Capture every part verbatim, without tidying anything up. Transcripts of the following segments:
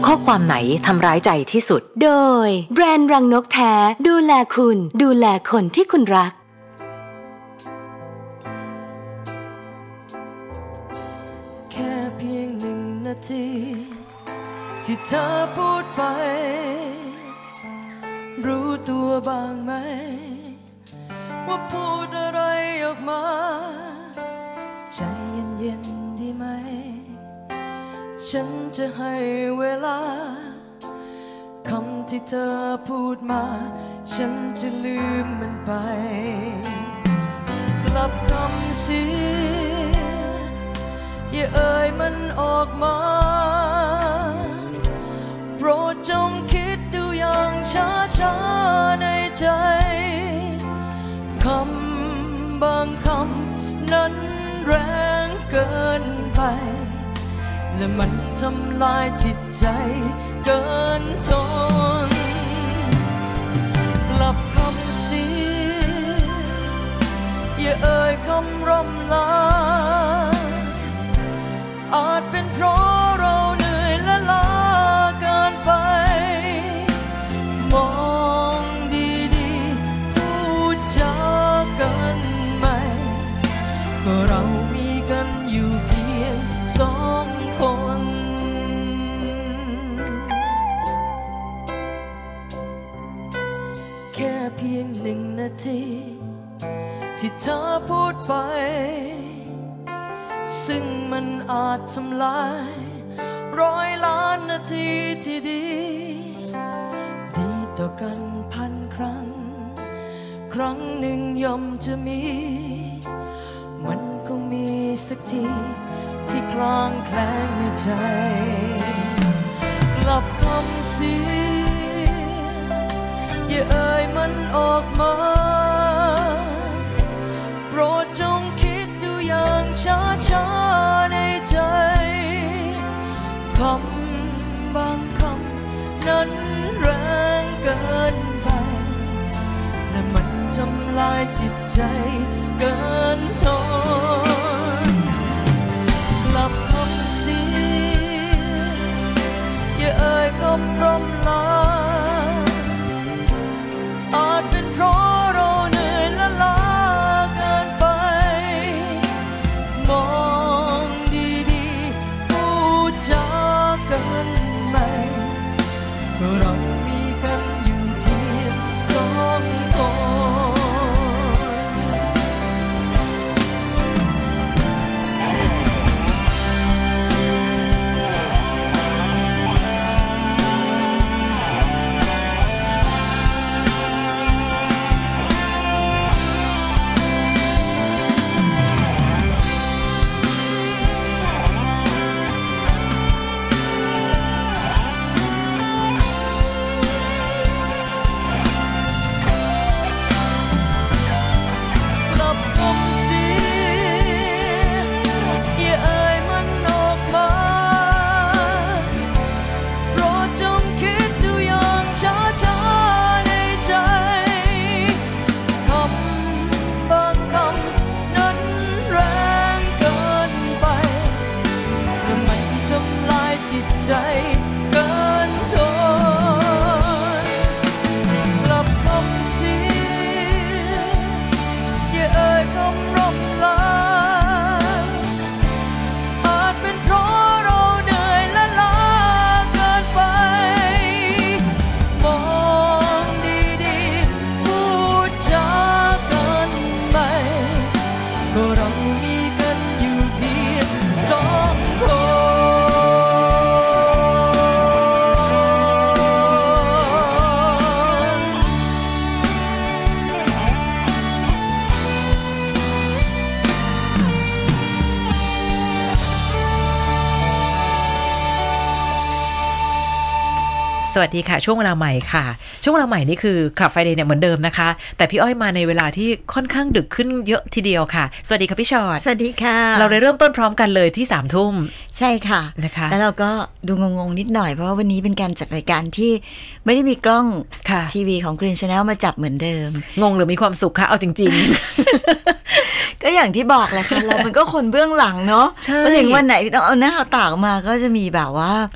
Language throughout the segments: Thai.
ข้อความไหนทำร้ายใจที่สุดโดยแบรนด์รังนกแท้ดูแลคุณดูแลคนที่คุณรักแค่เพียงหนึ่งนาทีที่เธอพูดไปรู้ตัวบ้างไหมว่าพูดอะไรออกมาใจเย็นๆดีไหมฉันจะให้เวลาคำที่เธอพูดมาฉันจะลืมมันไปกลับคำเสียอย่าเอ่ยมันออกมาโปรดจงคิดดูอย่างช้าๆในใจคำบางคำนั้นแรงเกินไปและมันทำลายจิตใจเกินทนกลับคำเสียอย่าเอ่ยคำร่ำลาอาจเป็นเพราะเราเหนื่อยและล้าเกินไปมองดีๆพูดจากันไหมก็เรามีกันอยู่เพียงสองคนแค่เพียงหนึ่งนาทีที่เธอพูดไปซึ่งมันอาจทำลายร้อยล้านนาทีที่ดีดีต่อกันพันครั้งครั้งหนึ่งย่อมจะมีมันคงมีสักทีที่คลางแคลงในใจกลับคำเสียอย่าเอ่ยมันออกมาโปรดจงคิดดูอย่างช้าๆในใจคำบางคำนั้นแรงเกินไปและมันทำลายจิตใจเกินทนกลับคำเสียอย่าเอ่ยคำร่ำลาอาจเป็นเพราะเราเหนื่อยและล้าเกินไปมองดีๆพูดจากันไหมเพราะเรามีกันอยู่เพียงสองคนสวัสดีค่ะช่วงเวลาใหม่ค่ะช่วงเวลาใหม่นี่คือคลับไฟเดย์เนี่ยเหมือนเดิมนะคะแต่พี่อ้อยมาในเวลาที่ค่อนข้างดึกขึ้นเยอะทีเดียวค่ะสวัสดีค่ะพี่ชอตสวัสดีค่ะเราเลยเริ่มต้นพร้อมกันเลยที่สามทุ่มใช่ค่ะนะคะแล้วเราก็ดูงงๆนิดหน่อยเพราะว่าวันนี้เป็นการจัดรายการที่ไม่ได้มีกล้องทีวีของ Green Channel มาจับเหมือนเดิมงงหรือมีความสุขคะเอาจริงๆก็อย่างที่บอกแหละค่ะเรามันก็คนเบื้องหลังเนาะพอถึงวันไหนที่ต้องเอาหน้าเอาตาออกมาก็จะมีแบบว่า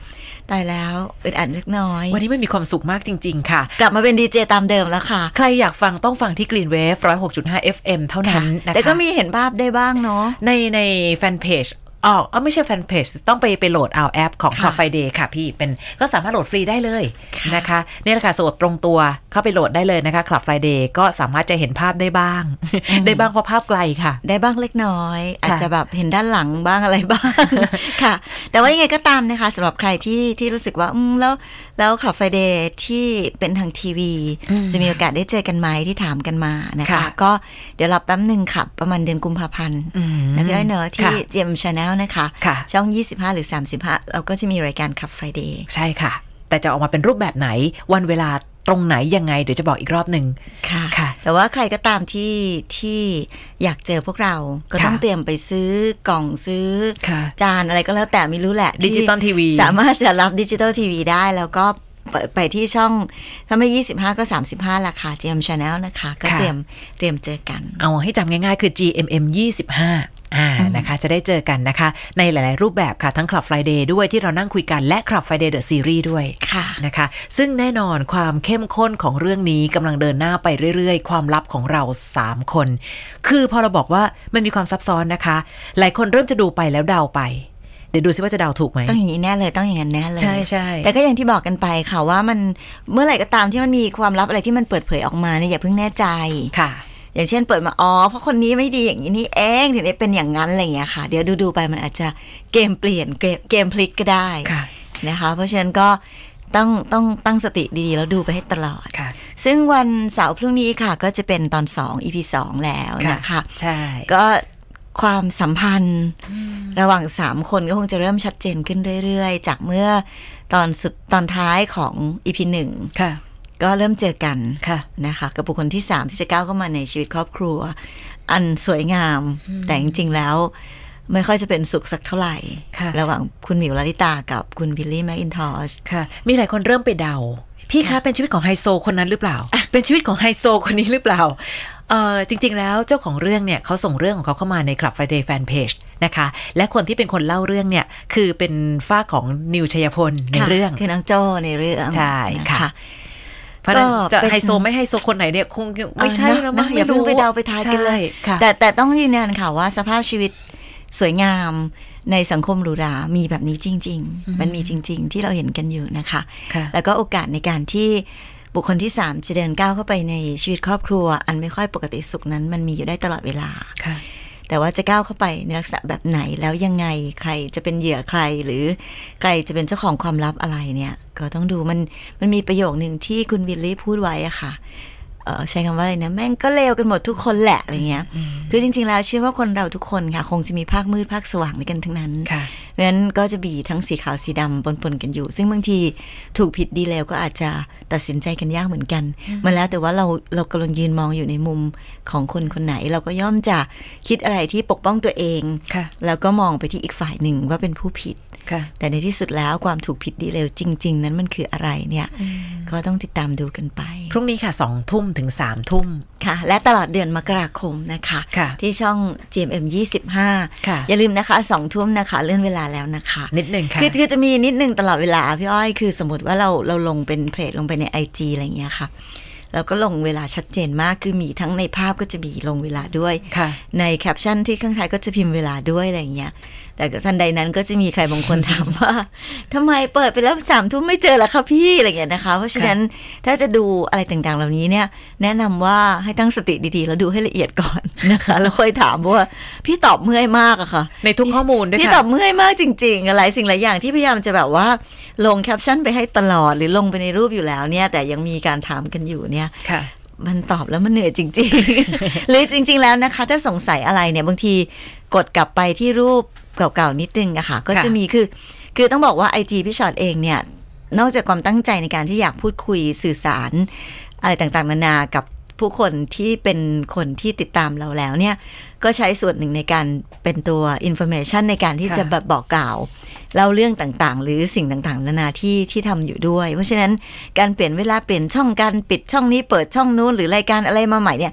ตายแล้วอึดอัดเล็กน้อยวันนี้มันมีความสุขมากจริงๆค่ะกลับมาเป็นดีเจตามเดิมแล้วค่ะใครอยากฟังต้องฟังที่ Green Wave หนึ่งร้อยหกจุดห้า เอฟ เอ็ม เท่านั้นนะคะแต่ก็มีเห็นภาพได้บ้างเนาะในในแฟนเพจอ๋อเออไม่ใช่แฟนเพจต้องไปไปโหลดเอาแอปของ Club Friday ค่ะพี่เป็นก็สามารถโหลดฟรีได้เลยนะคะนี่แหละค่ะโสดตรงตัวเข้าไปโหลดได้เลยนะคะ Club Friday ก็สามารถจะเห็นภาพได้บ้าง ได้บ้างเพราะภาพไกลค่ะได้บ้างเล็กน้อยอาจจะแบบเห็นด้านหลังบ้างอะไรบ้างค่ะแต่ว่ายังไงก็ตามนะคะสำหรับใครที่ที่รู้สึกว่าอืมแล้วแล้ว Club Friday ที่เป็นทางทีวีจะมีโอกาสได้เจอกันไหมที่ถามกันมานะคะก็เดี๋ยวรอแป๊บนึงค่ะประมาณเดือนกุมภาพันธ์นะพี่อ้อยเนอะที่ จี เอ็ม Channel นะคะช่องยี่สิบห้าหรือสามสิบห้าเราก็จะมีรายการ Club Friday ใช่ค่ะแต่จะออกมาเป็นรูปแบบไหนวันเวลาตรงไหนยังไงเดี๋ยวจะบอกอีกรอบหนึ่งค่ะค่ะแต่ว่าใครก็ตามที่ที่อยากเจอพวกเราก็ต้องเตรียมไปซื้อกล่องซื้อจานอะไรก็แล้วแต่ไม่รู้แหละดิจิตอลทีวีสามารถจะรับดิจิตอลทีวีได้แล้วก็ไปที่ช่องถ้าไม่ยี่สิบห้าก็สามสิบห้าราคา จี เอ็ม Channel นะคะก็เตรียมเตรียมเจอกันเอาให้จำง่ายๆคือ จี เอ็ม เอ็ม ยี่สิบห้าอ่านะคะจะได้เจอกันนะคะในหลายๆรูปแบบค่ะทั้ง Club Friday ด้วยที่เรานั่งคุยกันและ Club Friday The Series ด้วยค่ะนะคะซึ่งแน่นอนความเข้มข้นของเรื่องนี้กำลังเดินหน้าไปเรื่อยๆความลับของเราสามคนคือพอเราบอกว่ามันมีความซับซ้อนนะคะหลายคนเริ่มจะดูไปแล้วเดาไปเดี๋ยวดูซิว่าจะเดาถูกไหมต้องอย่างนี้แน่เลยต้องอย่างนั้นแน่เลยใช่ใช่แต่ก็อย่างที่บอกกันไปค่ะว่ามันเมื่อไหร่ก็ตามที่มันมีความลับอะไรที่มันเปิดเผยออกมาเนี่ยอย่าเพิ่งแน่ใจค่ะอย่างเช่นเปิดมาอ๋อเพราะคนนี้ไม่ดีอย่างนี้นี่เองถึงได้เป็นอย่างนั้นอะไรอย่างเงี้ยค่ะเดี๋ยวดูๆไปมันอาจจะเกมเปลี่ยนเกมเกมพลิกก็ได้นะคะเพราะฉะนั้นก็ต้องต้องตั้งสติดีๆแล้วดูไปให้ตลอดซึ่งวันเสาร์พรุ่งนี้ค่ะก็จะเป็นตอนสอง อี พี สองแล้วนะคะใช่ก็ความสัมพันธ์ระหว่างสามคนก็คงจะเริ่มชัดเจนขึ้นเรื่อยๆจากเมื่อตอนสุดตอนท้ายของ อี พี หนึ่งค่ะก็เริ่มเจอกันค่ะนะคะกับบุคคลที่สามที่จะก้าวเข้ามาในชีวิตครอบครัวอันสวยงามแต่จริงๆแล้วไม่ค่อยจะเป็นสุขสักเท่าไหร่ระหว่างคุณหมิวลลิตากับคุณบิลลี่แมคอินทอชค่ะมีหลายคนเริ่มไปเดาพี่คะเป็นชีวิตของไฮโซคนนั้นหรือเปล่าเป็นชีวิตของไฮโซคนนี้หรือเปล่าเออจริงๆแล้วเจ้าของเรื่องเนี่ยเขาส่งเรื่องของเขาเข้ามาใน Club Friday Fan Page นะคะและคนที่เป็นคนเล่าเรื่องเนี่ยคือเป็นฝ้าของนิวชัยพลในเรื่องคือน้องโจ้ในเรื่องใช่ค่ะเพราะจะไฮโซไม่ไฮโซคนไหนเนี่ยคงไม่ใช่แล้วมั้งอย่าเพิ่งไปเดาไปทายกันเลยแต่แต่ต้องยืนยันค่ะว่าสภาพชีวิตสวยงามในสังคมหรูหรามีแบบนี้จริงๆมันมีจริงๆที่เราเห็นกันอยู่นะคะแล้วก็โอกาสในการที่บุคคลที่สามจะเดินก้าวเข้าไปในชีวิตครอบครัวอันไม่ค่อยปกติสุขนั้นมันมีอยู่ได้ตลอดเวลาแต่ว่าจะก้าวเข้าไปในลักษณะแบบไหนแล้วยังไงใครจะเป็นเหยื่อใครหรือใครจะเป็นเจ้าของความลับอะไรเนี่ยก็ต้องดูมันมันมีประโยคนึงที่คุณวิลลี่พูดไว้อะค่ะใช้คำว่าอะไรนะแม่งก็เลวกันหมดทุกคนแหละอะไรเงี้ยคือจริงๆแล้วเชื่อว่าคนเราทุกคนค่ะคงจะมีภาคมืดภาคสว่างด้วยกันทั้งนั้นเพราะฉะนั้นก็จะมีทั้งสีขาวสีดำปนๆกันอยู่ซึ่งบางทีถูกผิดดีเลวก็อาจจะตัดสินใจกันยากเหมือนกันมันแล้วแต่ว่าเราเรากำลังยืนมองอยู่ในมุมของคนคนไหนเราก็ย่อมจะคิดอะไรที่ปกป้องตัวเองแล้วก็มองไปที่อีกฝ่ายหนึ่งว่าเป็นผู้ผิดแต่ในที่สุดแล้วความถูกผิดดีเลวจริงๆนั้นมันคืออะไรเนี่ยก็ต้องติดตามดูกันไปพรุ่งนี้ค่ะสองทุ่มถึงสามทุ่มค่ะและตลอดเดือนมกราคมนะคะที่ช่อง จี เอ็ม เอ็ม ยี่สิบห้าอย่าลืมนะคะสองทุ่มนะคะเลื่อนเวลาแล้วนะคะนิดนึงค่ะคือคือจะมีนิดนึงตลอดเวลาพี่อ้อยคือสมมติว่าเราเราลงเป็นเพจลงไปใน ไอ จี อะไรอย่างเงี้ยค่ะแล้วก็ลงเวลาชัดเจนมากคือมีทั้งในภาพก็จะมีลงเวลาด้วยในแคปชั่นที่ข้างท้ายก็จะพิมพ์เวลาด้วยอะไรอย่างเงี้ยแต่ทันใดนั้นก็จะมีใครบางคนถามว่าทำไมเปิดไปแล้วสามทุ่มไม่เจอล่ะคะพี่อะไรอย่างเงี้ยนะคะเพราะฉะนั้นถ้าจะดูอะไรต่างๆเหล่านี้เนี่ยแนะนำว่าให้ตั้งสติดีๆแล้วดูให้ละเอียดก่อนนะคะแล้วค่อยถามเพราะว่าพี่ตอบเมื่อยมากอะค่ะในทุกข้อมูลด้วยค่ะพี่ตอบเมื่อยมากจริงๆหลายสิ่งหลายอย่างที่พยายามจะแบบว่าลงแคปชั่นไปให้ตลอดหรือลงไปในรูปอยู่แล้วเนี่ยแต่ยังมีการถามกันอยู่เนี่ยมันตอบแล้วมันเหนื่อยจริงๆหรือจริงๆแล้วนะคะถ้าสงสัยอะไรเนี่ยบางทีกดกลับไปที่รูปเก่าๆนิดนึงอะค่ะก็จะมีคือคือต้องบอกว่า ไอ จี พี่ชอตเองเนี่ยนอกจากความตั้งใจในการที่อยากพูดคุยสื่อสารอะไรต่างๆนานากับผู้คนที่เป็นคนที่ติดตามเราแล้วเนี่ยก็ใช้ส่วนหนึ่งในการเป็นตัว information ในการที่จะแบบบอกกล่าวเล่าเรื่องต่างๆหรือสิ่งต่างๆนานาที่ที่ทำอยู่ด้วยเพราะฉะนั้นการเปลี่ยนเวลาเปลี่ยนช่องการปิดช่องนี้เปิดช่องนู้นหรือรายการอะไรมาใหม่เนี่ย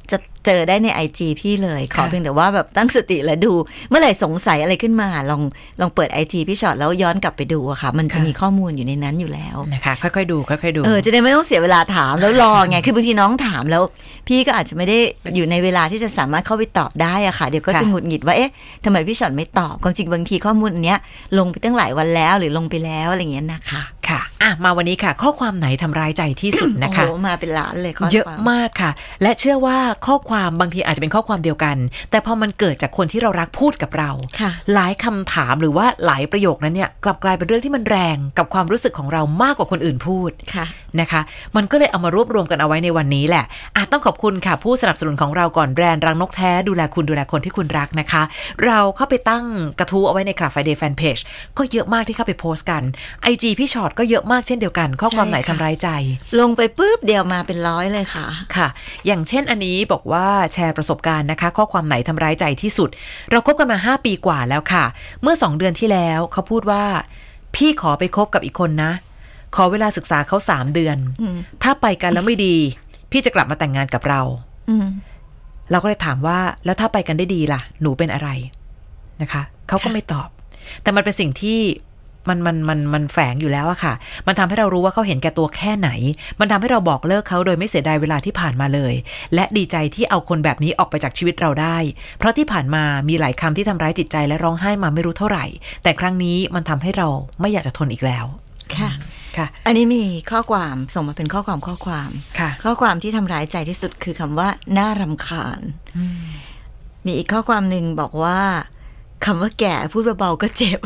จะเจอได้ใน ไอ จี พี่เลยขอเพียงแต่ว่าแบบตั้งสติและดูเมื่อไหร่สงสัยอะไรขึ้นมาลองลองเปิด ไอ จี พี่ชอตแล้วย้อนกลับไปดูอะค่ะมันจะมีข้อมูลอยู่ในนั้นอยู่แล้วนะคะค่อยๆดูค่อยๆดูเออจะได้ไม่ต้องเสียเวลาถามแล้วรอไงคือบางทีน้องถามแล้วพี่ก็อาจจะไม่ได้อยู่ในเวลาที่จะสามารถเข้าไปตอบได้อะค่ะเดี๋ยวก็จะหงุดหงิดว่าเอ๊ะทำไมพี่ชอตไม่ตอบความจริงบางทีข้อมูลเนี้ยลงไปตั้งหลายวันแล้วหรือลงไปแล้วอะไรเงี้ยนะคะค่ะอ่ะมาวันนี้ค่ะข้อความไหนทำร้ายใจที่สุดนะคะโอ้มาเป็นล้านเลยข้อความเยอะมากค่ะและเชื่อว่าข้อความบางทีอาจจะเป็นข้อความเดียวกันแต่พอมันเกิดจากคนที่เรารักพูดกับเราหลายคำถามหรือว่าหลายประโยคนั้นเนี่ยกลับกลายเป็นเรื่องที่มันแรงกับความรู้สึกของเรามากกว่าคนอื่นพูดนะคะมันก็เลยเอามารวบรวมกันเอาไว้ในวันนี้แหละอ่ะต้องขอบคุณค่ะผู้สนับสนุนของเราก่อนแบรนด์รังนกแท้ดูแลคุณดูแลคนที่คุณรักนะคะเราเข้าไปตั้งกระทู้เอาไว้ใน Club Friday Fan Page ก็เยอะมากที่เข้าไปโพสต์กัน ไอ จี พี่ชอตก็เยอะมากเช่นเดียวกันข้อความไหนทำร้ายใจลงไปปุ๊บเดียวมาเป็นร้อยเลยค่ะค่ะอย่างเช่นอันนี้บอกว่าแชร์ประสบการณ์นะคะข้อความไหนทำร้ายใจที่สุดเราคบกันมาห้าปีกว่าแล้วค่ะเมื่อสองเดือนที่แล้วเขาพูดว่าพี่ขอไปคบกับอีกคนนะขอเวลาศึกษาเขาสามเดือนถ้าไปกันแล้วไม่ดีพี่จะกลับมาแต่งงานกับเราเราก็เลยถามว่าแล้วถ้าไปกันได้ดีล่ะหนูเป็นอะไรนะคะเขาก็ไม่ตอบแต่มันเป็นสิ่งที่มันมันมันมันแฝงอยู่แล้วอะค่ะมันทำให้เรารู้ว่าเขาเห็นแก่ตัวแค่ไหนมันทำให้เราบอกเลิกเขาโดยไม่เสียดายเวลาที่ผ่านมาเลยและดีใจที่เอาคนแบบนี้ออกไปจากชีวิตเราได้เพราะที่ผ่านมามีหลายคำที่ทำร้ายจิตใจและร้องไห้มาไม่รู้เท่าไหร่แต่ครั้งนี้มันทำให้เราไม่อยากจะทนอีกแล้วค่ะค่ะอันนี้มีข้อความส่งมาเป็นข้อความข้อความข้อความที่ทำร้ายใจที่สุดคือคำว่าน่ารำคาญมีอีกข้อความหนึ่งบอกว่าคำว่าแก่พูดเบาๆก็เจ็บ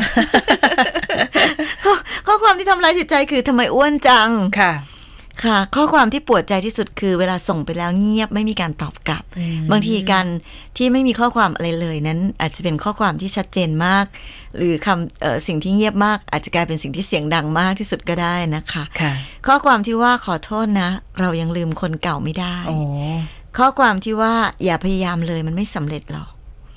ข้อความที่ทำร้ายจิตใจคือทำไมอ้วนจังค่ะค่ะข้อความที่ปวดใจที่สุดคือเวลาส่งไปแล้วเงียบไม่มีการตอบกลับบางทีการที่ไม่มีข้อความอะไรเลยนั้นอาจจะเป็นข้อความที่ชัดเจนมากหรือคำเอ่อสิ่งที่เงียบมากอาจจะกลายเป็นสิ่งที่เสียงดังมากที่สุดก็ได้นะคะข้อความที่ว่าขอโทษนะเรายังลืมคนเก่าไม่ได้ข้อความที่ว่าอย่าพยายามเลยมันไม่สำเร็จหรอก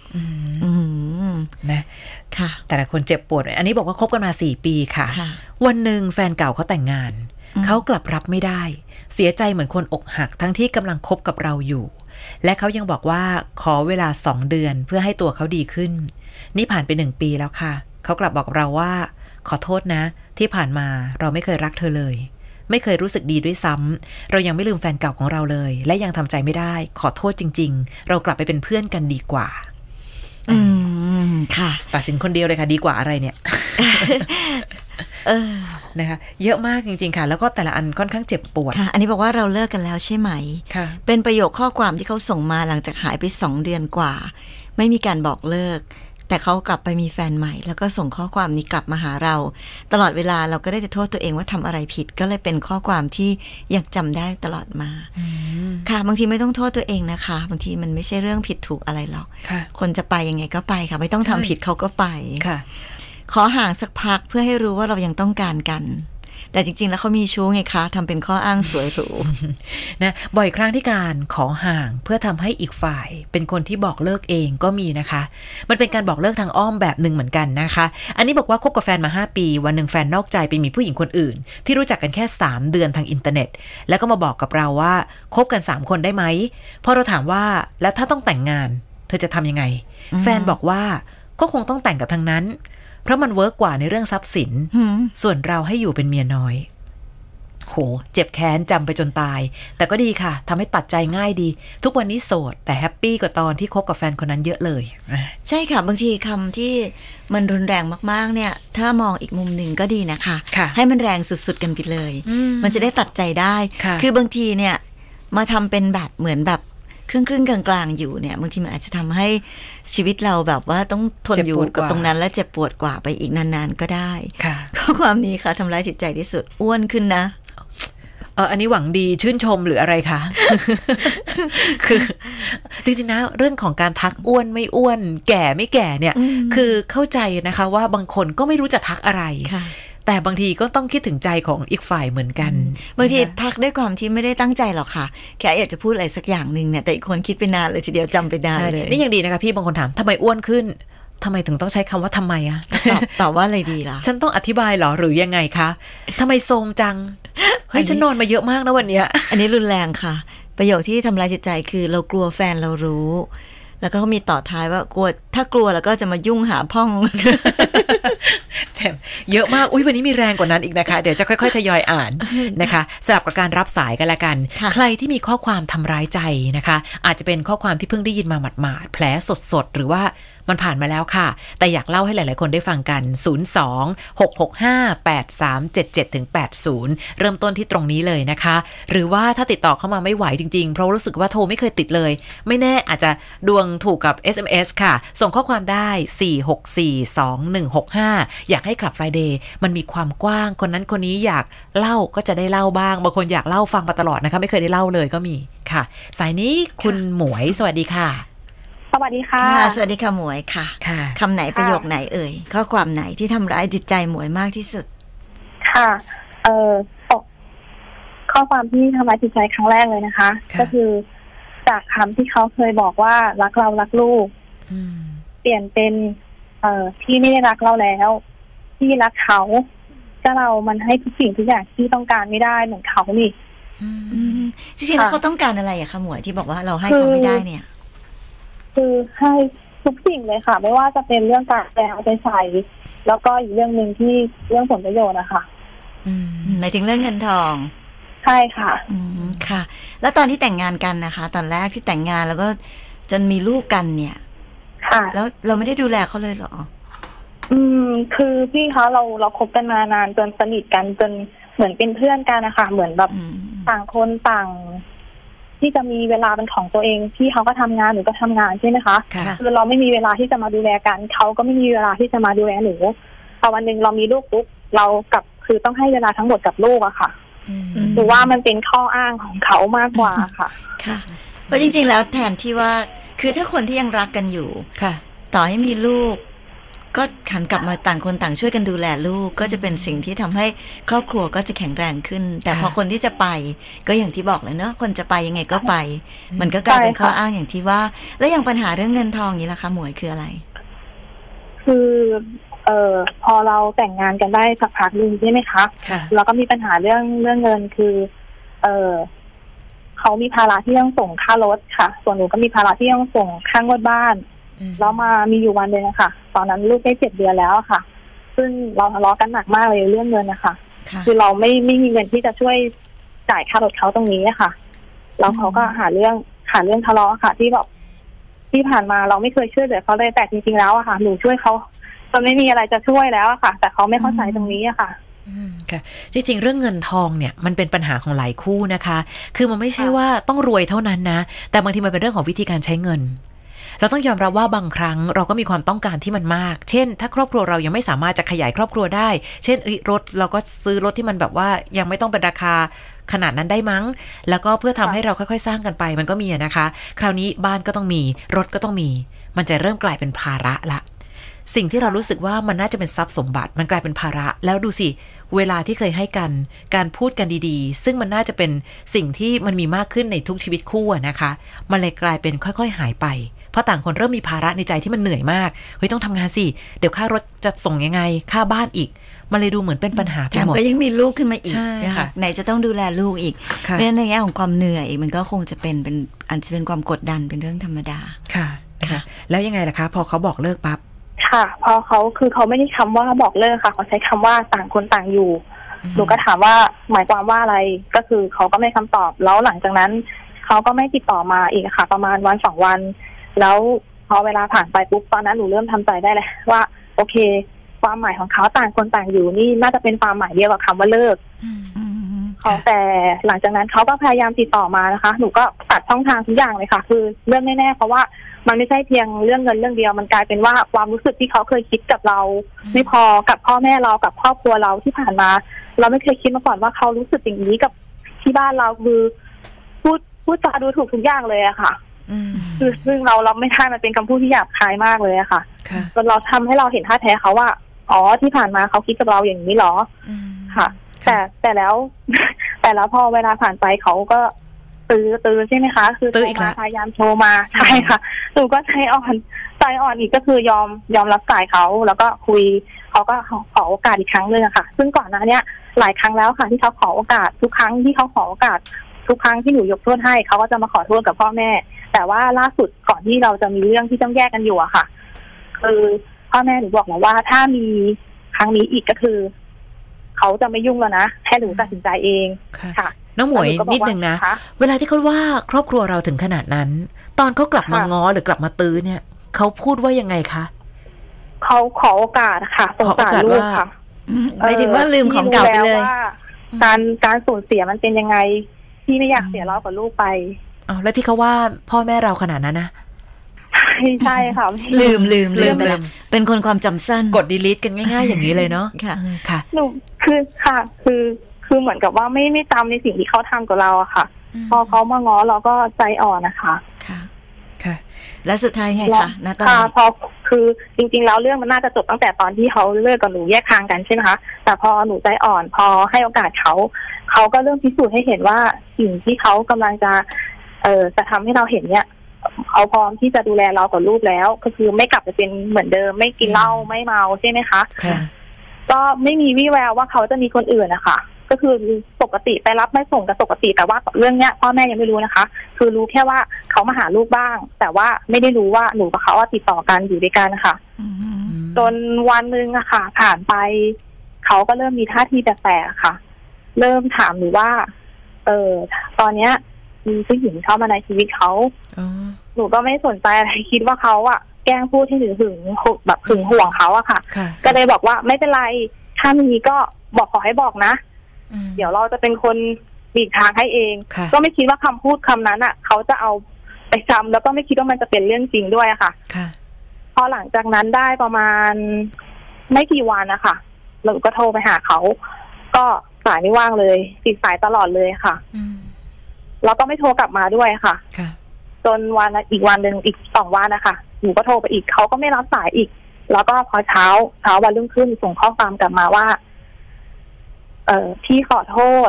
นะค่ะแต่ละคนเจ็บปวดอันนี้บอกว่าคบกันมาสี่ปีค่ะวันหนึ่งแฟนเก่าเขาแต่งงานเขากลับรับไม่ได้เสียใจเหมือนคนอกหักทั้งที่กำลังคบกับเราอยู่และเขายังบอกว่าขอเวลาสองเดือนเพื่อให้ตัวเขาดีขึ้นนี่ผ่านไปหนึ่งปีแล้วค่ะเขากลับบอกเราว่าขอโทษนะที่ผ่านมาเราไม่เคยรักเธอเลยไม่เคยรู้สึกดีด้วยซ้ำเรายังไม่ลืมแฟนเก่าของเราเลยและยังทำใจไม่ได้ขอโทษจริงๆเรากลับไปเป็นเพื่อนกันดีกว่าอืมค่ะตัดสินคนเดียวเลยค่ะดีกว่าอะไรเนี่ย เออนะคะเยอะมากจริงๆค่ะแล้วก็แต่ละอันค่อนข้างเจ็บปวดค่ะอันนี้บอกว่าเราเลิกกันแล้วใช่ไหมค่ะเป็นประโยคข้อความที่เขาส่งมาหลังจากหายไปสองเดือนกว่าไม่มีการบอกเลิกแต่เขากลับไปมีแฟนใหม่แล้วก็ส่งข้อความนี้กลับมาหาเราตลอดเวลาเราก็ได้แต่โทษตัวเองว่าทำอะไรผิดก็เลยเป็นข้อความที่ยังจำได้ตลอดมาค่ะบางทีไม่ต้องโทษตัวเองนะคะบางทีมันไม่ใช่เรื่องผิดถูกอะไรหรอกคนจะไปยังไงก็ไปค่ะไม่ต้องทำผิดเขาก็ไปค่ะขอห่างสักพักเพื่อให้รู้ว่าเรายังต้องการกันแต่จริงๆแล้วเขามีชู้ไงคะทำเป็นข้ออ้างสวยหรูนะบ่อยครั้งที่การขอห่างเพื่อทำให้อีกฝ่ายเป็นคนที่บอกเลิกเองก็มีนะคะมันเป็นการบอกเลิกทางอ้อมแบบหนึ่งเหมือนกันนะคะอันนี้บอกว่าคบกับแฟนมาห้าปีวันหนึ่งแฟนนอกใจไปมีผู้หญิงคนอื่นที่รู้จักกันแค่สามเดือนทางอินเทอร์เน็ตแล้วก็มาบอกกับเราว่าคบกันสามคนได้ไหมพอเราถามว่าแล้วถ้าต้องแต่งงานเธอจะทำยังไงแฟนบอกว่าก็คงต้องแต่งกับทางนั้นเพราะมันเวิร์กกว่าในเรื่องทรัพย์สินส่วนเราให้อยู่เป็นเมียน้อยโหเจ็บแค้นจำไปจนตายแต่ก็ดีค่ะทำให้ตัดใจง่ายดีทุกวันนี้โสดแต่แฮปปี้กว่าตอนที่คบกับแฟนคนนั้นเยอะเลยใช่ค่ะบางทีคำที่มันรุนแรงมากๆเนี่ยถ้ามองอีกมุมหนึ่งก็ดีนะคะให้มันแรงสุดๆกันไปเลยมันจะได้ตัดใจได้คือบางทีเนี่ยมาทำเป็นแบบเหมือนแบบครึ่งครึ่งกลางๆอยู่เนี่ยบางทีมันอาจจะทำให้ชีวิตเราแบบว่าต้องทนอยู่กับตรงนั้นและเจ็บปวดกว่าไปอีกนานๆก็ได้ข้อความนี้ค่ะทำร้ายจิตใจที่สุดอ้วนขึ้นนะเอออันนี้หวังดีชื่นชมหรืออะไรคะ คือจริงๆนะเรื่องของการทักอ้วนไม่อ้วนแก่ไม่แก่เนี่ยคือเข้าใจนะคะว่าบางคนก็ไม่รู้จะทักอะไรแต่บางทีก็ต้องคิดถึงใจของอีกฝ่ายเหมือนกันบางทีทักด้วยความที่ไม่ได้ตั้งใจหรอกค่ะแค่อยากจะพูดอะไรสักอย่างนึงเนี่ยแต่อีกคนคิดไปนานเลยทีเดียวจำไปนานเลยนี่ยังดีนะคะพี่บางคนถามทำไมอ้วนขึ้นทำไมถึงต้องใช้คำว่าทำไมอะตอบตอบว่าอะไรดีล่ะฉันต้องอธิบายหรอหรือยังไงคะทำไมโทรมจังเฮ้ยฉันนอนมาเยอะมากนะวันเนี้ยอันนี้รุนแรงค่ะประโยคที่ทำลายจิตใจคือเรากลัวแฟนเรารู้แล้วก็มีต่อท้ายว่ากลัวถ้ากลัวแล้วก็จะมายุ่งหาพ่องแจ่มเยอะมากอุ้ยวันนี้มีแรงกว่านั้นอีกนะคะเดี๋ยวจะค่อยๆทยอยอ่านนะคะสลับกับการรับสายกันละกันใครที่มีข้อความทำร้ายใจนะคะอาจจะเป็นข้อความที่เพิ่งได้ยินมาหมาดๆแผลสดๆหรือว่ามันผ่านมาแล้วค่ะแต่อยากเล่าให้หลายๆคนได้ฟังกันศูนย์ สอง หก หก ห้า แปด สาม เจ็ด เจ็ด ถึง แปดสิบเริ่มต้นที่ตรงนี้เลยนะคะหรือว่าถ้าติดต่อเข้ามาไม่ไหวจริงๆเพราะรู้สึกว่าโทรไม่เคยติดเลยไม่แน่อาจจะดวงถูกกับ เอส เอ็ม เอส ค่ะส่งข้อความได้สี่ หก สี่ สอง หนึ่ง หก ห้าอยากให้คลับ Friday มันมีความกว้างคนนั้นคนนี้อยากเล่าก็จะได้เล่าบ้างบางคนอยากเล่าฟังมาตลอดนะคะไม่เคยได้เล่าเลยก็มีค่ะสายนี้คุณหมวยสวัสดีค่ะสวัสดีค่ะสวัสดีค่ะหมวยค่ะคำไหนประโยคไหนเอ่ยข้อความไหนที่ทำร้ายจิตใจหมวยมากที่สุดค่ะเอ่อข้อความที่ทำร้ายจิตใจครั้งแรกเลยนะคะก็คือจากคำที่เขาเคยบอกว่ารักเรารักลูกเปลี่ยนเป็นเอ่อที่ไม่ได้รักเราแล้วที่รักเขาก็เรามันให้ทุกสิ่งทุกอย่างที่ต้องการไม่ได้เหมือนเขานี่จริงๆแล้วเขาต้องการอะไรอะคะหมวยที่บอกว่าเราให้เขาไม่ได้เนี่ยคือให้ทุกสิ่งเลยค่ะไม่ว่าจะเป็นเรื่องการแปลเอาใจใส่แล้วก็อีกเรื่องหนึ่งที่เรื่องผลประโยชน์นะคะหมายถึงเรื่องเงินทองใช่ค่ะอืมค่ะแล้วตอนที่แต่งงานกันนะคะตอนแรกที่แต่งงานแล้วก็จนมีลูกกันเนี่ยค่ะแล้วเราไม่ได้ดูแลเขาเลยเหรออืมคือพี่เขาเราเราคบกันมานานจนสนิทกันจนเหมือนเป็นเพื่อนกันนะคะเหมือนแบบต่างคนต่างที่จะมีเวลาเป็นของตัวเองพี่เขาก็ทำงานหนูก็ทำงานใช่ไหมคะคือเราไม่มีเวลาที่จะมาดูแลกันเขาก็ไม่มีเวลาที่จะมาดูแลหนูพอวันหนึ่งเรามีลูกปุ๊บเรากับคือต้องให้เวลาทั้งหมดกับลูกอะค่ะหรือว่ามันเป็นข้ออ้างของเขามากกว่าค่ะค่ะเพราะจริงๆแล้วแทนที่ว่าคือถ้าคนที่ยังรักกันอยู่ค่ะต่อให้มีลูกก็หันกลับมาต่างคนต่างช่วยกันดูแลลูกก็จะเป็นสิ่งที่ทำให้ครอบครัวก็จะแข็งแรงขึ้นแต่พอคนที่จะไปก็อย่างที่บอกเลยเนอะคนจะไปยังไงก็ไปมันก็กลายเป็นข้ออ้างอย่างที่ว่าแล้วอย่างปัญหาเรื่องเงินทองนี้ล่ะคะหมวยคืออะไรคือเอ่อพอเราแต่งงานกันได้สักพักนึงใช่ไหมคะเราก็มีปัญหาเรื่องเรื่องเงินคือเอ่อเขามีภาระที่ต้องส่งค่ารถค่ะส่วนหนูก็มีภาระที่ต้องส่งค่างวดบ้านแล้วมามีอยู่วันนึงอะค่ะตอนนั้นลูกได้เจ็ดเดือนแล้วค่ะซึ่งเราทะเลาะกันหนักมากเลยเรื่องเงินนะคะคือเราไม่ไม่มีเงินที่จะช่วยจ่ายค่ารถเขาตรงนี้อะค่ะแล้วเขาก็หาเรื่องหาเรื่องทะเลาะค่ะที่แบบที่ผ่านมาเราไม่เคยช่วยเหลือเขาเลยแต่จริงๆแล้วอะค่ะหนูช่วยเขาจนไม่มีอะไรจะช่วยแล้วอะค่ะแต่เขาไม่เข้าใจตรงนี้อะค่ะค่ะจริงๆเรื่องเงินทองเนี่ยมันเป็นปัญหาของหลายคู่นะคะคือมันไม่ใช่ว่าต้องรวยเท่านั้นนะแต่บางทีมันเป็นเรื่องของวิธีการใช้เงินเราต้องยอมรับว่าบางครั้งเราก็มีความต้องการที่มันมากเช่นถ้าครอบครัวเรายังไม่สามารถจะขยายครอบครัวได้เช่นรถเราก็ซื้อรถที่มันแบบว่ายังไม่ต้องเป็นราคาขนาดนั้นได้มั้งแล้วก็เพื่อทำให้เราค่อยๆสร้างกันไปมันก็มีนะคะคราวนี้บ้านก็ต้องมีรถก็ต้องมีมันจะเริ่มกลายเป็นภาระละสิ่งที่เรารู้สึกว่ามันน่าจะเป็นทรัพย์สมบัติมันกลายเป็นภาระแล้วดูสิเวลาที่เคยให้กันการพูดกันดีๆซึ่งมันน่าจะเป็นสิ่งที่มันมีมากขึ้นในทุกชีวิตคู่นะคะมันเลยกลายเป็นค่อยๆหายไปเพราะต่างคนเริ่มมีภาระในใจที่มันเหนื่อยมากเฮ้ยต้องทำงานสิเดี๋ยวค่ารถจะส่งยังไงค่าบ้านอีกมันเลยดูเหมือนเป็นปัญหาไปหมดก็ยังมีลูกขึ้นมาอีกนะคะไหนจะต้องดูแลลูกอีกเพราะในแง่ของความเหนื่อยมันก็คงจะเป็นเป็นอันจะเป็นความกดดันเป็นเรื่องธรรมดาค่ะค่ะแล้วยังไงล่ะคะพอเขาบอกเลิกปั๊บค่ะพอเขาคือเขาไม่ได้คำว่าบอกเลิกค่ะเขาใช้คำว่าต่างคนต่างอยู่หนูก็ถามว่าหมายความว่าอะไรก็คือเขาก็ไม่คำตอบแล้วหลังจากนั้นเขาก็ไม่ติดต่อมาอีกค่ะประมาณวันสองวันแล้วพอเวลาผ่านไปปุ๊บตอนนั้นหนูเริ่มทำใจได้เลยว่าโอเคความหมายของเขาต่างคนต่างอยู่นี่น่าจะเป็นความหมายเดียวกับคำว่าเลิกเขาแต่หลังจากนั้นเขาก็พยายามติดต่อมานะคะหนูก็ตัดช่องทางทุกอย่างเลยค่ะคือเรื่องแน่ๆเพราะว่ามันไม่ใช่เพียงเรื่องเงินเรื่องเดียวมันกลายเป็นว่าความรู้สึกที่เขาเคยคิดกับเราไม่พอกับพ่อแม่เรากับครอบครัวเราที่ผ่านมาเราไม่เคยคิดมาก่อนว่าเขารู้สึกอย่างนี้กับที่บ้านเราคือพูดพูดจาดูถูกทุกอย่างเลยอะค่ะคือซึ่งเราเราไม่ใช่มันเป็นคำพูดที่หยาบคายมากเลยอะค่ะจนเราทำให้เราเห็นท่าแท้เขาว่าอ๋อที่ผ่านมาเขาคิดกับเราอย่างนี้หรอค่ะแต่แต่แล้วแต่แล้วพอเวลาผ่านไปเขาก็ตื้อตื้อใช่ไหมคะคือโทรมาพยายามโทรมาใช่ค่ะหนูก็ใจอ่อนใจอ่อนอีกก็คือยอมยอมรับสายเขาแล้วก็คุยเขาก็ขอโอกาสอีกครั้งนึงอะค่ะซึ่งก่อนหน้านี้หลายครั้งแล้วค่ะที่เขาขอโอกาสทุกครั้งที่เขาขอโอกาสทุกครั้งที่หนูยกโทษให้เขาก็จะมาขอโทษกับพ่อแม่แต่ว่าล่าสุดก่อนที่เราจะมีเรื่องที่ต้องแยกกันอยู่อะค่ะคือพ่อแม่หนูบอกแล้วว่าถ้ามีครั้งนี้อีกก็คือเขาจะไม่ยุ่งแล้วนะให้หนูตัดสินใจเองค่ะน้องหมวยนิดนึงนะเวลาที่เขาว่าครอบครัวเราถึงขนาดนั้นตอนเขากลับมาง้อหรือกลับมาตื้อเนี่ยเขาพูดว่ายังไงคะเขาขอโอกาสค่ะขอโอกาสว่าหมายถึงว่าลืมของเก่าไปเลยการการสูญเสียมันเป็นยังไงพี่ไม่อยากเสียเรากับลูกไปอ๋อแล้วที่เขาว่าพ่อแม่เราขนาดนั้นนะใช่ใช่ค่ะลืมลืมลืมไปแล้วเป็นคนความจำสั้นกดดีลิทกันง่ายๆอย่างนี้เลยเนาะค่ะค่ะหนูคือค่ะคือคือเหมือนกับว่าไม่ไม่จำในสิ่งที่เขาทำกับเราอะค่ะพอเขามาง้อเราก็ใจอ่อนนะคะค่ะค่ะแล้วสุดท้ายไงคะณตอนนี้พอคือจริงๆแล้วเรื่องมันน่าจะจบตั้งแต่ตอนที่เขาเลิกกับหนูแยกทางกันใช่ไหมคะแต่พอหนูใจอ่อนพอให้โอกาสเขาเขาก็เริ่มพิสูจน์ให้เห็นว่าสิ่งที่เขากำลังจะเอ่อจะทำให้เราเห็นเนี่ยเขาพร้อมที่จะดูแลเรากับลูกแล้วก็คือไม่กลับไปเป็นเหมือนเดิมไม่กินเหล้าไม่เมาใช่ไหมคะก็ไม่มีวี่แววว่าเขาจะมีคนอื่นนะคะก็คือปกติไปรับไม่ส่งกับปกติแต่ว่าเรื่องเนี้ยพ่อแม่ยังไม่รู้นะคะคือรู้แค่ว่าเขามาหาลูกบ้างแต่ว่าไม่ได้รู้ว่าหนูกับเขาติดต่อกันอยู่ด้วยกันนะคะจนวันนึงอะค่ะผ่านไปเขาก็เริ่มมีท่าทีแปลกๆค่ะเริ่มถามหนูว่าเออตอนเนี้ยมีผู้หญิงเข้ามาในชีวิตเขาหนูก็ไม่สนใจอะไรคิดว่าเขาอะแกล้งพูดที่หึงหึงแบบหึงห่วงเขาอะค่ะก็เลยบอกว่าไม่เป็นไรถ้ามีก็บอกขอให้บอกนะเดี๋ยวเราจะเป็นคนหลีกทางให้เองก็ไม่คิดว่าคำพูดคำนั้นอ่ะเขาจะเอาไปจำแล้วก็ไม่คิดว่ามันจะเป็นเรื่องจริงด้วยค่ะพอหลังจากนั้นได้ประมาณไม่กี่วันนะคะเราก็โทรไปหาเขาก็สายไม่ว่างเลยติดสายตลอดเลยค่ะแล้วก็ไม่โทรกลับมาด้วยค่ะจนวันอีกวันหนึ่งอีกสองวันนะคะหนูก็โทรไปอีกเขาก็ไม่รับสายอีกแล้วก็พอเช้าเช้าวันรุ่งขึ้นส่งข้อความกลับมาว่าเอ่อพี่ขอโทษ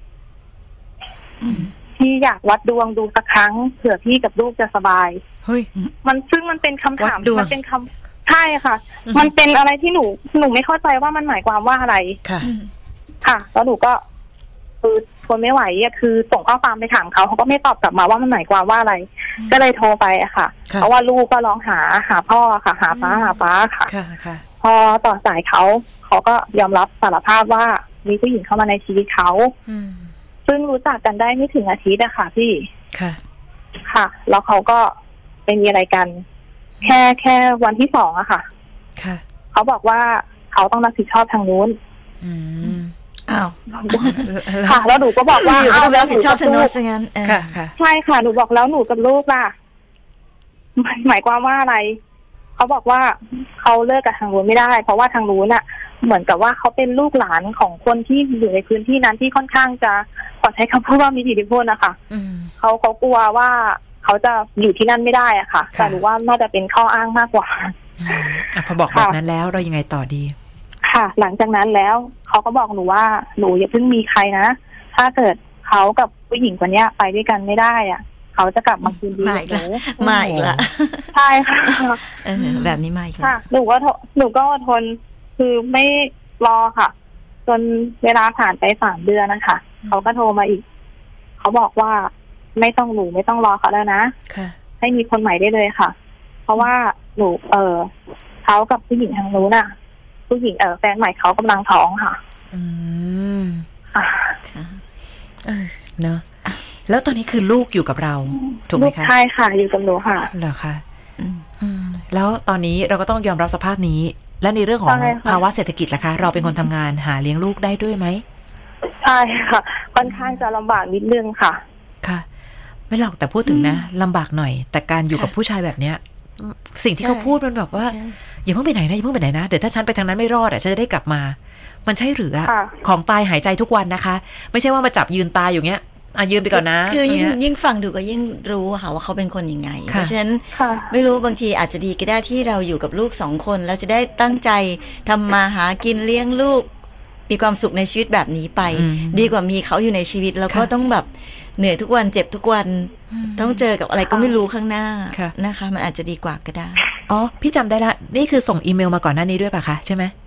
พี่อยากวัดดวงดูสักครั้งเผื่อพี่กับลูกจะสบายเฮ้ยมันซึ่งมันเป็นคำถามมันเป็นคำใช่ค่ะมันเป็นอะไรที่หนูหนูไม่เข้าใจว่ามันหมายความว่าอะไรค่ะค่ะแล้วหนูก็คือทนไม่ไหวอ่ะคือส่งข้อความไปถามเขาเขาก็ไม่ตอบกลับมาว่ามันหมายความว่าอะไรก็เลยโทรไปอะค่ะเพราะว่าลูกก็ร้องหาหาพ่อค่ะหาป้าหาป้าค่ะพอต่อสายเขาเขาก็ยอมรับสารภาพว่ามีผู้หญิงเข้ามาในชีวิตเขาซึ่งรู้จักกันได้ไม่ถึงอาทิตย์อะค่ะพี่ค่ะค่ะแล้วเขาก็ไปมีอะไรกันแค่แค่วันที่สองอะค่ะค่ะเขาบอกว่าเขาต้องรับผิดชอบทางนู้นอืมอ้าวค่ะแล้วหนูก็บอกว่าอ้าวรับผิดชอบทางนู้นซะงั้นค่ะค่ะใช่ค่ะหนูบอกแล้วหนูกับลูกล่ะหมายความว่าอะไรเขาบอกว่าเขาเลิกกับทางนู้นไม่ได้เพราะว่าทางนู้นอะเหมือนกับว่าเขาเป็นลูกหลานของคนที่อยู่ในพื้นที่นั้นที่ค่อนข้างจะขอใช้คำพูดว่ามีอิทธิพลนะคะเขาเขากลัวว่าเขาจะอยู่ที่นั่นไม่ได้อะค่ะแต่หนูว่าน่าจะเป็นข้ออ้างมากกว่าอ่ะพอบอกแบบนั้นแล้วเรายังไงต่อดีค่ะหลังจากนั้นแล้วเขาก็บอกหนูว่าหนูอย่าเพิ่งมีใครนะถ้าเกิดเขากับผู้หญิงคนนี้ไปด้วยกันไม่ได้อ่ะเขาจะกลับมาคืนดีกับหนูมาอีกละใช่ค่ะแบบนี้มาอีกค่ะหนูก็หนูก็ทนคือไม่รอค่ะจนเวลาผ่านไปสามเดือนนะคะเขาก็โทรมาอีกเขาบอกว่าไม่ต้องหนูไม่ต้องรอเขาแล้วนะให้มีคนใหม่ได้เลยค่ะเพราะว่าหนูเออเขากับผู้หญิงทางนู้นน่ะผู้หญิงเออแฟนใหม่เขากำลังท้องค่ะอืมค่ะเออเนอะแล้วตอนนี้คือลูกอยู่กับเราถูกไหมคะใช่ค่ะอยู่กับหนูค่ะเหรอคะอืมแล้วตอนนี้เราก็ต้องยอมรับสภาพนี้และในเรื่องของภาวะเศรษฐกิจล่ะคะเราเป็นคนทำงานหาเลี้ยงลูกได้ด้วยไหมใช่ค่ะค่อนข้างจะลำบากนิดนึงค่ะค่ะไม่หรอกแต่พูดถึงนะลำบากหน่อยแต่การอยู่กับผู้ชายแบบเนี้ยสิ่งที่เขาพูดมันแบบว่าอย่าเพิ่งไปไหนนะอย่าเพิ่งไปไหนนะเดี๋ยวถ้าฉันไปทางนั้นไม่รอดอ่ะฉันจะได้กลับมามันใช่หรืออ่ะของตายหายใจทุกวันนะคะไม่ใช่ว่ามาจับยืนตายอย่างเงี้ยอ่ะยืนไปก่อนนะคือยิ่งยิ่งฟังดูก็ยิ่งรู้ค่ะว่าเขาเป็นคนยังไงเพราะฉะนั้นไม่รู้บางทีอาจจะดีก็ได้ที่เราอยู่กับลูกสองคนแล้วจะได้ตั้งใจทำมาหากินเลี้ยงลูกมีความสุขในชีวิตแบบนี้ไปดีกว่ามีเขาอยู่ในชีวิตแล้วก็ต้องแบบเหนื่อยทุกวันเจ็บทุกวันต้องเจอกับอะไรก็ไม่รู้ข้างหน้านะคะมันอาจจะดีกว่าก็ได้อ๋อพี่จำได้ละนี่คือส่งอีเมลมาก่อนหน้านี้ด้วยป่ะคะใช่ไหม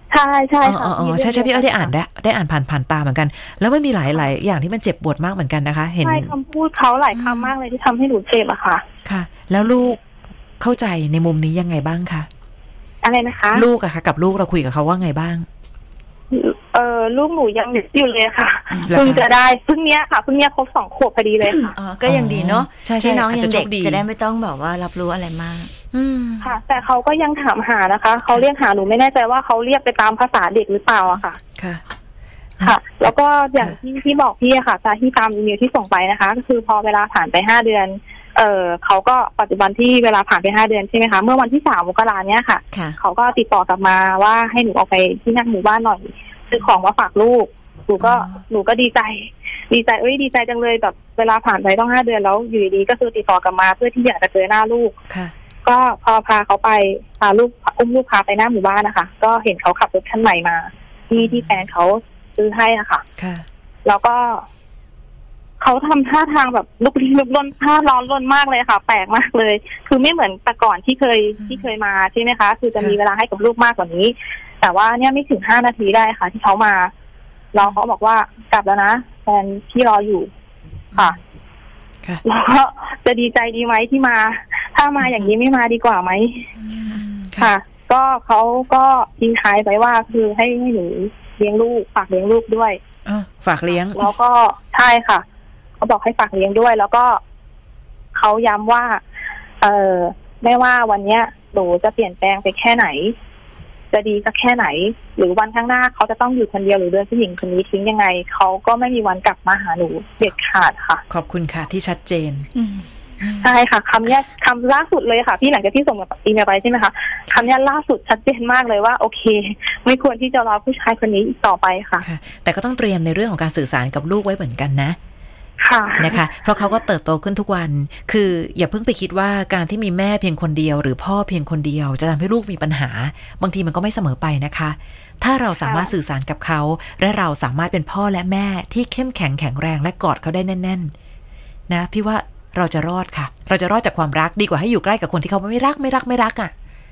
ใช่ใช่ค่ะอ๋อใช่ใช่พี่อ้อยได้อ่านได้ได้อ่านผ่านผ่านตาเหมือนกันแล้วไม่มีหลายหลายอย่างที่มันเจ็บปวดมากเหมือนกันนะคะเห็นใช่คำพูดเขาหลายคำมากเลยที่ทำให้หนูเจ็บอะค่ะค่ะแล้วลูกเข้าใจในมุมนี้ยังไงบ้างคะอะไรนะคะลูกอะค่ะกับลูกเราคุยกับเขาว่าไงบ้างเออลูกหนูยังเด็กอยู่เลยค่ะเพิ่งจะได้เพิ่งเนี้ยค่ะเพิ่งเนี้ยครบสองขวบพอดีเลยค่ะอ๋อก็ยังดีเนาะที่น้องยังเด็กจะได้ไม่ต้องแบบว่ารับรู้อะไรมากค่ะแต่เขาก็ยังถามหานะคะเขาเรียกหาหนูไม่แน่ใจว่าเขาเรียกไปตามภาษาเด็กหรือเปล่าอะค่ะค่ะค่ะแล้วก็อย่างที่ที่บอกพี่อะค่ะตาที่ตามอีเมลที่ส่งไปนะคะก็คือพอเวลาผ่านไปห้าเดือนเออเขาก็ปัจจุบันที่เวลาผ่านไปห้าเดือนใช่ไหมคะเมื่อวันที่สามมกราเนี้ยค่ะเขาก็ติดต่อกลับมาว่าให้หนูออกไปที่นั่งหมู่บ้านหน่อยซื้อของมาฝากลูกหนูก็หนูก็ดีใจดีใจเอ้ยดีใจจังเลยแบบเวลาผ่านไปต้องห้าเดือนแล้วอยู่ดีก็คือติดต่อกลับมาเพื่อที่อยากจะเจอหน้าลูกก็พอพาเขาไปพาลูกอุ้มลูกพาไปหน้าหมู่บ้านนะคะก็เห็นเขาขับรถคันใหม่มาที่ที่แฟนเขาซื้อให้อะค่ะแล้วก็เขาทำท่าทางแบบลุกลี้ลุกลนท่าร้อนรนมากเลยค่ะแปลกมากเลยคือไม่เหมือนแต่ก่อนที่เคยที่เคยมาใช่ไหมคะคือจะมีเวลาให้กับลูกมากกว่านี้แต่ว่าเนี่ยไม่ถึงห้านาทีได้ค่ะที่เขามาเราเขาบอกว่ากลับแล้วนะแฟนที่รออยู่ค่ะแล้วก็จะดีใจดีไหมที่มาถ้ามาอย่างนี้ไม่มาดีกว่าไหมค่ะก็เขาก็ทิ้งท้ายไปว่าคือให้ให้หนูเลี้ยงลูกฝากเลี้ยงลูกด้วยฝากเลี้ยงแล้วก็ใช่ค่ะเขาบอกให้ฝากเลี้ยงด้วยแล้วก็เขาย้ำว่าเออไม่ว่าวันเนี้ยหนูจะเปลี่ยนแปลงไปแค่ไหนจะดีสักแค่ไหนหรือวันข้างหน้าเขาจะต้องอยู่คนเดียวหรือเดินผู้หญิงคนนี้ทิ้งยังไงเขาก็ไม่มีวันกลับมาหาหนูเด็ดขาดค่ะขอบคุณค่ะที่ชัดเจนใช่ค่ะคำนี้คำล่าสุดเลยค่ะพี่หลังจากที่ส่งอีเมลไปใช่ไหมคะคำนี้ล่าสุดชัดเจนมากเลยว่าโอเคไม่ควรที่จะรอผู้ชายคนนี้อีกต่อไปค่ะแต่ก็ต้องเตรียมในเรื่องของการสื่อสารกับลูกไว้เหมือนกันนะนะคะเพราะเขาก็เติบโตขึ้นทุกวันคืออย่าเพิ่งไปคิดว่าการที่มีแม่เพียงคนเดียวหรือพ่อเพียงคนเดียวจะทำให้ลูกมีปัญหาบางทีมันก็ไม่เสมอไปนะคะถ้าเราสามารถสื่อสารกับเขาและเราสามารถเป็นพ่อและแม่ที่เข้มแข็งแข็งแรงและกอดเขาได้แน่นๆนะพี่ว่าเราจะรอดค่ะเราจะรอดจากความรักดีกว่าให้อยู่ใกล้กับคนที่เขาไม่รักไม่รักไม่รักอ่ะ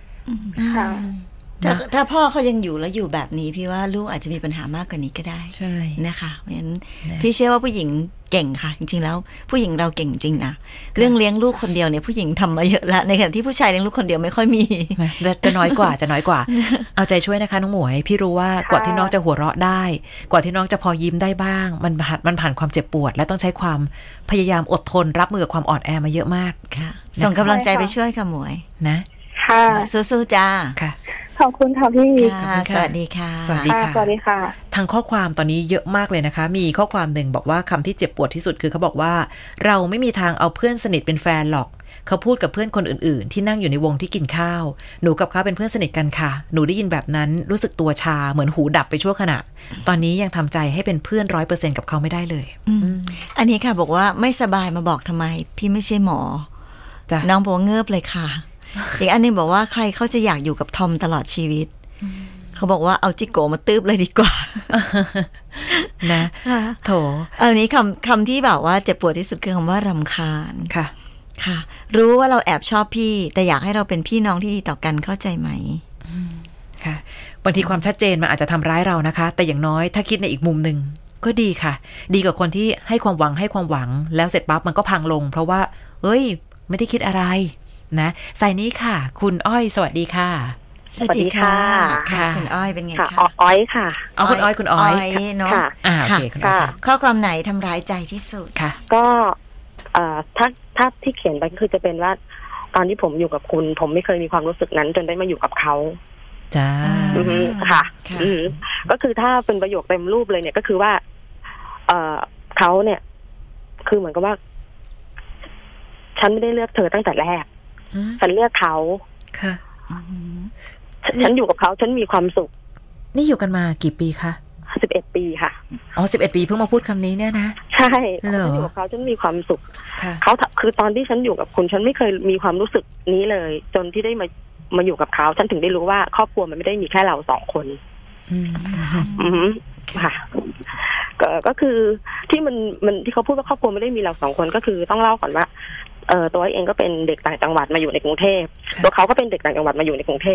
ถ้าถ้าพ่อเขายังอยู่แล้วอยู่แบบนี้พี่ว่าลูกอาจจะมีปัญหามากกว่านี้ก็ได้ใช่นะคะเพราะฉะนั้นพี่เชื่อว่าผู้หญิงเก่งค่ะจริงๆแล้วผู้หญิงเราเก่งจริงนะเรื่องเลี้ยงลูกคนเดียวเนี่ยผู้หญิงทำมาเยอะแล้วในขณะที่ผู้ชายเลี้ยงลูกคนเดียวไม่ค่อยมีจะจะน้อยกว่าจะน้อยกว่าเอาใจช่วยนะคะน้องหมวยพี่รู้ว่ากว่าที่น้องจะหัวเราะได้กว่าที่น้องจะพอยิ้มได้บ้างมันผ่านมันผ่านความเจ็บปวดและต้องใช้ความพยายามอดทนรับมือกับความอ่อนแอมาเยอะมากค่ะส่งกำลังใจไปช่วยค่ะหมวยนะค่ะสู้ๆจ้าค่ะขอบคุณค่ะพี่สวัสดีค่ะสวัสดีค่ะสวัสดีค่ะทางข้อความตอนนี้เยอะมากเลยนะคะมีข้อความหนึ่งบอกว่าคำที่เจ็บปวดที่สุดคือเขาบอกว่าเราไม่มีทางเอาเพื่อนสนิทเป็นแฟนหรอกเขาพูดกับเพื่อนคนอื่นๆที่นั่งอยู่ในวงที่กินข้าวหนูกับเขาเป็นเพื่อนสนิทกันค่ะหนูได้ยินแบบนั้นรู้สึกตัวชาเหมือนหูดับไปชั่วขณะตอนนี้ยังทำใจให้เป็นเพื่อนร้อยเปอร์เซ็นต์กับเขาไม่ได้เลยอันนี้ค่ะบอกว่าไม่สบายมาบอกทำไมพี่ไม่ใช่หมอน้องบอกเงิบเลยค่ะอีกอันนึงบอกว่าใครเขาจะอยากอยู่กับทอมตลอดชีวิตเขาบอกว่าเอาจิโกมาตืบเลยดีกว่านะโถอันนี้คำคำที่แบบว่าเจ็บปวดที่สุดคือคำว่ารำคาญค่ะค่ะรู้ว่าเราแอบชอบพี่แต่อยากให้เราเป็นพี่น้องที่ดีต่อกันเข้าใจไหมค่ะบางทีความชัดเจนมันอาจจะทำร้ายเรานะคะแต่อย่างน้อยถ้าคิดในอีกมุมหนึ่งก็ดีค่ะดีกว่าคนที่ให้ความหวังให้ความหวังแล้วเสร็จปั๊บมันก็พังลงเพราะว่าเอ้ยไม่ได้คิดอะไรนะใส่นี้ค่ะคุณอ้อยสวัสดีค่ะสวัสดีค่ะค่ะคุณอ้อยเป็นไงคะอ้อยค่ะเอาคุณอ้อยคุณอ้อยเนาะอ่าโอเคคุณอ้อยข้อความไหนทำร้ายใจที่สุดค่ะก็เอ่อถ้าถ้าที่เขียนไปคือจะเป็นว่าตอนที่ผมอยู่กับคุณผมไม่เคยมีความรู้สึกนั้นจนได้มาอยู่กับเขาจ้าค่ะก็คือถ้าเป็นประโยคเต็มรูปเลยเนี่ยก็คือว่าเอ่อเขาเนี่ยคือเหมือนกับว่าฉันไม่ได้เลือกเธอตั้งแต่แรกฉันเลือกเขาค่ะฉันอยู่กับเขาฉันมีความสุขนี่อยู่กันมากี่ปีคะสิบเอ็ดปีค่ะอ๋อสิบเอ็ดปีเพิ่งมาพูดคำนี้เนี่ยนะใช่ฉันอยู่กับเขาฉันมีความสุขเขาคือตอนที่ฉันอยู่กับคุณฉันไม่เคยมีความรู้สึกนี้เลยจนที่ได้มามาอยู่กับเขาฉันถึงได้รู้ว่าครอบครัวมันไม่ได้มีแค่เราสองคนอืมค่ะก็คือที่มันมันที่เขาพูดว่าครอบครัวไม่ได้มีเราสองคนก็คือต้องเล่าก่อนว่าเออตัวเองก็เป็นเด็กต่างจังหวัดมาอยู่ในกรุงเทพตัวเขาก็เป็นเด็กต่างจังหวัดมาอยู่ในกรุงเทพ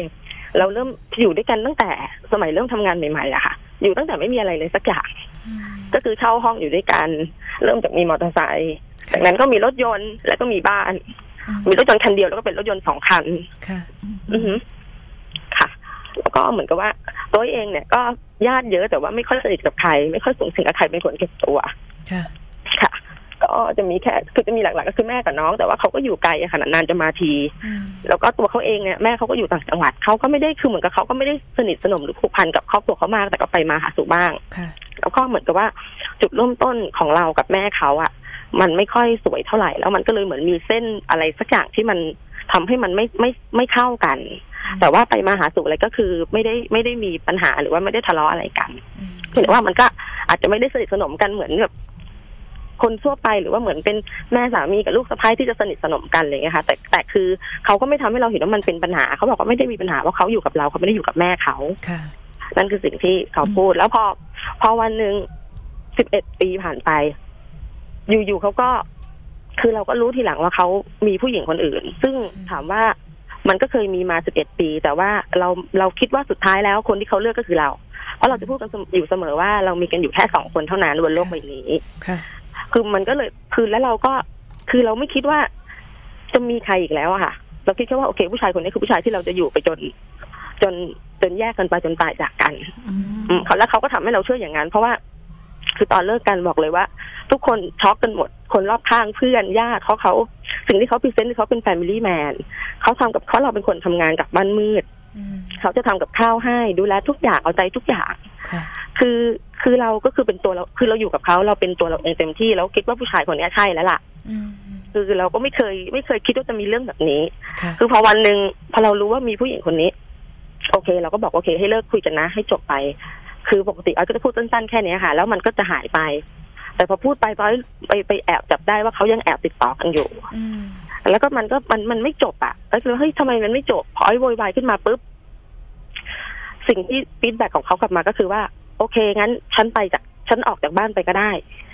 เราเริ่มอยู่ด้วยกันตั้งแต่สมัยเริ่มทำงานใหม่ๆอะค่ะอยู่ตั้งแต่ไม่มีอะไรเลยสักอย่างก็คือเช่าห้องอยู่ด้วยกันเริ่มจากมีมอเตอร์ไซค์จากนั้นก็มีรถยนต์แล้วก็มีบ้านมีรถยนต์คันเดียวแล้วก็เป็นรถยนต์สองคันค่ะอือฮึค่ะแล้วก็เหมือนกับว่าตัวเองเนี่ยก็ญาติเยอะแต่ว่าไม่ค่อยสนิทกับใครไม่ค่อยสูงสิงกับใครเป็นคนเก็บตัวค่ะค่ะก็จะมีแค่คือจะมีหลักๆก็คือแม่กับน้องแต่ว่าเขาก็อยู่ไกลอะค่ะนานๆจะมาทีแล้วก็ตัวเขาเองเนี่ยแม่เขาก็อยู่ต่างจังหวัดเขาก็ไม่ได้คือเหมือนกับเขาก็ไม่ได้สนิทสนมหรือผูกพันกับครอบครัวเขามากแต่ก็ไปมาหาสู่บ้างแล้วก็เหมือนกับว่าจุดเริ่มต้นของเรากับแม่เขาอะมันไม่ค่อยสวยเท่าไหร่แล้วมันก็เลยเหมือนมีเส้นอะไรสักอย่างที่มันทำให้มันไม่ไม่ไม่เข้ากันแต่ว่าไปมาหาสู่อะไรก็คือไม่ได้ไม่ได้มีปัญหาหรือว่าไม่ได้ทะเลาะอะไรกันแต่ว่ามันก็อาจจะไม่ได้สนิทสนมกันเหมือนแบบคนทั่วไปหรือว่าเหมือนเป็นแม่สามีกับลูกสะใภ้ที่จะสนิทสนมกันอะไรเงี้ยค่ะแต่แต่คือเขาก็ไม่ทำให้เราเห็นว่ามันเป็นปัญหาเขาบอกว่าไม่ได้มีปัญหาว่าเขาอยู่กับเราเขาไม่ได้อยู่กับแม่เขานั่นคือสิ่งที่เขาพูดแล้วพอพอวันหนึ่งสิบเอ็ดปีผ่านไปอยู่ๆเขาก็คือเราก็รู้ทีหลังว่าเขามีผู้หญิงคนอื่นซึ่งถามว่ามันก็เคยมีมาสิบเอ็ดปีแต่ว่าเราเราคิดว่าสุดท้ายแล้วคนที่เขาเลือกก็คือเราเพราะเราจะพูดกันอยู่เสมอว่าเรามีกันอยู่แค่สองคนเท่านั้นบนโลกใบนี้คือมันก็เลยคือแล้วเราก็คือเราไม่คิดว่าจะมีใครอีกแล้วอะค่ะเราคิดแค่ว่าโอเคผู้ชายคนนี้คือผู้ชายที่เราจะอยู่ไปจนจนจนแยกกันไปจนตายจากกันอืมเขาแล้วเขาก็ทำให้เราเชื่ออย่างนั้นเพราะว่าคือตอนเลิกกันบอกเลยว่าทุกคนช็อกกันหมดคนรอบข้างเพื่อนญาติเขาเขาสิ่งที่เขาพรีเซนต์เขาเป็นแฟมิลี่แมนเขาทำกับเขาเราเป็นคนทำงานกับบ้านมืดเขาจะทำกับข้าวให้ดูแลทุกอย่างเอาใจทุกอย่างคือคือเราก็คือเป็นตัวเราคือเราอยู่กับเขาเราเป็นตัวเราเองเต็มที่แล้วคิดว่าผู้ชายคนนี้ใช่แล้วล่ะคือเราก็ไม่เคยไม่เคยคิดว่าจะมีเรื่องแบบนี้คือพอวันหนึ่งพอเรารู้ว่ามีผู้หญิงคนนี้โอเคเราก็บอกโอเคให้เลิกคุยกันนะให้จบไปคือปกติอ้อยก็จะพูดสั้นๆแค่นี้ค่ะแล้วมันก็จะหายไปแต่พอพูดไปอ้อยไปไปแอบจับได้ว่าเขายังแอบติดต่อกันอยู่แล้วก็มันก็มันมันไม่จบอ่ะก็คือเฮ้ยทำไมมันไม่จบพออ้อยโวยวายขึ้นมาปุ๊บสิ่งที่ฟีดแบ็กของเขากลับมาก็คือว่าโอเคงั้นฉันไปจากฉันออกจากบ้านไปก็ได้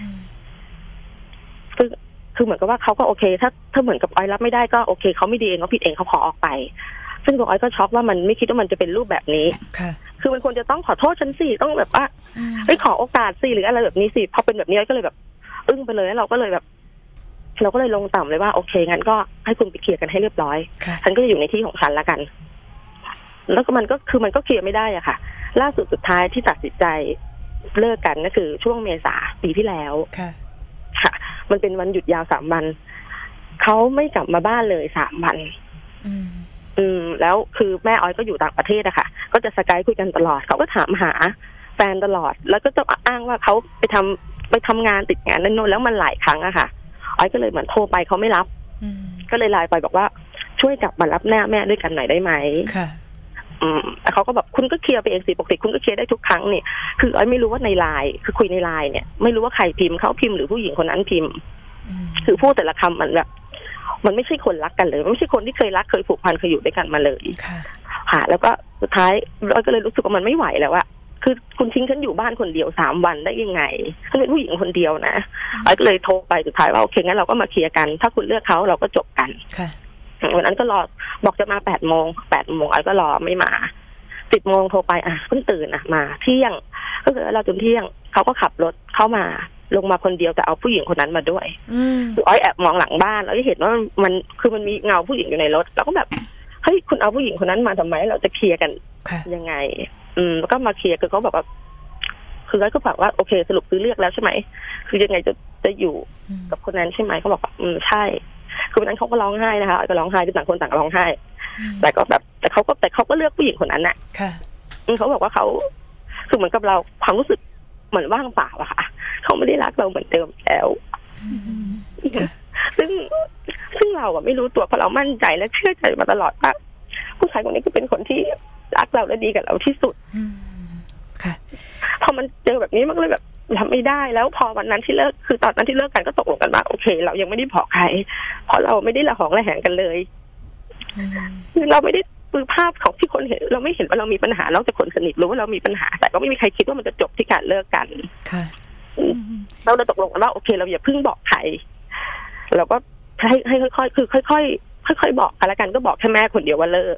คือคือเหมือนกับว่าเขาก็โอเคถ้าถ้าเหมือนกับอ้อยรับไม่ได้ก็โอเคเขาไม่ดีเองเขาผิดเองเขาขอออกไปซึ่งตัวอ้อยก็ช็อกว่ามันไม่คิดว่ามันจะเป็นรูปแบบนี้คือมันควรจะต้องขอโทษฉันสิต้องแบบว่าเฮ้ยขอโอกาสสิหรืออะไรแบบนี้สิพอเป็นแบบนี้ก็เลยแบบอึ้งไปเลยแล้วเราก็เลยแบบเราก็เลยลงต่ำเลยว่าโอเคงั้นก็ให้คุณไปเคลียร์กันให้เรียบร้อยฉันก็จะอยู่ในที่ของฉันละกันแล้วก็มันก็คือมันก็เคลียร์ไม่ได้อะค่ะล่าสุดสุดท้ายที่ตัดสินใจเลิกกันก็คือช่วงเมษาปีที่แล้วค่ะมันเป็นวันหยุดยาวสามวันเขาไม่กลับมาบ้านเลยสามวันอืมแล้วคือแม่อ้อยก็อยู่ต่างประเทศอะค่ะก็จะสกายคุยกันตลอดเขาก็ถามหาแฟนตลอดแล้วก็จะอ้างว่าเขาไปทำไปทำงานติดงานนั่นโน้นแล้วมันหลายครั้งอะค่ะอ้อยก็เลยเหมือนโทรไปเขาไม่รับก็เลยไลน์ไปบอกว่าช่วยกลับมารับหน้าแม่ด้วยกันหน่อยได้ไหมค่ะอืมแต่เขาก็แบบคุณก็เคลียร์ไปเองสิปกติคุณก็เคลียร์ได้ทุกครั้งเนี่ยคืออ้อยไม่รู้ว่าในไลน์คือคุยในไลน์เนี่ยไม่รู้ว่าใครพิมพ์เขาพิมพ์หรือผู้หญิงคนนั้นพิมพ์คือพูดแต่ละคำมันแบบมันไม่ใช่คนรักกันเลยไม่ใช่คนที่เคยรักเคยผูกพันเคยอยู่ด้วยกันมาเลยค่ะแล้วก็สุดท้ายอ้อยก็เลยรู้สึกว่ามันไม่ไหวแล้วอะคือคุณทิ้งฉันอยู่บ้านคนเดียวสามวันได้ยังไงฉันเป็นผู้หญิงคนเดียวนะอ้อยก็เลยโทรไปสุดท้ายว่าโอเคงั้นเราก็มาเคลียร์กันถ้าคุณเลือกเขาเราก็จบกันวันนั้นก็รอบอกจะมาแปดโมงแปดโมงอ้อยก็รอไม่มาสิบโมงโทรไปอ่ะเพิ่งตื่นอ่ะมาเที่ยงก็คือเราจนเที่ยงเขาก็ขับรถเข้ามาลงมาคนเดียวแต่เอาผู้หญิงคนนั้นมาด้วยคืออ้อยแอบมองหลังบ้านแล้วเห็นว่ามันคือมันมีเงาผู้หญิงอยู่ในรถแล้วก็แบบเฮ้ยคุณเอาผู้หญิงคนนั้นมาทำไมเราจะเคลียร์กันยังไงอืมแล้วก็มาเคลียร์คือเขาบอกว่าคืออ้อยก็บอกว่าโอเคสรุปคือเลือกแล้วใช่ไหมคือยังไงจะจะอยู่กับคนนั้นใช่ไหมเขาบอกว่าอืมใช่คือวันนั้นเขาก็ร้องไห้นะคะก็ร้องไห้ต่างคนต่างร้องไห้แต่ก็แบบแต่เขาก็แต่เขาก็เลือกผู้หญิงคนนั้นน่ะเขาบอกว่าเขาคือเหมือนกับเราความรู้สึกเหมือนว่างเปล่าอะค่ะเขาไม่ได้รักเราเหมือนเดิมแล้วซึ่งซึ่งเราอะไม่รู้ตัวเพราะเรามั่นใจและเชื่อใจมาตลอดว่าผู้ชายคนนี้คือเป็นคนที่รักเราและดีกับเราที่สุดพอมันเจอแบบนี้มันเลยแบบทำไม่ได้แล้วพอวันนั้นที่เลิกคือตอนนั้นที่เลิกกันก็ตกลงกันว่าโอเคเรายังไม่ได้บอกใครเพราะเราไม่ได้ละหองละแหงกันเลยคือเราไม่ได้คือภาพของที่คนเห็นเราไม่เห็นว่าเรามีปัญหานอกจากคนสนิทรู้ว่าเรามีปัญหาแต่ก็ไม่มีใครคิดว่ามันจะจบที่การเลิกกันเราเลยตกลงกันว่าโอเคเราอย่าเพิ่งบอกใครเราก็ให้ให้ค่อยๆคือค่อยๆค่อยๆบอกกันแล้วกันก็บอกแค่แม่คนเดียวว่าเลิก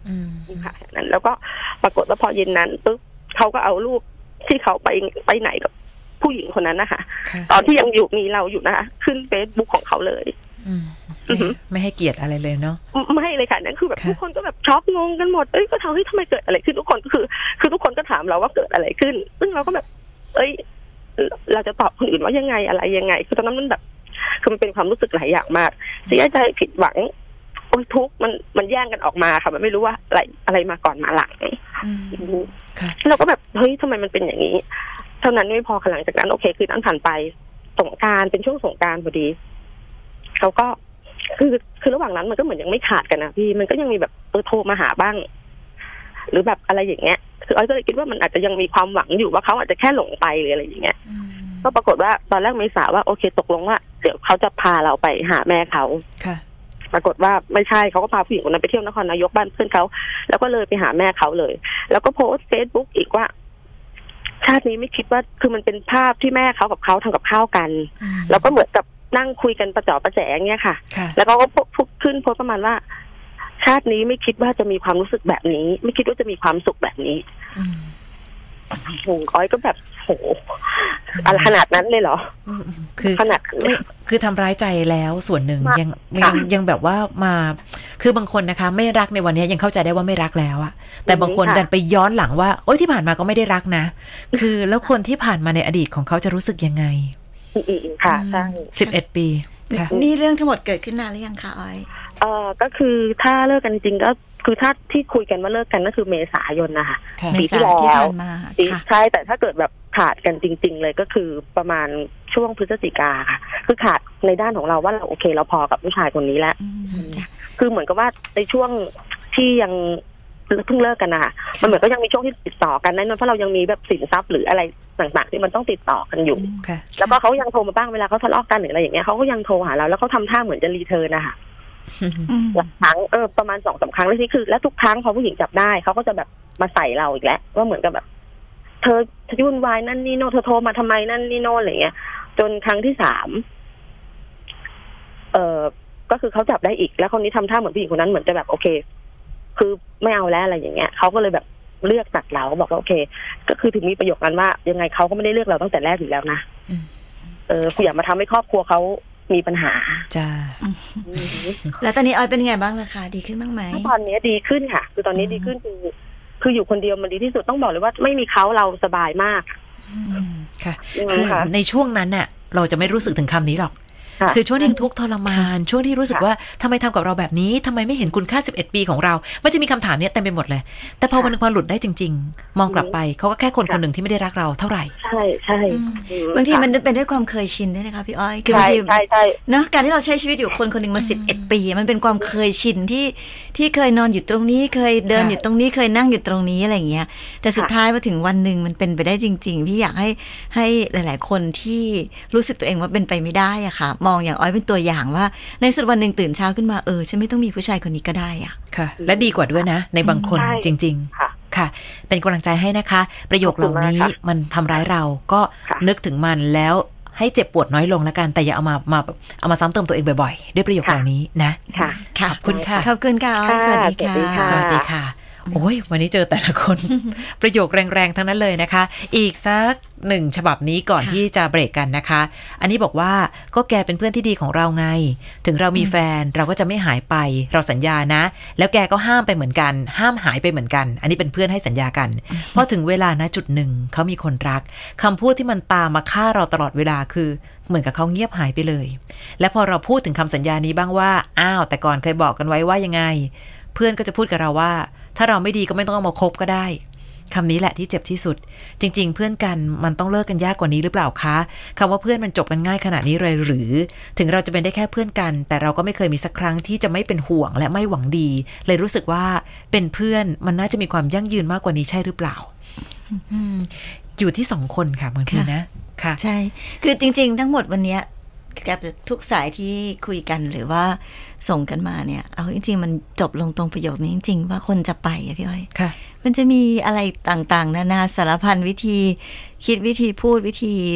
ค่ะนั้นแล้วก็ปรากฏว่าพอเย็นนั้นปุ๊บเขาก็เอารูปที่เขาไปไปไหนกับผู้หญิงคนนั้นนะคะตอนที่ยังอยู่มีเราอยู่นะคะขึ้นเฟซบุ๊กของเขาเลยไม่ให้เกียรติอะไรเลยเนาะไม่เลยค่ะนั่นคือแบบทุกคนก็แบบช็อกงงกันหมดเอ้ยก็ทำให้ทำไมเกิดอะไรขึ้นทุกคนก็คือคือทุกคนก็ถามเราว่าเกิดอะไรขึ้นซึ่งเราก็แบบเอ้ยเราจะตอบคนอื่นว่ายังไงอะไรยังไงคือตอนนั้นมันแบบคือมันเป็นความรู้สึกหลายอย่างมากเสียใจผิดหวังโอ้ยทุกมันมันแย่งกันออกมาค่ะมันไม่รู้ว่าอะไรอะไรมาก่อนมาหลังเราก็แบบเฮ้ยทำไมมันเป็นอย่างนี้เท่านั้นไม่พอหลังจากนั้นโอเคคือนั้นผ่านไปสงกรานต์เป็นช่วงสงกรานต์พอดีเขาก็คือคือระหว่างนั้นมันก็เหมือนยังไม่ขาดกันนะพี่มันก็ยังมีแบบเออโทรมาหาบ้างหรือแบบอะไรอย่างเงี้ยคืออ้อยก็เลยคิดว่ามันอาจจะยังมีความหวังอยู่ว่าเขาอาจจะแค่หลงไปหรืออะไรอย่างเงี้ยก็ปรากฏว่าตอนแรกเมษาว่าโอเคตกลงว่าเดี๋ยวเขาจะพาเราไปหาแม่เขาค่ะปรากฏว่าไม่ใช่เขาก็พาผู้หญิงคนนั้นไปเที่ยวนครนายกบ้านเพื่อนเขาแล้วก็เลยไปหาแม่เขาเลยแล้วก็โพสต์เฟซบุ๊กอีกว่าชาตินี้ไม่คิดว่าคือมันเป็นภาพที่แม่เขากับเขาทำกับข้าวกันแล้วก็เหมือนกับนั่งคุยกันประจอประแจงเงี้ยค่ะแล้วเขาก็พูดขึ้นโพสต์ประมาณว่าชาตินี้ไม่คิดว่าจะมีความรู้สึกแบบนี้ไม่คิดว่าจะมีความสุขแบบนี้โอ้อ้อยก็แบบโหอะไรขนาดนั้นเลยเหรอคือขนาดคือทำร้ายใจแล้วส่วนหนึ่งยังยังยังแบบว่ามาคือบางคนนะคะไม่รักในวันนี้ยังเข้าใจได้ว่าไม่รักแล้วอะแต่บางคนดันไปย้อนหลังว่าโอ๊ยที่ผ่านมาก็ไม่ได้รักนะคือแล้วคนที่ผ่านมาในอดีตของเขาจะรู้สึกยังไงค่ะใช่สิบเอ็ดปีค่ะนี่เรื่องทั้งหมดเกิดขึ้นนานหรือยังคะอ้อยเอ่อก็คือถ้าเลิกกันจริงๆก็คือถ้าที่คุยกันว่าเลิกกันก็คือเมษายนนะคะปีที่แล้วใช่แต่ถ้าเกิดแบบขาดกันจริงๆเลยก็คือประมาณช่วงพฤศจิกาค่ะคือขาดในด้านของเราว่าเราโอเคเราพอกับผู้ชายคนนี้แล้วคือเหมือนกับว่าในช่วงที่ยังเพิ่งเลิกกันนะคะมันเหมือนก็ยังมีช่วงที่ติดต่อกันนั่นเพราะเรายังมีแบบสินทรัพย์หรืออะไรต่างๆที่มันต้องติดต่อกันอยู่แล้วก็เขายังโทรมาบ้างเวลาเขาทะเลาะกันหรืออะไรอย่างเงี้ยเขาก็ยังโทรหาเราแล้วเขาทำท่าเหมือนจะรีเทิร์นนะคะหลายครั้งเออประมาณสองสามครั้งแล้วที่คือแล้วทุกครั้งพอผู้หญิงจับได้เขาก็จะแบบมาใส่เราอีกแล้วว่าเหมือนกับแบบเธอเธอวุ่นวายนั่นนี่โน่เธอโทรมาทำไมนั่นนี่โน่อะไรเงี้ยจนครั้งที่สามเออก็คือเขาจับได้อีกแล้วคนนี้ทำท่าเหมือนผู้หญิงคนนั้นเหมือนจะแบบโอเคคือไม่เอาแล้วอะไรอย่างเงี้ยเขาก็เลยแบบเลือกตัดเราบอกว่าโอเคก็คือถึงมีประโยคนั้นว่ายังไงเขาก็ไม่ได้เลือกเราตั้งแต่แรกอยู่แล้วนะเอออย่ามาทำให้ครอบครัวเขามีปัญหาจ้าแล้วตอนนี้ออยเป็นไงบ้างล่ะคะดีขึ้นบ้างไหมตอนนี้ดีขึ้นค่ะคือตอนนี้ดีขึ้นคือคืออยู่คนเดียวมันดีที่สุดต้องบอกเลยว่าไม่มีเขาเราสบายมากค่ะคือในช่วงนั้นเนี่ยเราจะไม่รู้สึกถึงคำนี้หรอกคือช่วงที่ทุกข์ทรมานช่วงที่รู้สึกว่าทำไมทำกับเราแบบนี้ทำไมไม่เห็นคุณค่าสิบเอ็ดปีของเรามันจะมีคำถามเนี้ยเต็มไปหมดเลยแต่พอวันนึงพอหลุดได้จริงๆมองกลับไปเขาก็แค่คนคนหนึ่งที่ไม่ได้รักเราเท่าไหร่ใช่ใช่บางทีมันเป็นด้วยความเคยชินด้วยนะคะพี่อ้อยคือบางทีเนาะการที่เราใช้ชีวิตอยู่คนคนหนึ่งมาสิบเอ็ดปีมันเป็นความเคยชินที่ที่เคยนอนอยู่ตรงนี้เคยเดินอยู่ตรงนี้เคยนั่งอยู่ตรงนี้อะไรอย่างเงี้ยแต่สุดท้ายมาถึงวันหนึ่งมันเป็นไปได้จริงๆพี่อยากให้ให้หลายๆคนที่รู้สึกตัวเองว่าเป็นไปไม่ได้อะค่ะมองอย่างอ้อยเป็นตัวอย่างว่าในสุดวันหนึ่งตื่นเช้าขึ้นมาเออฉันไม่ต้องมีผู้ชายคนนี้ก็ได้อ่ะค่ะและดีกว่าด้วยนะในบางคนจริงๆค่ะค่ะเป็นกำลังใจให้นะคะประโยคเหล่านี้มันทำร้ายเราก็นึกถึงมันแล้วให้เจ็บปวดน้อยลงแล้วกันแต่อย่าเอามามาเอามาซ้ำเติมตัวเองบ่อยๆด้วยประโยคเหล่านี้นะค่ะขอบคุณค่ะขอบคุณค่ะสวัสดีค่ะสวัสดีค่ะโอ้ยวันนี้เจอแต่ละคนประโยคแรงๆทั้งนั้นเลยนะคะอีกสักหนึ่งฉบับนี้ก่อนที่จะเบรกกันนะคะอันนี้บอกว่าก็แกเป็นเพื่อนที่ดีของเราไงถึงเรามีแฟนเราก็จะไม่หายไปเราสัญญานะแล้วแกก็ห้ามไปเหมือนกันห้ามหายไปเหมือนกันอันนี้เป็นเพื่อนให้สัญญากันพอถึงเวลานะจุดหนึ่งเขามีคนรักคำพูดที่มันตามมาฆ่าเราตลอดเวลาคือเหมือนกับเขาเงียบหายไปเลยและพอเราพูดถึงคำสัญญานี้บ้างว่าอ้าวแต่ก่อนเคยบอกกันไว้ว่ายังไงเพื่อนก็จะพูดกับเราว่าถ้าเราไม่ดีก็ไม่ต้องเอามาคบก็ได้คำนี้แหละที่เจ็บที่สุดจริงๆเพื่อนกันมันต้องเลิกกันยากกว่านี้หรือเปล่าคะคำว่าเพื่อนมันจบกันง่ายขนาดนี้เลยหรือถึงเราจะเป็นได้แค่เพื่อนกันแต่เราก็ไม่เคยมีสักครั้งที่จะไม่เป็นห่วงและไม่หวังดีเลยรู้สึกว่าเป็นเพื่อนมันน่าจะมีความยั่งยืนมากกว่านี้ใช่หรือเปล่าอยู่ที่สองคนค่ะบางทีนะค่ะใช่คือจริงๆทั้งหมดวันนี้กับทุกสายที่คุยกันหรือว่าส่งกันมาเนี่ยเอาจริงๆมันจบลงตรงประโยคนี้จริงๆว่าคนจะไปอะพี่อ้อยค่ะมันจะมีอะไรต่างๆนานาสารพันวิธีคิดวิธีพูดวิธี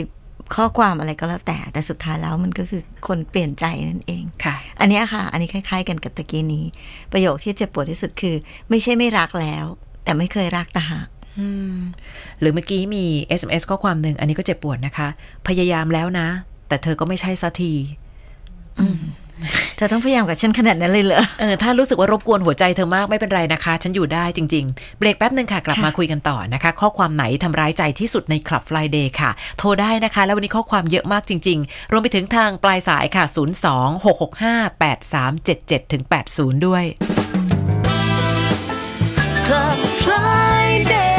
ข้อความอะไรก็แล้วแต่แต่สุดท้ายแล้วมันก็คือคนเปลี่ยนใจนั่นเองค่ะอันนี้ค่ะอันนี้คล้ายๆกันกับตะกี้นี้ประโยคที่เจ็บปวดที่สุดคือไม่ใช่ไม่รักแล้วแต่ไม่เคยรักต่างหากหรือเมื่อกี้มี เอส เอ็ม เอส ข้อความหนึ่งอันนี้ก็เจ็บปวดนะคะพยายามแล้วนะแต่เธอก็ไม่ใช่สักทีเธอต้องพยายามกับฉันขนาดนั้นเลยเหรอเออถ้ารู้สึกว่ารบกวนหัวใจเธอมากไม่เป็นไรนะคะฉันอยู่ได้จริงๆเบรกแป๊บนึงค่ะกลับมาคุยกันต่อนะคะข้อความไหนทำร้ายใจที่สุดใน Club Friday ค่ะโทรได้นะคะแล้ววันนี้ข้อความเยอะมากจริงๆรวมไปถึงทางปลายสายค่ะศูนย์ สอง หก หก ห้า แปด สาม เจ็ด เจ็ด ถึง แปดสิบ ด้วย Club Friday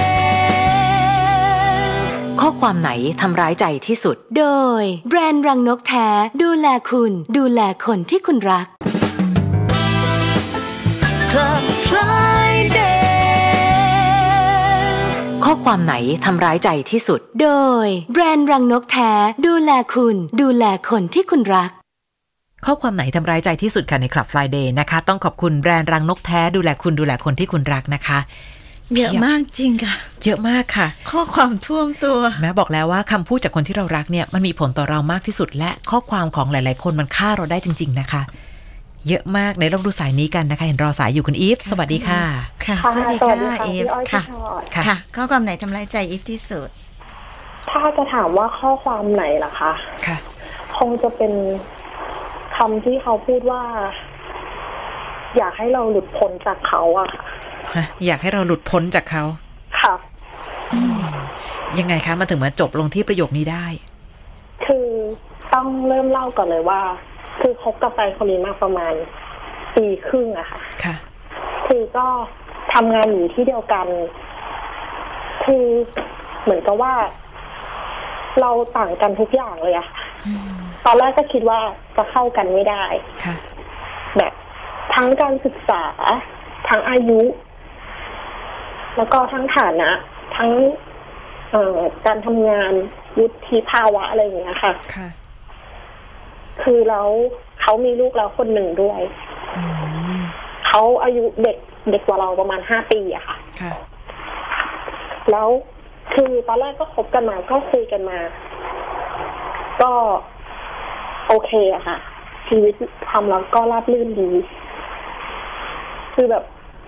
ข้อความไหนทำร้ายใจที่สุดโดยแบรนด์รังนกแท้ดูแลคุณดูแลคนที่คุณรัก Club Friday ข้อความไหนทำร้ายใจที่สุดโดยแบรนด์รังนกแท้ดูแลคุณดูแลคนที่คุณรักข้อความไหนทำร้ายใจที่สุดค่ะใน Club Friday นะคะต้องขอบคุณแบรนด์รังนกแท้ดูแลคุณดูแลคนที่คุณรักนะคะเยอะมากจริงค่ะเยอะมากค่ะข้อความท่วมตัวแม่บอกแล้วว่าคำพูดจากคนที่เรารักเนี่ยมันมีผลต่อเรามากที่สุดและข้อความของหลายๆคนมันฆ่าเราได้จริงๆนะคะเยอะมากในลองดูสายนี้กันนะคะเห็นรอสายอยู่คุณอีฟสวัสดีค่ะค่ะสวัสดีค่ะอีฟค่ะค่ะข้อความไหนทำร้ายใจอีฟที่สุดถ้าจะถามว่าข้อความไหนล่ะคะค่ะคงจะเป็นคำที่เขาพูดว่าอยากให้เราหลุดพ้นจากเขาอะค่ะอยากให้เราหลุดพ้นจากเขาค่ะยังไงคะมาถึงมาจบลงที่ประโยคนี้ได้คือต้องเริ่มเล่าก่อนเลยว่าคือคบกับแฟนคนนี้มาประมาณปีครึ่งอะค่ะค่ะคือก็ทำงานอยู่ที่เดียวกันคือเหมือนกับว่าเราต่างกันทุกอย่างเลยอะตอนแรกก็คิดว่าจะเข้ากันไม่ได้ค่ะแบบทั้งการศึกษาทั้งอายุแล้วก็ทั้งฐานะทั้งเอ่อการทำงานวุฒิภาวะอะไรอย่างเงี้ยค่ะค่ะคือแล้วเขามีลูกแล้วคนหนึ่งด้วยเขาอายุเด็กเด็กกว่าเราประมาณห้าปีอะค่ะค่ะแล้วคือตอนแรกก็คบกันมาก็คุยกันมาก็โอเคอะค่ะชีวิตทำแล้วก็ราบรื่นดีคือแบบ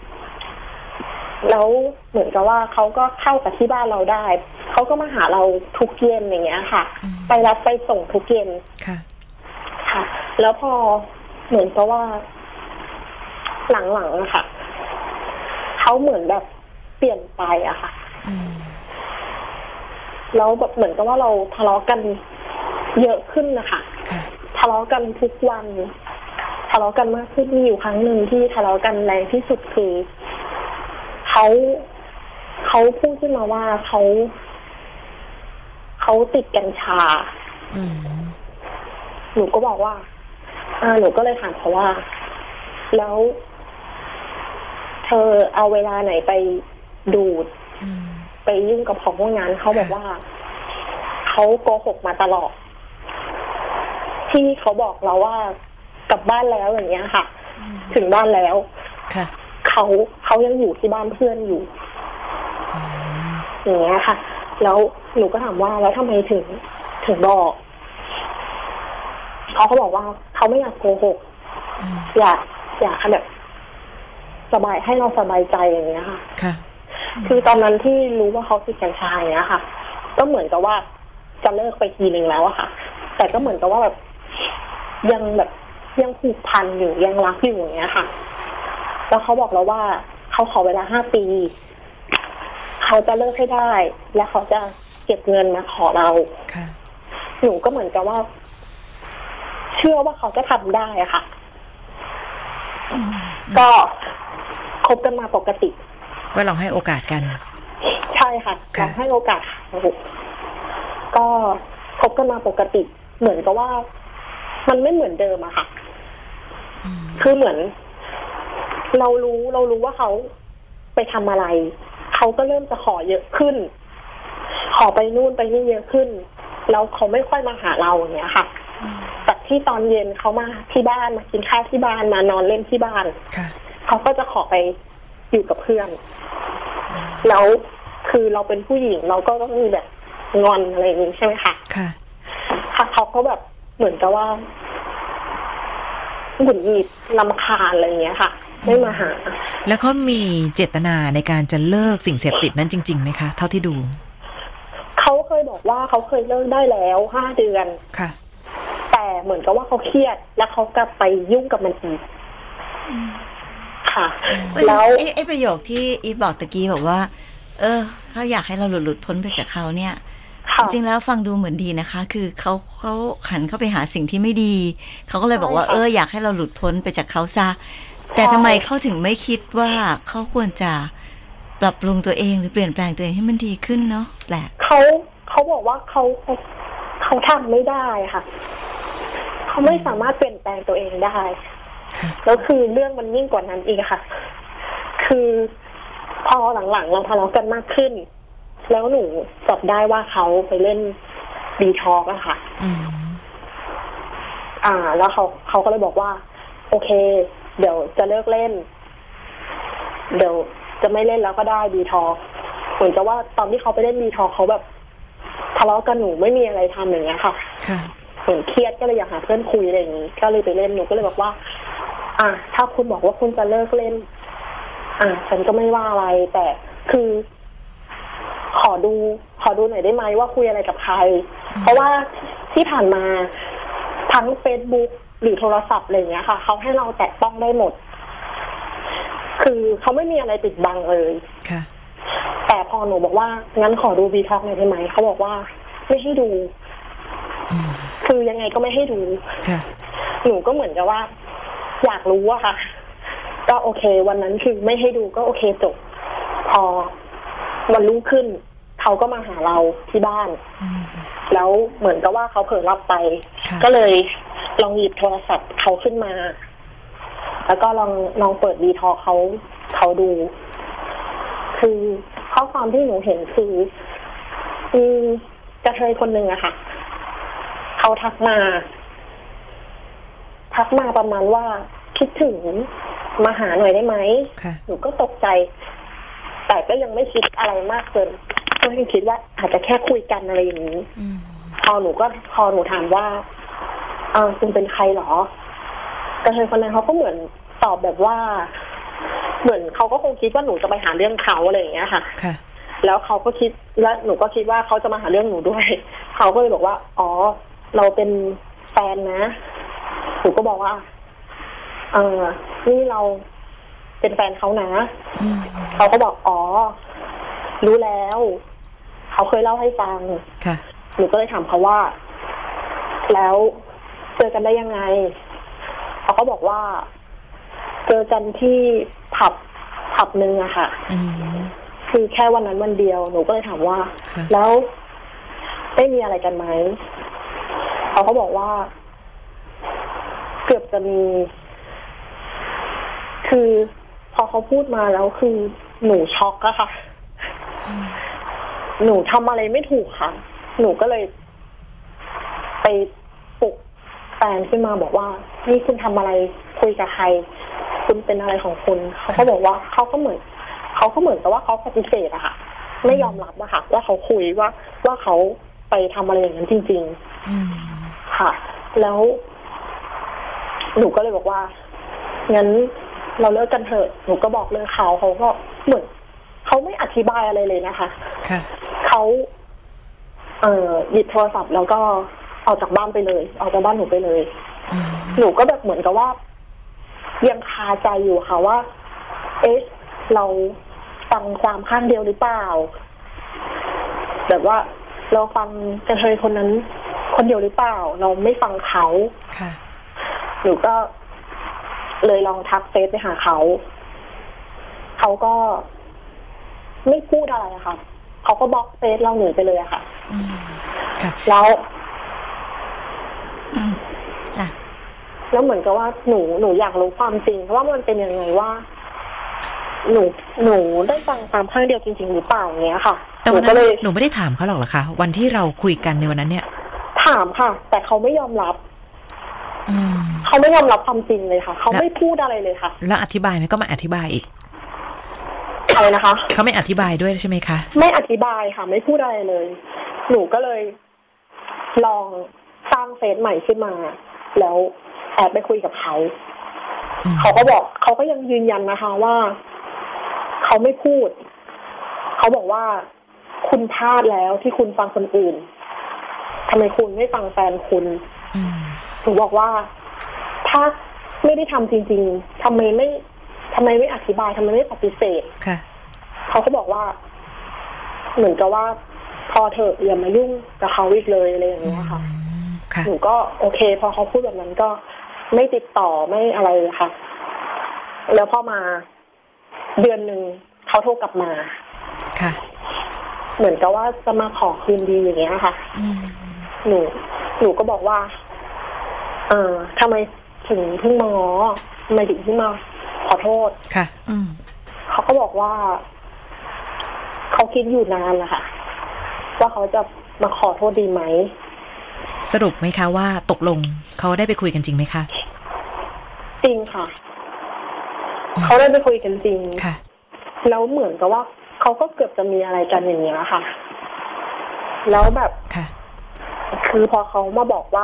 แล้วเหมือนกับว่าเขาก็เข้ากับที่บ้านเราได้เขาก็มาหาเราทุกเย็นอย่างเงี้ยค่ะไปรับไปส่งทุกเย็นค่ะค่ะแล้วพอเหมือนกับว่าหลังๆอะค่ะเขาเหมือนแบบเปลี่ยนไปอะค่ะแล้วแบบเหมือนกับว่าเราทะเลาะกันเยอะขึ้นนะคะทะเลาะกันทุกวันทะเลาะกันมากขึ้นมีอยู่ครั้งหนึ่งที่ทะเลาะกันแรงที่สุดคือเขาเขาพูดขึ้นมาว่าเขาเขาติดกัญชาหนูก็บอกว่าอ่าหนูก็เลยถามเขาว่าแล้วเธอเอาเวลาไหนไปดูดไปยุ่งกับของพวกนั้นเขาบอกว่าเขาโกหกมาตลอดที่เขาบอกเราว่ากลับบ้านแล้วอย่างเงี้ยค่ะถึงบ้านแล้วเขาเขายังอยู่ที่บ้านเพื่อนอยู่อย่างเงี้ยค่ะแล้วหนูก็ถามว่าแล้วทำไมถึงถึงบอกเขาก็บอกว่าเขาไม่อยากโกหกอยากอยากแบบสบายให้เราสบายใจอย่างเงี้ยค่ะค่ะคือตอนนั้นที่รู้ว่าเขาติดกัญชาอย่างเงี้ยค่ะก็เหมือนกับว่าจะเลิกไปทีนึงแล้วอะค่ะแต่ก็เหมือนกับว่าแบบยังแบบยังผูกพันอยู่ยังรักอยู่อย่างเงี้ยค่ะแล้วเขาบอกเราว่าเขาขอเวลาห้าปีเขาจะเลิกให้ได้และเขาจะเก็บเงินมาขอเราค่ะหนูก็เหมือนกับว่าเชื่อว่าเขาจะทำได้อะค่ะก็คบกันมาปกติก็ลองให้โอกาสกันใช่ค่ะลองให้โอกาสก็คบกันมาปกติเหมือนกับว่ามันไม่เหมือนเดิมอะค่ะคือเหมือนเรารู้เรารู้ว่าเขาไปทำอะไรเขาก็เริ่มจะขอเยอะขึ้นขอไปนู่นไปนี่เยอะขึ้นแล้วเขาไม่ค่อยมาหาเราอย่างเงี้ยค่ะแต่ที่ตอนเย็นเขามาที่บ้านมากินข้าวที่บ้านมานอนเล่นที่บ้านเขาก็จะขอไปอยู่กับเพื่อนแล้วคือเราเป็นผู้หญิงเราก็ต้องมีแบบงอนอะไรอย่างนี้ใช่ไหมคะค่ะค่ะเขาก็แบบเหมือนกับว่าหงุดหงิดรำคาญอะไรอย่างเงี้ยค่ะไม่มาหาแล้วเขามีเจตนาในการจะเลิกสิ่งเสพติดนั้นจริงๆไหมคะเท่าที่ดูเขาเคยบอกว่าเขาเคยเลิกได้แล้วห้าเดือนค่ะแต่เหมือนกับว่าเขาเครียดแล้วเขากลับไปยุ่งกับมันอีกค่ะแล้วไอ้ประโยคที่อีฟบอกตะกี้บอกว่าเออเขาอยากให้เราหลุดหลุดพ้นไปจากเขาเนี่ยจริงๆแล้วฟังดูเหมือนดีนะคะคือเขาเขาหันเข้าไปหาสิ่งที่ไม่ดีเขาก็เลยบอกว่าเอออยากให้เราหลุดพ้นไปจากเขาซะแต่ทำไมเขาถึงไม่คิดว่าเขาควรจะปรับปรุงตัวเองหรือเปลี่ยนแปลงตัวเองให้มันดีขึ้นเนาะแปลกเขาเขาบอกว่าเขาเขาทำไม่ได้ค่ะเขาไม่สามารถเปลี่ยนแปลงตัวเองได้แล้วคือเรื่องมันยิ่งกว่านั้นอีกค่ะคือพอหลังๆเราทะเลาะกันมากขึ้นแล้วหนูจับได้ว่าเขาไปเล่นดีท็อกอะค่ะอ่าแล้วเขาเขาก็เลยบอกว่าโอเคเดี๋ยวจะเลิกเล่นเดี๋ยวจะไม่เล่นแล้วก็ได้ดีท็อกเหมือนกับว่าตอนที่เขาไปเล่นดีท็อกเขาแบบทะเลาะกันหนูไม่มีอะไรทำอย่างเงี้ยค่ะเหมือนเครียดก็เลยอยากหาเพื่อนคุยอะไรอย่างงี้ก็เลยไปเล่นหนูก็เลยบอกว่าอ่ะถ้าคุณบอกว่าคุณจะเลิกเล่นอ่ะฉันก็ไม่ว่าอะไรแต่คือขอดูขอดูหน่อยได้ไหมว่าคุยอะไรกับใครเพราะว่าที่ผ่านมาทั้ง Facebook หรือโทรศัพท์อะไรอย่างเงี้ยค่ะเขาให้เราแตะต้องได้หมดคือเขาไม่มีอะไรปิดบังเลยแต่พอหนูบอกว่างั้นขอดูบีท็อกหน่อยได้ไหมเขาบอกว่าไม่ให้ดูคือยังไงก็ไม่ให้ดูหนูก็เหมือนกับว่าอยากรู้อะค่ะก็โอเควันนั้นคือไม่ให้ดูก็โอเคจบพอวันรุ่งขึ้นเขาก็มาหาเราที่บ้านแล้วเหมือนกับว่าเขาเผลอหลับไปก็เลยลองหยิบโทรศัพท์เขาขึ้นมาแล้วก็ลองลองเปิดดีทอเขาเขาดูคือข้อความที่หนูเห็นคืออืมกระเทยคนหนึ่งอะค่ะเขาทักมาทักมาประมาณว่าคิดถึงมาหาหน่อยได้ไหมหนูก็ตกใจแต่ก็ยังไม่คิดอะไรมากเกินก็ยังคิดว่าอาจจะแค่คุยกันอะไรอย่างนี้พอหนูก็พอหนูถามว่าเออคุณเป็นใครหรอกระเทยคนนั้นเขาก็เหมือนตอบแบบว่าเหมือนเขาก็คงคิดว่าหนูจะไปหาเรื่องเขาอะไรอย่างเงี้ยค่ะแล้วเขาก็คิดและหนูก็คิดว่าเขาจะมาหาเรื่องหนูด้วยเขาก็เลยบอกว่าอ๋อเราเป็นแฟนนะหนูก็บอกว่าเออนี่เราเป็นแฟนเขานะเขาก็บอกอ๋อรู้แล้วเขาเคยเล่าให้ฟังหนูก็เลยถามเขาว่าแล้วเจอกันได้ยังไงเขาก็บอกว่าเจอกันที่ผับผับนึงอะค่ะคือแค่วันนั้นวันเดียวหนูก็เลยถามว่าแล้วได้มีอะไรกันไหมเขาก็บอกว่าเกือบจะมีคือพอเขาพูดมาแล้วคือหนูช็อกอะค่ะหนูทำอะไรไม่ถูกค่ะหนูก็เลยไปปลุกแฟนขึ้นมาบอกว่านี่คุณทำอะไรคุยกับใครคุณเป็นอะไรของคุณเขาก็บอกว่าเขาก็เหมือนเขาก็เหมือนกับว่าเขาปฏิเสธอะค่ะไม่ยอมรับอะค่ะว่าเขาคุยว่าว่าเขาไปทำอะไรอย่างนั้นจริงๆค่ะแล้วหนูก็เลยบอกว่างั้นเราเลิกกันเถอะหนูก็บอกเรื่องเขาเขาก็เหมือนเขาไม่อธิบายอะไรเลยนะคะเขาเอ่อหยิบโทรศัพท์แล้วก็ออกจากบ้านไปเลยออกจากบ้านหนูไปเลยหนูก็แบบเหมือนกับว่ายังคาใจอยู่ค่ะว่าเอ๊ะเราฟังความข้างเดียวหรือเปล่าแบบว่าเราฟังกระเทยคนนั้นคนเดียวหรือเปล่าเราไม่ฟังเขาหนูก็เลยลองทักเฟซไปหาเขาเขาก็ไม่พูดอะไรอะค่ะเขาก็บล็อกเฟซเราหนีไปเลยอะค่ะแล้วจ้ะแล้วเหมือนกับว่าหนูหนูอยากรู้ความจริงว่ามันเป็นยังไงว่าหนูหนูได้ฟังความข้างเดียวจริงๆหรือเปล่าอย่างเงี้ยค่ะแต่วันนั้นหนูไม่ได้ถามเขาหรอกเหรอคะวันที่เราคุยกันในวันนั้นเนี่ยถามค่ะแต่เขาไม่ยอมรับเขาไม่ยอมรับความจริงเลยค่ะเขาไม่พูดอะไรเลยค่ะแล้วอธิบายไหมก็มาอธิบายอีกอะไรนะคะเขาไม่อธิบายด้วยใช่ไหมคะไม่อธิบายค่ะไม่พูดอะไรเลยหนูก็เลยลองเฟซใหม่ขึ้นมาแล้วแอบไปคุยกับเขาเขาก็บอกเขาก็ยังยืนยันนะคะว่าเขาไม่พูดเขาบอกว่าคุณพลาดแล้วที่คุณฟังคนอื่นทำไมคุณไม่ฟังแฟนคุณหนูบอกว่าถ้าไม่ได้ทำจริงๆทำไมไม่ทำไมไม่อธิบายทำไมไม่ปฏิเสธเขาก็บอกว่าเหมือนกับว่าพอเถอะอย่ามายุ่งกับเขาอีกเลยอะไรอย่างเงี้ยค่ะหนูก็โอเคพอเขาพูดแบบนั้นก็ไม่ติดต่อไม่อะไรเลยค่ะแล้วพอมาเดือนหนึ่งเขาโทรกลับมาค่ะเหมือนกับว่าจะมาขอคืนดีอย่างเงี้ยค่ะหนูหนูก็บอกว่าเออทำไมถึงเพิ่งมาง้อทำไมถึงเพิ่งมาขอโทษค่ะอืมเขาก็บอกว่าเขาคิดอยู่นานนะคะว่าเขาจะมาขอโทษดีไหมสรุปไหมคะว่าตกลงเขาได้ไปคุยกันจริงไหมคะจริงค่ะเขาได้ไปคุยกันจริงค่ะแล้วเหมือนกับว่าเขาก็เกือบจะมีอะไรกันอย่างเงี้ยค่ะแล้วแบบค่ะคือพอเขามาบอกว่า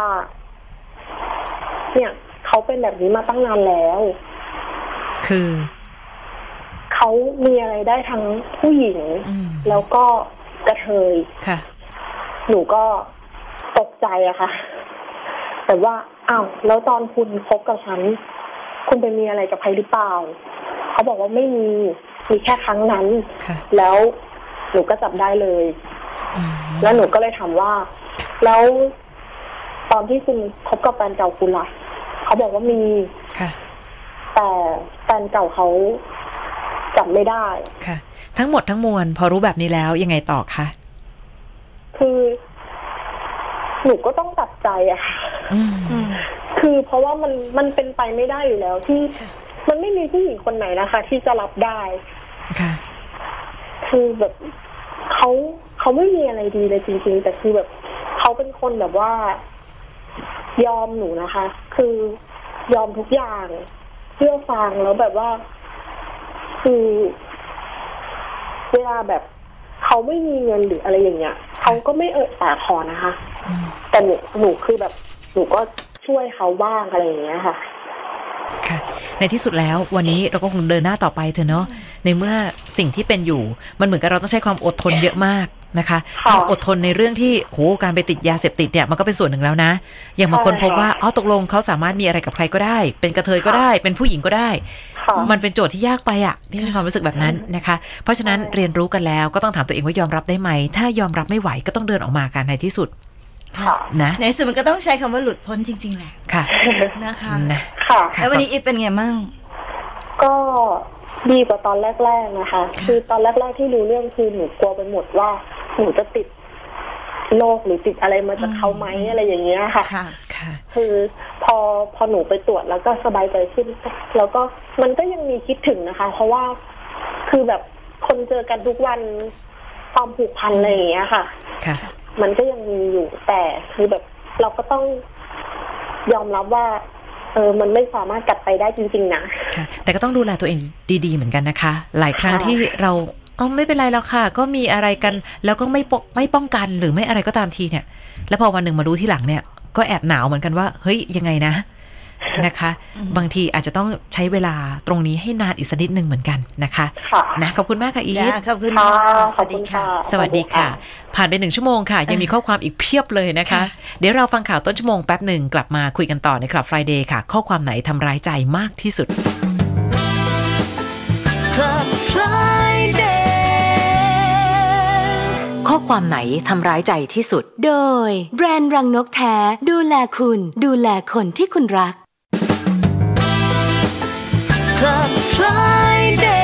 เนี่ยเขาเป็นแบบนี้มาตั้งนานแล้วคือเขามีอะไรได้ทั้งผู้หญิงแล้วก็กระเทยค่ะหนูก็ตกใจอะค่ะแต่ว่าอ้าวแล้วตอนคุณคบกับฉันคุณไปมีอะไรกับใครหรือเปล่าเขาบอกว่าไม่มีมีแค่ครั้งนั้นแล้วหนูก็จับได้เลยแล้วหนูก็เลยถามว่าแล้วตอนที่คุณคบกับแฟนเก่าคุณล่ะเขาบอกว่ามีแต่แฟนเก่าเขาจับไม่ได้ค่ะทั้งหมดทั้งมวลพอรู้แบบนี้แล้วยังไงต่อคะคือหนูก็ต้องตัดใจอะค่ะคือเพราะว่ามันมันเป็นไปไม่ได้อยู่แล้วที่มันไม่มีผู้หญิงคนไหนนะคะที่จะรับได้ค่ะคือแบบเขาเขาไม่มีอะไรดีเลยจริงๆแต่คือแบบเขาเป็นคนแบบว่ายอมหนูนะคะคือยอมทุกอย่างเพื่อฟังแล้วแบบว่าคือเวลาแบบเขาไม่มีเงินหรืออะไรอย่างเงี้ยเขาก็ไม่เอ่ยปากขอนะคะแต่หนูหนูคือแบบหนูก็ช่วยเขาบ้างอะไรอย่างเงี้ยค่ะค่ะในที่สุดแล้ววันนี้เราก็คงเดินหน้าต่อไปเถอะเนาะในเมื่อสิ่งที่เป็นอยู่มันเหมือนกับเราต้องใช้ความอดทนเยอะมากนะคะความอดทนในเรื่องที่โหการไปติดยาเสพติดเนี่ยมันก็เป็นส่วนหนึ่งแล้วนะอย่างบางคนพบว่าอ๋อตกลงเขาสามารถมีอะไรกับใครก็ได้เป็นกระเทยก็ได้เป็นผู้หญิงก็ได้มันเป็นโจทย์ที่ยากไปอ่ะนี่เป็นความรู้สึกแบบนั้นนะคะเพราะฉะนั้นเรียนรู้กันแล้วก็ต้องถามตัวเองว่ายอมรับได้ไหมถ้ายอมรับไม่ไหวก็ต้องเดินออกมากันในที่สุดนะในสุดมันก็ต้องใช้คำว่าหลุดพ้นจริงๆแหละค่ะนะคะค่ะแล้ววันนี้อีฟเป็นไงมั่งก็ดีกว่าตอนแรกๆนะคะคือตอนแรกๆที่รู้เรื่องคือหนูกลัวไปหมดว่าหนูจะติดโรคหรือติดอะไรมาจากเขาไหมอะไรอย่างเงี้ยค่ะค่ะคือพอพอหนูไปตรวจแล้วก็สบายใจขึ้นแล้วก็มันก็ยังมีคิดถึงนะคะเพราะว่าคือแบบคนเจอกันทุกวันความผูกพันอะไรอย่างเงี้ยค่ะค่ะมันก็ยังมีอยู่แต่คือแบบเราก็ต้องยอมรับว่าเออมันไม่สามารถกลับไปได้จริงๆนะค่ะแต่ก็ต้องดูแลตัวเองดีๆเหมือนกันนะคะหลายครั้งที่เราอ๋อไม่เป็นไรแล้วค่ะก็มีอะไรกันแล้วก็ไม่ไม่ป้องกันหรือไม่อะไรก็ตามทีเนี่ยแล้วพอวันหนึ่งมารู้ที่หลังเนี่ยก็แอบหนาวเหมือนกันว่าเฮ้ยยังไงนะนะคะบางทีอาจจะต้องใช้เวลาตรงนี้ให้นานอีกสักนิดนึงเหมือนกันนะคะนะขอบคุณมากค่ะอีฟขอบคุณค่ะสวัสดีค่ะสวัสดีค่ะผ่านไปหนึ่งชั่วโมงค่ะยังมีข้อความอีกเพียบเลยนะคะเดี๋ยวเราฟังข่าวต้นชั่วโมงแป๊บหนึ่งกลับมาคุยกันต่อในคลับ Friday ค่ะข้อความไหนทำร้ายใจมากที่สุด Club Friday ข้อความไหนทำร้ายใจที่สุดโดยแบรนด์รังนกแท้ดูแลคุณดูแลคนที่คุณรักClub Friday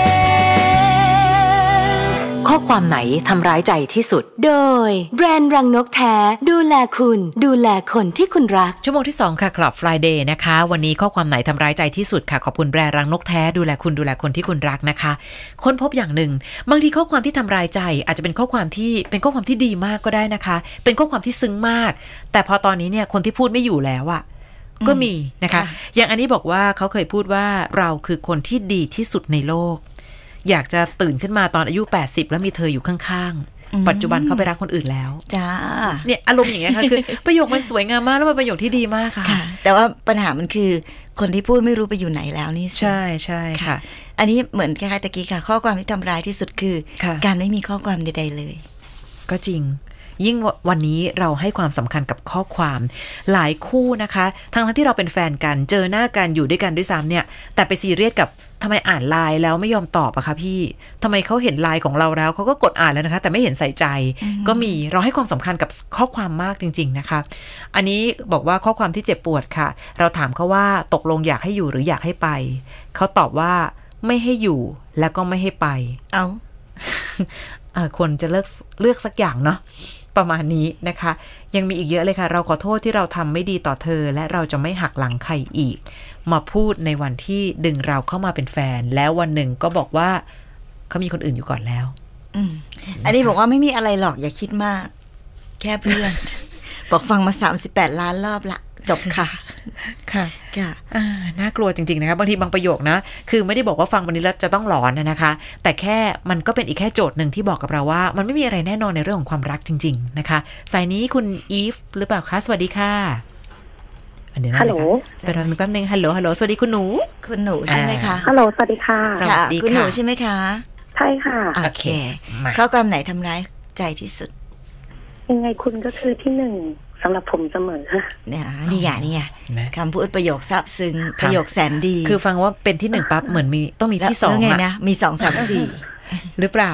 ข้อความไหนทำร้ายใจที่สุดโดยแบรนด์รังนกแท้ดูแลคุณดูแลคนที่คุณรักชั่วโมงที่สองค่ะ Club Friday นะคะวันนี้ข้อความไหนทำร้ายใจที่สุดค่ะขอบคุณแบรนด์รังนกแท้ดูแลคุณดูแลคนที่คุณรักนะคะค้นพบอย่างหนึ่งบางทีข้อความที่ทำร้ายใจอาจจะเป็นข้อความที่เป็นข้อความที่ดีมากก็ได้นะคะเป็นข้อความที่ซึ้งมากแต่พอตอนนี้เนี่ยคนที่พูดไม่อยู่แล้วอะก็มีนะคะอย่างอันนี้บอกว่าเขาเคยพูดว่าเราคือคนที่ดีที่สุดในโลกอยากจะตื่นขึ้นมาตอนอายุแปดสิบแล้วมีเธออยู่ข้างปัจจุบันเขาไปรักคนอื่นแล้วจ้าเนี่ยอารมณ์อย่างเงี้ยค่ะคือประโยคมันสวยงามมากแล้วมันประโยคที่ดีมากค่ะแต่ว่าปัญหามันคือคนที่พูดไม่รู้ไปอยู่ไหนแล้วนี่ใช่ใช่ค่ะอันนี้เหมือนคล้ายๆตะกี้ค่ะข้อความที่ทำร้ายที่สุดคือการไม่มีข้อความใดๆเลยก็จริงยิ่งวันนี้เราให้ความสำคัญกับข้อความหลายคู่นะคะทั้งที่เราเป็นแฟนกันเจอหน้ากันอยู่ด้วยกันด้วยซ้ำเนี่ยแต่ไปซีเรียสกับทำไมอ่านไลน์แล้วไม่ยอมตอบอะคะพี่ทำไมเขาเห็นไลน์ของเราแล้วเขาก็กดอ่านแล้วนะคะแต่ไม่เห็นใส่ใจก็มีเราให้ความสำคัญกับข้อความมากจริงๆนะคะอันนี้บอกว่าข้อความที่เจ็บปวดค่ะเราถามเขาว่าตกลงอยากให้อยู่หรืออยากให้ไปเขาตอบว่าไม่ให้อยู่แล้วก็ไม่ให้ไปเอาเออควรจะเลือกเลือกสักอย่างเนาะประมาณนี้นะคะยังมีอีกเยอะเลยค่ะเราขอโทษที่เราทำไม่ดีต่อเธอและเราจะไม่หักหลังใครอีกมาพูดในวันที่ดึงเราเข้ามาเป็นแฟนแล้ววันหนึ่งก็บอกว่าเขามีคนอื่นอยู่ก่อนแล้วอืมอันนี้บอกว่าไม่มีอะไรหรอกอย่าคิดมากแค่เพื่อน บอกฟังมาสามสิบแปดล้านรอบละจบค่ะค่ะค่ะน่ากลัวจริงๆนะคะบางทีบางประโยคนะคือไม่ได้บอกว่าฟังวันนี้แล้วจะต้องหลอนนะคะแต่แค่มันก็เป็นอีกแค่โจทย์หนึ่งที่บอกกับเราว่ามันไม่มีอะไรแน่นอนในเรื่องของความรักจริงๆนะคะสายนี้คุณอีฟหรือเปล่าคะสวัสดีค่ะฮัลโหลแต่เรามีแป๊บนึงฮัลโหลฮัลโหลสวัสดีคุณหนูคุณหนูใช่ไหมคะฮัลโหลสวัสดีค่ะสวัสดีค่ะคุณหนูใช่ไหมคะใช่ค่ะโอเคข้อความไหนทำร้ายใจที่สุดยังไงคุณก็คือที่หนึ่งสำหรับผมเสมอเนี่ยนี่ไงนี่ไงคำพูดประโยคซาบซึ้งประโยคแสนดีคือฟังว่าเป็นที่หนึ่งปั๊บเหมือนมีต้องมีที่สองไงนะมีสองสามสี่หรือเปล่า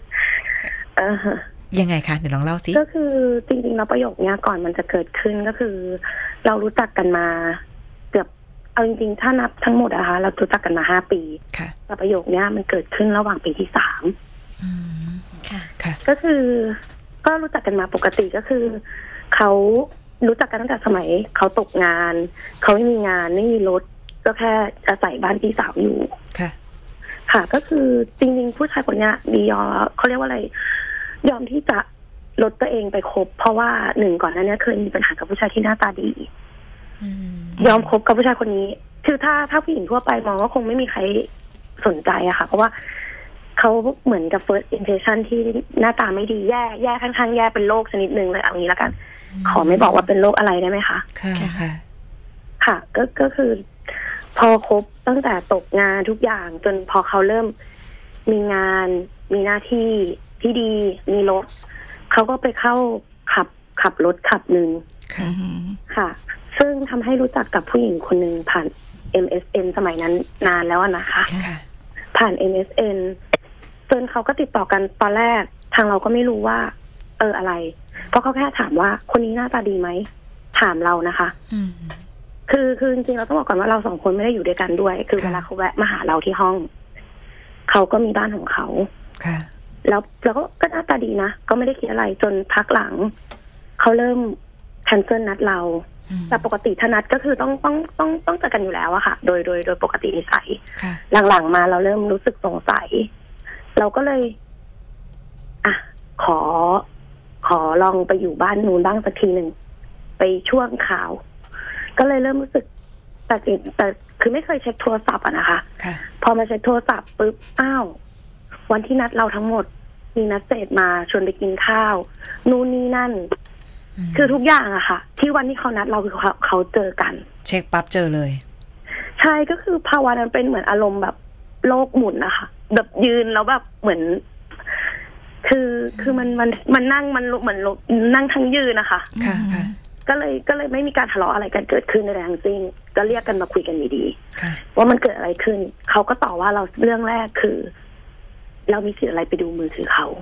ยังไงคะเดี๋ยวลองเล่าสิก็คือจริงๆแล้วประโยคนี้ก่อนมันจะเกิดขึ้นก็คือเรารู้จักกันมาเกือบเอาจริงๆถ้านับทั้งหมดนะคะเรารู้จักกันมาห้าปีแต่ประโยคนี้มันเกิดขึ้นระหว่างปีที่สามค่ะก็คือก็รู้จักกันมาปกติก็คือเขารู้จักกันตั้งแต่สมัยเขาตกงานเขาไม่มีงานไม่มีรถก็แค่อาศัยบ้านพี่สาวอยู่ค่ะค่ะก็คือจริงๆผู้ชายคนนี้ดียอมเขาเรียกว่าอะไรยอมที่จะลดตัวเองไปคบเพราะว่าหนึ่งก่อนหน้านี้เคยมีปัญหากับผู้ชายที่หน้าตาดียอมคบกับผู้ชายคนนี้คือถ้าถ้าผู้หญิงทั่วไปมองว่าคงไม่มีใครสนใจอะค่ะเพราะว่าเขาเหมือนกับ first impression ที่หน้าตาไม่ดีแย่แย่ค่อนข้างแย่เป็นโรคชนิดหนึ่งเลยเอางี้แล้วกันขอไม่บอกว่าเป็นโรคอะไรได้ไหมคะค่ะค่ะค่ะก็ก็คือพอคบตั้งแต่ตกงานทุกอย่างจนพอเขาเริ่มมีงานมีหน้าที่ที่ดีมีรถเขาก็ไปเข้าขับขับรถขับหนึ่งค่ะซึ่งทำให้รู้จักกับผู้หญิงคนหนึ่งผ่าน เอ็ม เอส เอ็น สมัยนั้นนานแล้วนะคะผ่าน เอ็ม เอส เอ็น จนเขาก็ติดต่อกันตอนแรกทางเราก็ไม่รู้ว่าเอออะไรเพราะเขาแค่ถามว่าคนนี้หน้าตาดีไหมถามเรานะคะคือคือจริงๆเราต้องบอกก่อนว่าเราสองคนไม่ได้อยู่ด้วยกันด้วยคือเวลาเขาแวะมาหาเราที่ห้องเขาก็มีบ้านของเขาแล้วแล้วก็ก็หน้าตาดีนะก็ไม่ได้คิดอะไรจนพักหลังเขาเริ่มแคนเซิลนัดเราแต่ปกติถ้านัดก็คือต้องต้องต้องต้องเจอกันอยู่แล้วอะค่ะโดยโดยโดยปกตินิสัยหลังๆมาเราเริ่มรู้สึกสงสัยเราก็เลยอ่ะขอขอลองไปอยู่บ้านนู้นบ้างสักทีหนึ่งไปช่วงข่าวก็เลยเริ่มรู้สึกแต่แต่คือไม่เคยเช็คโทรศัพท์อะนะคะพอมาเช็คโทรศัพท์ปุ๊บอ้าววันที่นัดเราทั้งหมดมีนัดเสร็จมาชวนไปกินข้าวนู่นนี่นั่นคือทุกอย่างอะค่ะที่วันที่เขานัดเราคือเขาเขาเจอกันเช็คปั๊บเจอเลยใช่ก็คือภาวะนั้นเป็นเหมือนอารมณ์แบบโลกหมุนนะคะแบบยืนแล้วแบบเหมือนคือคือมันมันมันนั่งมันเหมือนนั่งทั้งยืนนะคะค่ะค่ะก็เลยก็เลยไม่มีการทะเลาะอะไรกันเกิดขึ้นในทางจริงก็เรียกกันมาคุยกันดีๆว่ามันเกิดอะไรขึ้นเขาก็ต่อว่าเราเรื่องแรกคือเรามีสิทธิ์อะไรไปดูมือถือเขา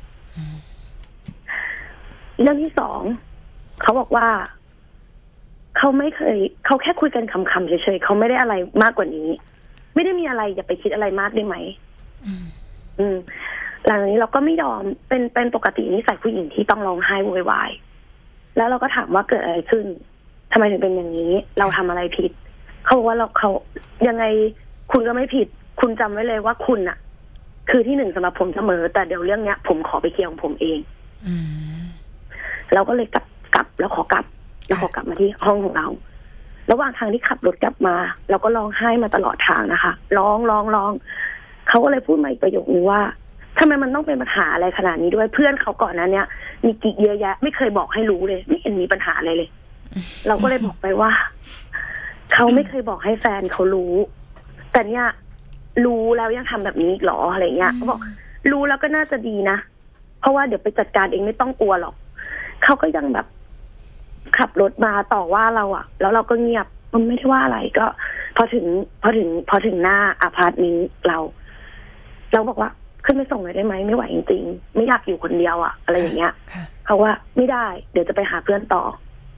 เรื่องที่สองเขาบอกว่าเขาไม่เคยเขาแค่คุยกันคำๆเฉยๆเขาไม่ได้อะไรมากกว่านี้ไม่ได้มีอะไรอย่าไปคิดอะไรมากได้ไหมอืมหลังจากนี้เราก็ไม่ยอมเป็นเป็นปกตินิสัยผู้หญิงที่ต้องร้องไห้โวยวายแล้วเราก็ถามว่าเกิดอะไรขึ้นทำไมถึงเป็นอย่างนี้เราทำอะไรผิดเขาบอกว่าเราเขายังไงคุณก็ไม่ผิดคุณจำไว้เลยว่าคุณอะคือที่หนึ่งสำหรับผมเสมอแต่เดี๋ยวเรื่องเนี้ยผมขอไปเคลียร์ของผมเองเราก็เลยกลับกลับแล้วขอกลับแล้วขอกลับมาที่ห้องของเราระหว่างทางที่ขับรถกลับมาเราก็ร้องไห้มาตลอดทางนะคะร้องร้องร้องเขาก็เลยพูดมาอีกประโยคนึงว่าทำไมมันต้องเป็นปัญหาอะไรขนาดนี้ด้วยเพื่อนเขาก่อนนั้นเนี่ยมีกิ๊กเยอะแยะไม่เคยบอกให้รู้เลยไม่เห็นมีปัญหาอะไรเลยเราก็เลยบอกไปว่าเขาไม่เคยบอกให้แฟนเขารู้แต่เนี่ยรู้แล้วยังทำแบบนี้อีกหรออะไรเงี้ยเขาบอกรู้แล้วก็น่าจะดีนะเพราะว่าเดี๋ยวไปจัดการเองไม่ต้องกลัวหรอกเขาก็ยังแบบขับรถมาต่อว่าเราอะแล้วเราก็เงียบมันไม่ได้ว่าอะไรก็พอถึงพอถึงพอถึงหน้าอพาร์ตเมนต์เราเราบอกว่าขึ้นไปส่งหน่อยได้ไหมไม่ไหวจริงๆไม่อยากอยู่คนเดียวอะอะไรอย่างเงี้ยเขาว่าไม่ได้เดี๋ยวจะไปหาเพื่อนต่อ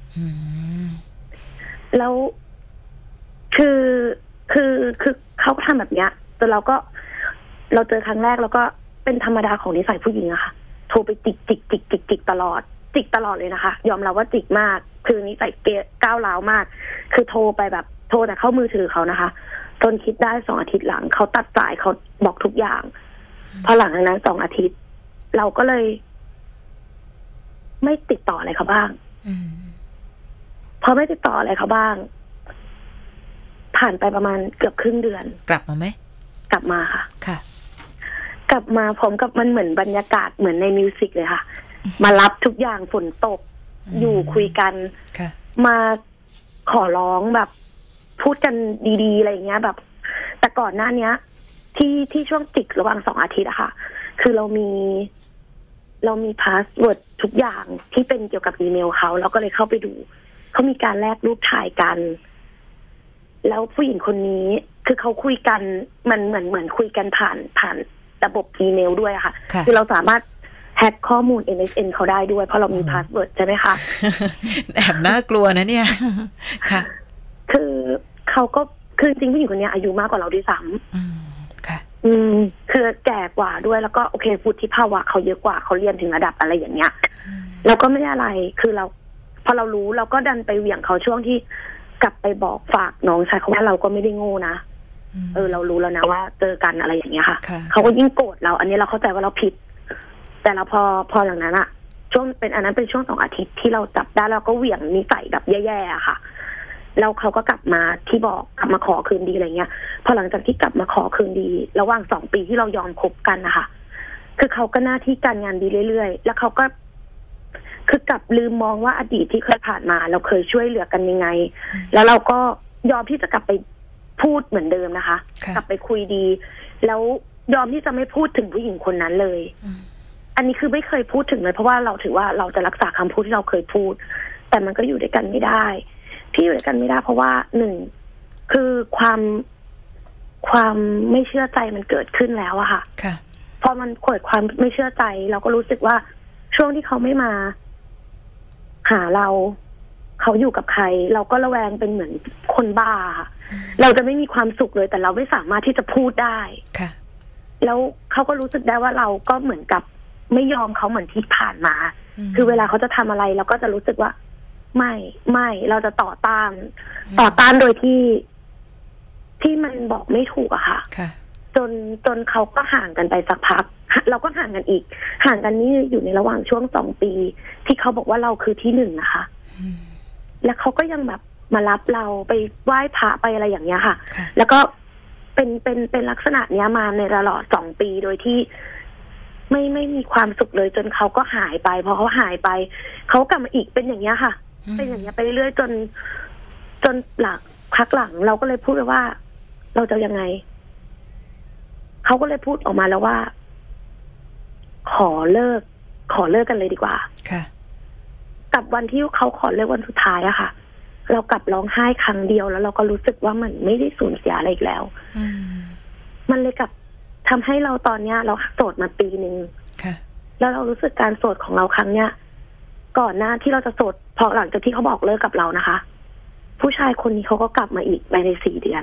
แล้วคือคือคือเขาก็ทำแบบเนี้ยแต่เราก็เราเจอครั้งแรกแล้วก็เป็นธรรมดาของนิสัยผู้หญิงอะค่ะโทรไปจิกจิกจิกจิกจิกตลอดจิกตลอดเลยนะคะยอมรับว่าจิกมากคือนิสัยเกก้าวร้าวมากคือโทรไปแบบโทรแต่เข้ามือถือเขานะคะจนคิดได้สองอาทิตย์หลังเขาตัดสายเขาบอกทุกอย่างพอหลังจากนั้นสองอาทิตย์เราก็เลย ไม่ติดต่ออะไรเขาบ้างพอไม่ติดต่ออะไรเขาบ้างผ่านไปประมาณเกือบครึ่งเดือนกลับมาไหมกลับมาค่ะค่ะกลับมาพร้อมกับมันเหมือนบรรยากาศเหมือนในมิวสิกเลยค่ะมารับทุกอย่างฝนตกอยู่คุยกันมาขอร้องแบบพูดกันดีๆอะไรอย่างเงี้ยแบบแต่ก่อนหน้านี้ที่ที่ช่วงจิกระหว่างสองอาทิตย์อะค่ะคือเรามีเรามีพาสเวิร์ดทุกอย่างที่เป็นเกี่ยวกับอีเมลเขาเราก็เลยเข้าไปดูเขามีการแลกรูปถ่ายกันแล้วผู้หญิงคนนี้คือเขาคุยกันมันเหมือนเหมือนคุยกันผ่านผ่านระบบอีเมลด้วยค่ะคือเราสามารถแฮกข้อมูล เอ็ม เอส เอ็น เขาได้ด้วยเพราะเรามีพาสเวิร์ดใช่ไหมคะแอบน่ากลัวนะเนี่ยค่ะคือเขาก็คือจริงผู้หญิงคนนี้อายุมากกว่าเราด้วยซ้ำค่ะอืมคือแก่กว่าด้วยแล้วก็โอเควุฒิภาวะเขาเยอะกว่าเขาเรียนถึงระดับอะไรอย่างเงี้ยเราก็ไม่ได้อะไรคือเราพอเรารู้เราก็ดันไปเหวี่ยงเขาช่วงที่กลับไปบอกฝากน้องชายเขาว่าเราก็ไม่ได้โง่นะเออเรารู้แล้วนะว่าเจอกันอะไรอย่างเงี้ยค่ะเขาก็ยิ่งโกรธเราอันนี้เราเข้าใจว่าเราผิดแต่เราพอพออย่างนั้นอะช่วงเป็นอันนั้นเป็นช่วงสองอาทิตย์ที่เราจับได้เราก็เหวี่ยงนิสัยแบบแย่ๆค่ะแล้วเขาก็กลับมาที่บอกกลับมาขอคืนดีอะไรเงี้ยพอหลังจากที่กลับมาขอคืนดีระหว่างสองปีที่เรายอมคบกันนะคะคือเขาก็หน้าที่การงานดีเรื่อยๆแล้วเขาก็คือกลับลืมมองว่าอดีตที่เคยผ่านมาเราเคยช่วยเหลือกันยังไงแล้วเราก็ยอมที่จะกลับไปพูดเหมือนเดิมนะคะกลับไปคุยดีแล้วยอมที่จะไม่พูดถึงผู้หญิงคนนั้นเลยอันนี้คือไม่เคยพูดถึงเลยเพราะว่าเราถือว่าเราจะรักษาคำพูดที่เราเคยพูดแต่มันก็อยู่ด้วยกันไม่ได้ที่อยู่ด้วยกันไม่ได้เพราะว่าหนึ่งคือความความไม่เชื่อใจมันเกิดขึ้นแล้วอะค่ะพอมันเกิดความไม่เชื่อใจเราก็รู้สึกว่าช่วงที่เขาไม่มาหาเราเขาอยู่กับใครเราก็ระแวงเป็นเหมือนคนบ้าค่ะเราจะไม่มีความสุขเลยแต่เราไม่สามารถที่จะพูดได้ค่ะแล้วเขาก็รู้สึกได้ว่าเราก็เหมือนกับไม่ยอมเขาเหมือนที่ผ่านมาคือเวลาเขาจะทำอะไรเราก็จะรู้สึกว่าไม่ไม่เราจะต่อต้านต่อต้านโดยที่ที่มันบอกไม่ถูกอะค่ะจนจนเขาก็ห่างกันไปสักพักเราก็ห่างกันอีกห่างกันนี่อยู่ในระหว่างช่วงสองปีที่เขาบอกว่าเราคือที่หนึ่งนะคะแล้วเขาก็ยังแบบมารับเราไปไหว้พระไปอะไรอย่างเงี้ยค่ะแล้วก็เป็นเป็นเป็นลักษณะเนี้ยมาในตลอดสองปีโดยที่ไม่ไม่มีความสุขเลยจนเขาก็หายไปพอเขาหายไปเขากลับมาอีกเป็นอย่างเงี้ยค่ะเป็นอย่างเงี้ยไปเรื่อยจนจนหลังพักหลังเราก็เลยพูดไปว่าเราจะยังไงเขาก็เลยพูดออกมาแล้วว่าขอเลิกขอเลิกกันเลยดีกว่าค่ะกับวันที่เขาขอเลิกวันสุดท้ายอะค่ะเรากลับร้องไห้ครั้งเดียวแล้วเราก็รู้สึกว่ามันไม่ได้สูญเสียอะไรอีกแล้วมันเลยกลับทำให้เราตอนเนี้ยเราโสดมาปีนึงแล้วเรารู้สึกการโสดของเราครั้งเนี้ยก่อนหน้าที่เราจะโสดพอหลังจากที่เขาบอกเลิกกับเรานะคะผู้ชายคนนี้เขาก็กลับมาอีกภายในสี่เดือน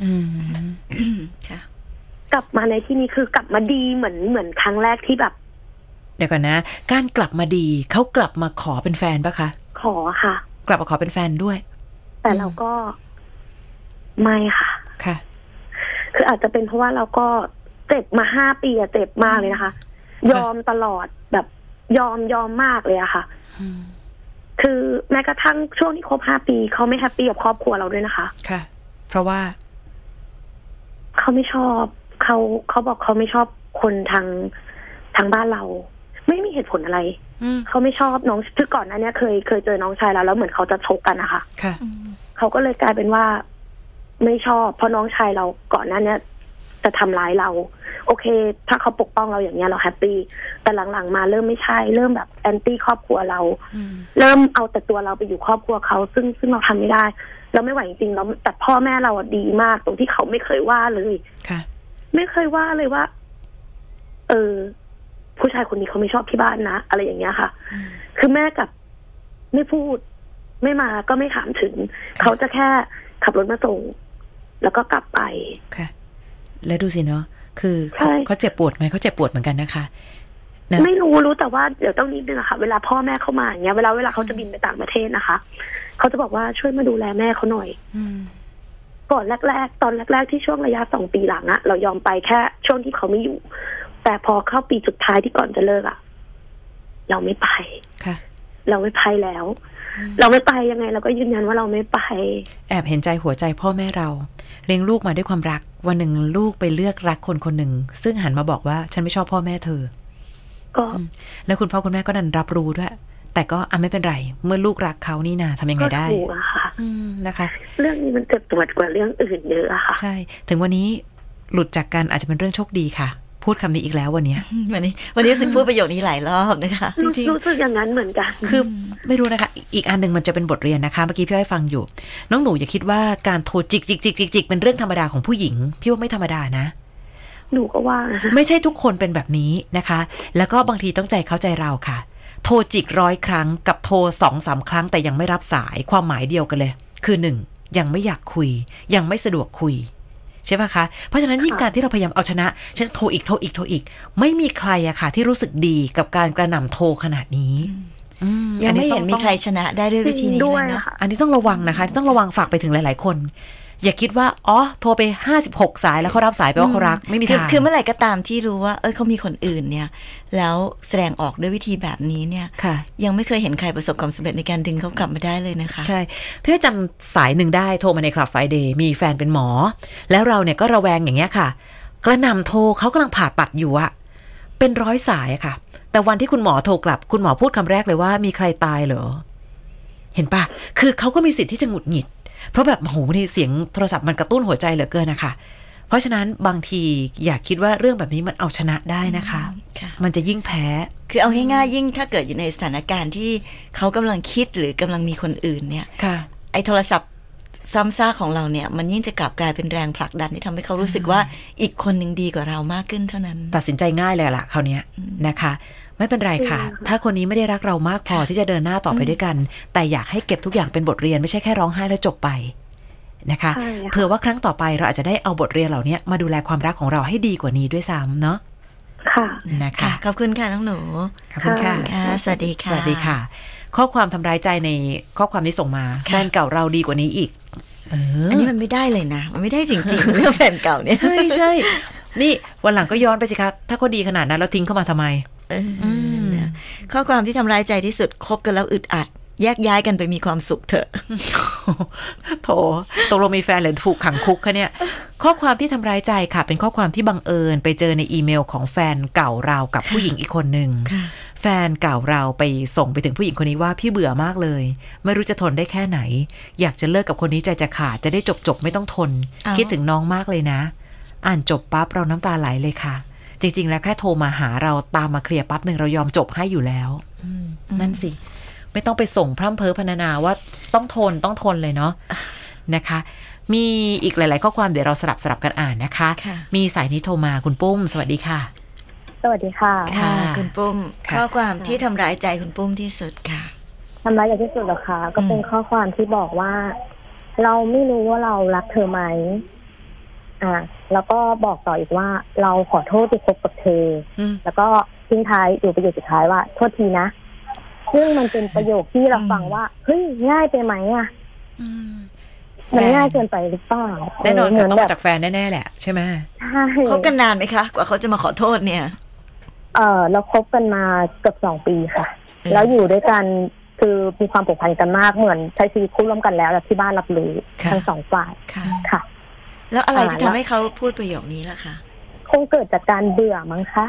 กลับมาในที่นี้คือกลับมาดีเหมือนเหมือนครั้งแรกที่แบบเดี๋ยวก่อนนะการกลับมาดีเขากลับมาขอเป็นแฟนปะคะขอค่ะกลับมาขอเป็นแฟนด้วยแต่เราก็ไม่ค่ะค่ะคืออาจจะเป็นเพราะว่าเราก็เจ็บมาห้าปีอะเจ็บมากเลยนะคะยอมตลอดแบบยอมยอมมากเลยอะค่ะคือแม้กระทั่งช่วงที่ครบห้าปีเขาไม่แฮปปี้กับครอบครัวเราด้วยนะคะค่ะเพราะว่าเขาไม่ชอบเขาเขาบอกเขาไม่ชอบคนทางทางบ้านเราไม่มีเหตุผลอะไรเขาไม่ชอบน้องคือก่อนหน้านี้เคยเคยเจอน้องชายแล้วแล้วเหมือนเขาจะชกกันนะคะเขาก็เลยกลายเป็นว่าไม่ชอบเพราะน้องชายเราก่อนหน้านี้จะทำร้ายเราโอเคถ้าเขาปกป้องเราอย่างเงี้ยเราแฮปปี้แต่หลังๆมาเริ่มไม่ใช่เริ่มแบบแอนตี้ครอบครัวเราเริ่มเอาแต่ตัวเราไปอยู่ครอบครัวเขาซึ่งซึ่งเราทำไม่ได้เราไม่ไหวจริงๆเราแต่พ่อแม่เราดีมากตรงที่เขาไม่เคยว่าเลยค่ะไม่เคยว่าเลยว่าเออผู้ชายคนนี้เขาไม่ชอบที่บ้านนะอะไรอย่างเงี้ยค่ะคือแม่กับไม่พูดไม่มาก็ไม่ถามถึงเขาจะแค่ขับรถมาส่งแล้วก็กลับไปค่ะแล้วดูสิเนาะคือเขาเจ็บปวดไหมเขาเจ็บปวดเหมือนกันนะคะไม่รู้รู้แต่ว่าเดี๋ยวต้องนิดนึงอะค่ะเวลาพ่อแม่เข้ามาอย่างเงี้ยเวลาเวลาเขาจะบินไปต่างประเทศนะคะเขาจะบอกว่าช่วยมาดูแลแม่เขาหน่อยก่อนแรกๆตอนแรกๆที่ช่วงระยะสองปีหลังอะเรายอมไปแค่ช่วงที่เขาไม่อยู่แต่พอเข้าปีสุดท้ายที่ก่อนจะเลิกอะเราไม่ไปค่ะเราไม่ไปแล้วเราไม่ไปยังไงเราก็ยืนยันว่าเราไม่ไปแอบเห็นใจหัวใจพ่อแม่เราเลี้ยงลูกมาด้วยความรักวันหนึ่งลูกไปเลือกรักคนคนหนึ่งซึ่งหันมาบอกว่าฉันไม่ชอบพ่อแม่เธอก็แล้วคุณพ่อคุณแม่ก็ดันรับรู้ด้วยแต่ก็อ่ะไม่เป็นไรเมื่อลูกรักเขานี่นาทำยังไงได้ก็ถูกอะค่ะนะคะเรื่องนี้มันเจ็บปวดกว่าเรื่องอื่นเยอะอะค่ะใช่ถึงวันนี้หลุดจากกันอาจจะเป็นเรื่องโชคดีค่ะพูดคำนี้อีกแล้ววันนี้วันนี้วันนี้รู้สึกพูดประโยคนี้หลายรอบนะคะจริงๆรู้สึกอย่างนั้นเหมือนกันคือไม่รู้นะคะอีกอันหนึ่งมันจะเป็นบทเรียนนะคะเมื่อกี้พี่อ้อยฟังอยู่น้องหนูอย่าคิดว่าการโทรจิกจิกจิกจิกจิกเป็นเรื่องธรรมดาของผู้หญิงพี่ว่าไม่ธรรมดานะหนูก็ว่าไม่ใช่ทุกคนเป็นแบบนี้นะคะแล้วก็บางทีต้องใจเข้าใจเราค่ะโทรจิกร้อยครั้งกับโทรสองสามครั้งแต่ยังไม่รับสายความหมายเดียวกันเลยคือหนึ่งยังไม่อยากคุยยังไม่สะดวกคุยใช่ป่ะคะเพราะฉะนั้นยิ่งการที่เราพยายามเอาชนะฉันโทรอีกโทรอีกโทรอีกไม่มีใครอะค่ะที่รู้สึกดีกับการกระหน่ำโทรขนาดนี้ยังไม่เห็นมีใครชนะได้ด้วยวิธีนี้เลยเนาะอันนี้ต้องระวังนะคะต้องระวังฝากไปถึงหลายๆคนอย่าคิดว่าอ๋อโทรไปห้าสิบหกสายแล้วเขารับสายไปว่าเขารักไม่มีทางคือเมื่อไหร่ก็ตามที่รู้ว่าเออเขามีคนอื่นเนี่ยแล้วแสดงออกด้วยวิธีแบบนี้เนี่ยยังไม่เคยเห็นใครประสบความสำเร็จในการดึงเขากลับมาได้เลยนะคะใช่พี่จำสายหนึ่งได้โทรมาในคลับไฟเดย์มีแฟนเป็นหมอแล้วเราเนี่ยก็ระแวงอย่างเงี้ยค่ะกระหน่ำโทรเขากำลังผ่าตัดอยู่อะเป็นร้อยสายอะค่ะแต่วันที่คุณหมอโทรกลับคุณหมอพูดคำแรกเลยว่ามีใครตายเหรอเห็นปะคือเขาก็มีสิทธิ์ที่จะหงุดหงิดเพราะแบบโหนี่เสียงโทรศัพท์มันกระตุ้นหัวใจเหลือเกินนะคะเพราะฉะนั้นบางทีอยากคิดว่าเรื่องแบบนี้มันเอาชนะได้นะคะมันจะยิ่งแพ้คือเอาง่ายๆยิ่งถ้าเกิดอยู่ในสถานการณ์ที่เขากำลังคิดหรือกำลังมีคนอื่นเนี่ยไอ้โทรศัพท์ซ้ำซากของเราเนี่ยมันยิ่งจะกลับกลายเป็นแรงผลักดันที่ทำให้เขารู้สึกว่าอีกคนหนึ่งดีกว่าเรามากขึ้นเท่านั้นตัดสินใจง่ายเลยล่ะคราวนี้นะคะไม่เป็นไรค่ะถ้าคนนี้ไม่ได้รักเรามากพอที่จะเดินหน้าต่อไปด้วยกันแต่อยากให้เก็บทุกอย่างเป็นบทเรียนไม่ใช่แค่ร้องไห้แล้วจบไปนะคะเผื่อว่าครั้งต่อไปเราอาจจะได้เอาบทเรียนเหล่านี้มาดูแลความรักของเราให้ดีกว่านี้ด้วยซ้ำเนาะค่ะนะคะขอบคุณค่ะน้องหนูขอบคุณค่ะสวัสดีค่ะสวัสดีค่ะข้อความทำร้ายใจในข้อความนี้ส่งมาแฟนเก่าเราดีกว่านี้อีกอันนี้มันไม่ได้เลยนะมันไม่ได้จริงๆเรื่องแฟนเก่าเนี่ยใช่ใช่นี่วันหลังก็ย้อนไปสิคะถ้าเขาดีขนาดนั้นเราทิ้งเข้ามาทำไมข้อความที่ทำร้ายใจที่สุดคบกันแล้วอึดอัดแยกย้ายกันไปมีความสุขเถอะโถตกลงมีแฟนหรือถูกขังคุกคะเนี่ยข้อความที่ทำร้ายใจค่ะเป็นข้อความที่บังเอิญไปเจอในอีเมลของแฟนเก่าเรากับผู้หญิงอีกคนหนึ่งแฟนเก่าเราไปส่งไปถึงผู้หญิงคนนี้ว่าพี่เบื่อมากเลยไม่รู้จะทนได้แค่ไหนอยากจะเลิกกับคนนี้ใจจะขาดจะได้จบจบไม่ต้องทนคิดถึงน้องมากเลยนะอ่านจบปั๊บเราน้ำตาไหลเลยค่ะจริงๆแล้วแค่โทรมาหาเราตามมาเคลียร์ปั๊บหนึ่งเรายอมจบให้อยู่แล้วนั่นสิไม่ต้องไปส่งพร่ำเพ้อพรรณนาว่าต้องทนต้องทนเลยเนาะนะคะมีอีกหลายๆข้อความเดี๋ยวเราสลับสลับกันอ่านนะคะมีสายนี้โทรมาคุณปุ้มสวัสดีค่ะสวัสดีค่ะค่ะคุณปุ้มข้อความที่ทำร้ายใจคุณปุ้มที่สุดค่ะทำร้ายใจที่สุดเหรอคะก็เป็นข้อความที่บอกว่าเราไม่รู้ว่าเรารักเธอไหมอ่าแล้วก็บอกต่ออีกว่าเราขอโทษที่คบกับเธอแล้วก็ทิ้งท้ายอยู่ประโยคสุดท้ายว่าโทษทีนะซึ่งมันเป็นประโยคที่เราฟังว่าเฮ้ยง่ายไปไหมอ่ะมันง่ายเกินไปหรือเปล่าแน่นอนค่ะต้องมาจากแฟนแน่ๆแหละใช่ไหมใช่คบกันนานไหมคะกว่าเขาจะมาขอโทษเนี่ยเออเราคบกันมาเกือบสองปีค่ะแล้วอยู่ด้วยกันคือมีความผูกพันกันมากเหมือนใช้ชีวิตคู่ร่วมกันแล้วและที่บ้านรับรู้ทั้งสองฝ่ายค่ะแล้วอะไรที่ทำให้เขาพูดประโยคนี้ล่ะคะคงเกิดจากการเบื่อมั้งคะ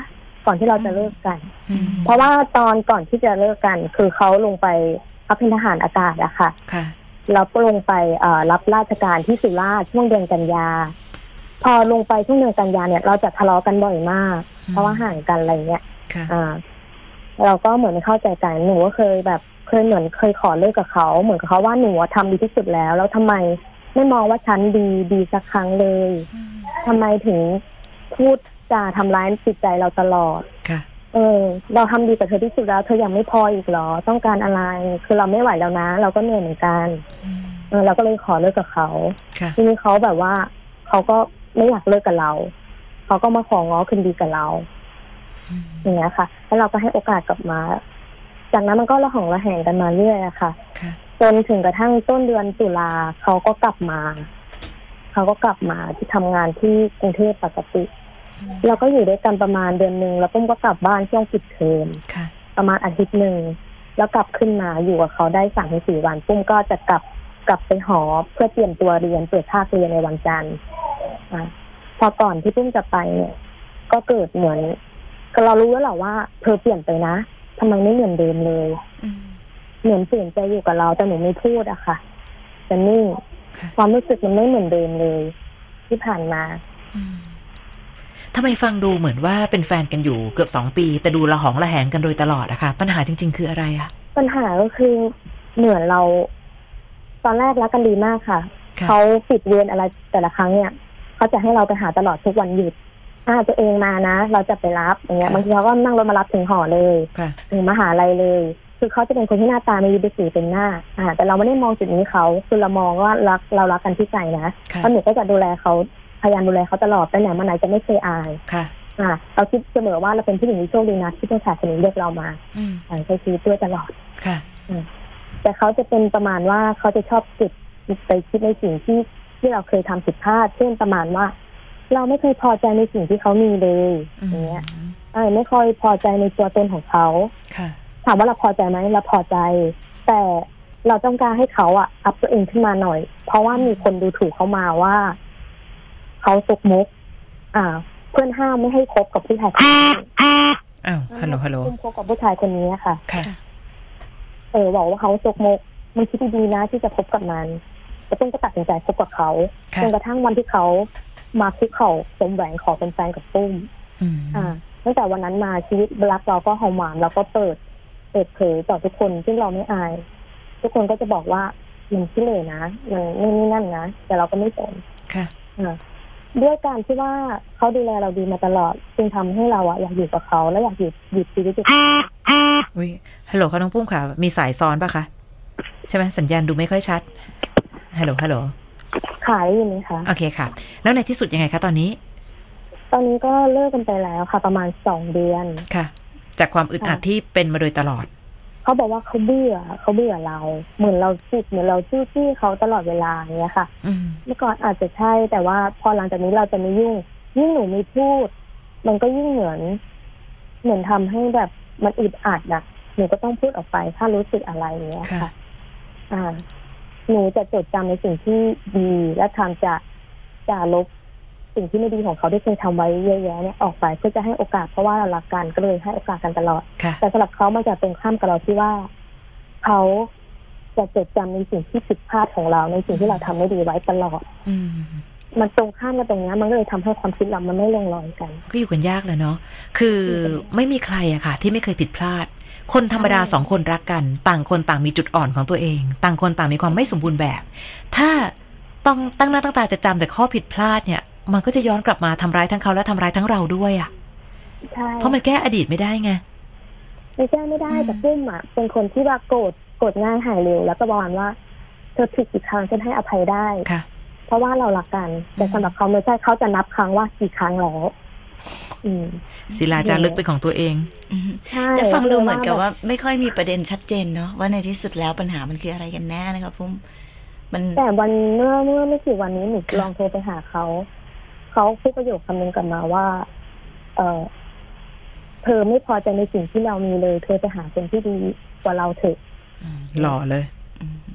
ก่อนที่เราจะเลิกกันเพราะว่าตอนก่อนที่จะเลิกกันคือเขาลงไปเขาเป็นทหารอากาศอะค่ะแล้วก็ลงไปรับราชการที่สุราษฎร์ช่วงเดือนกันยาพอลงไปช่วงเดือนกันยาเนี่ยเราจะทะเลาะกันบ่อยมากเพราะว่าห่างกันอะไรเงี้ยอ่าเราก็เหมือนไม่เข้าใจกันหนูก็เคยแบบเคยเหมือนเคยขอเลิกกับเขาเหมือนกับเขาว่าหนูทำดีที่สุดแล้วแล้วทำไมไม่มองว่าฉันดีดีสักครั้งเลยทำไมถึงพูดจาทำร้ายจิตใจเราตลอดเออเราทำดีกับเธอที่สุดแล้วเธอยังไม่พออีกหรอต้องการอะไรคือเราไม่ไหวแล้วนะเราก็เหนื่อยเหมือนกันเออเราก็เลยขอเลิกกับเขาทีนี้เขาแบบว่าเขาก็ไม่อยากเลิกกับเราเขาก็มาของ้อคืนดีกับเราอย่างเงี้ยค่ะแล้วเราก็ให้โอกาสกลับมาจากนั้นมันก็ระหองระแหงกันมาเรื่อยอะค่ะจนถึงกระทั่งต้นเดือนตุลาเขาก็กลับมาเขาก็กลับมาที่ทำงานที่กรุงเทพปกติเราก็อยู่ด้วยกันประมาณเดือนนึงแล้วปุ้มก็กลับบ้านช่วงปิดเทอมประมาณอาทิตย์นึงแล้วกลับขึ้นมาอยู่กับเขาได้สามถึงสี่วันปุ้มก็จะกลับกลับไปหอเพื่อเตรียมตัวเรียนเปิดภาคเรียนในวันจันทร์อ่าพอก่อนที่ปุ้มจะไปเนี่ยก็เกิดเหมือนเรารู้แล้วแหละว่าเธอเปลี่ยนไปนะทำไมไม่เหมือนเดิมเลยเหมือนเปลี่ยนใจอยู่กับเราแต่หนูไม่พูดอะค่ะแต่นิ่งความรู้สึกมันไม่เหมือนเดิมเลยที่ผ่านมาทำไมฟังดูเหมือนว่าเป็นแฟนกันอยู่เกือบสองปีแต่ดูละหองละแหงกันโดยตลอดอะค่ะปัญหาจริงๆคืออะไรอะปัญหาก็คือเหมือนเราตอนแรกรักกันดีมากค่ะเขาปิดเวรอะไรแต่ละครั้งเนี่ยเขาจะให้เราไปหาตลอดทุกวันหยุดอ่าตัวเองมานะเราจะไปรับอย่างเงี้ยบางทีเขาก็นั่งรถมารับถึงหอเลยถึงมหาลัยเลยคือเขาจะเป็นคนที่หน้าตาไม่ดีสีเป็นหน้าอ่าแต่เราไม่ได้มองจุดนี้เขาคือเรามองว่ารักเรารักกันที่ใจนะเพราะหนูก็จะดูแลเขาพยายามดูแลเขาตลอดไปไหนมาไหนจะไม่เคยอายค่ะอ่าเราคิดเสมอว่าเราเป็นผู้หญิงที่โชคดีนะที่ผู้ชายคนนี้เลือกเรามาใช้ชีวิตด้วยตลอดค่ะแต่เขาจะเป็นประมาณว่าเขาจะชอบจิตไปคิดในสิ่งที่ที่เราเคยทำผิดพลาดเช่นประมาณว่าเราไม่เคยพอใจในสิ่งที่เขามีเลยอย่างเงี้ยเออไม่ค่อยพอใจในตัวตนของเขาถามว่าเราพอใจไหมเราพอใจแต่เราต้องการให้เขาอ่ะอัพตัวเองขึ้นมาหน่อยเพราะว่ามีคนดูถูกเขามาว่าเขาตกมุกอ่าเพื่อนห้ามไม่ให้คบกับผู้ชายคนนี้อ้าวฮัลโหลฮัลโหลคบกับผู้ชายคนนี้ค่ะค่ะเออบอกว่าเขาตกมุกมันคิดดีๆนะที่จะคบกับมันแต่ตุ้มก็ตัดสินใจคบกับเขาจนกระทั่งวันที่เขามาคุกเข่าสมแหวงขอเป็นแฟนกับตุ้มอ่าตั้งแต่วันนั้นมาชีวิตรักเราก็หอมหวานเราก็เปิดเปิดเผยต่อทุกคนซึ่งเราไม่อายทุกคนก็จะบอกว่ามันขี้เหร่นะมันนี่นี่นั่นนะแต่เราก็ไม่สนค่ะอ่าด้วยการที่ว่าเขาดูแลเราดีมาตลอดจึงทำให้เราอะอยากอยู่กับเขาและอยากหยุดหยุดชีวิตอุ้ยฮัลโหลค่ะน้องปุ้มค่ะมีสายซ้อนป่ะคะใช่ไหมสัญญาณดูไม่ค่อยชัดฮัลโหลฮัลโหลค่ะได้ยินไหมคะโอเคค่ะแล้วในที่สุดยังไงคะตอนนี้ตอนนี้ก็เลิกกันไปแล้วค่ะประมาณสองเดือนค่ะจากความอึดอัดที่เป็นมาโดยตลอดเขาบอกว่าเขาเบื่อเขาเบื่อเราเหมือนเราจิตเหมือนเราจี้จี้เขาตลอดเวลาอย่างเงี้ยค่ะเมื่อก่อนอาจจะใช่แต่ว่าพอหลังจากนี้เราจะไม่ยุ่งยิ่งหนูไม่พูดมันก็ยิ่งเหมือนเหมือนทำให้แบบมันอึดอัดนะหนูก็ต้องพูดออกไปถ้ารู้สึกอะไรอย่างเงี้ยค่ะอ่าหนูจะจดจำในสิ่งที่ดีและทำจะจะลบสิ่งที่ไม่ดีของเขาที่เคยทำไว้เยอะแยะเนี่ยออกไปเพื่อจะให้โอกาสเพราะว่าเรารักกันก็เลยให้โอกาสกันตลอดแต่สำหรับเขามันจะเป็นข้ามกับเราที่ว่าเขาจะจดจำในสิ่งที่ผิดพลาดของเราในสิ่งที่เราทำไม่ดีไว้ตลอดมันตรงข้ามกันตรงนี้มันก็เลยทำให้ความคิดเรามันไม่ลงรอยกันก็อยู่กันยากเลยเนาะคือไม่มีใครอะค่ะที่ไม่เคยผิดพลาดคนธรรมดาสองคนรักกันต่างคนต่างมีจุดอ่อนของตัวเองต่างคนต่างมีความไม่สมบูรณ์แบบถ้าต้องตั้งหน้าตั้งตาจะจำแต่ข้อผิดพลาดเนี่ยมันก็จะย้อนกลับมาทำร้ายทั้งเขาและทำร้ายทั้งเราด้วยอ่ะใช่เพราะมันแก้อดีตไม่ได้ไงไม่แก้ไม่ได้แต่ปุ้มอ่ะเป็นคนที่ว่าโกรธโกรธง่ายหายเร็วแล้วก็บอกว่าเธอผิดกี่ครั้งฉันให้อภัยได้ค่ะเพราะว่าเรารักกันแต่สำหรับเขาไม่ใช่เขาจะนับครั้งว่ากี่ครั้งแล้วศิลาจารึกเป็นของตัวเองแต่ฟังดูเหมือนกับว่าไม่ค่อยมีประเด็นชัดเจนเนาะว่าในที่สุดแล้วปัญหามันคืออะไรกันแน่นะคะปุ้มมันแต่วันเมื่อเมื่อไม่กี่วันนี้หนูลองโทรไปหาเขาเขาพูดประโยคคำนึงกลับมาว่าเออเธอไม่พอใจในสิ่งที่เรามีเลยเธอไปหาคนที่ดีกว่าเราเถอะหล่อเลย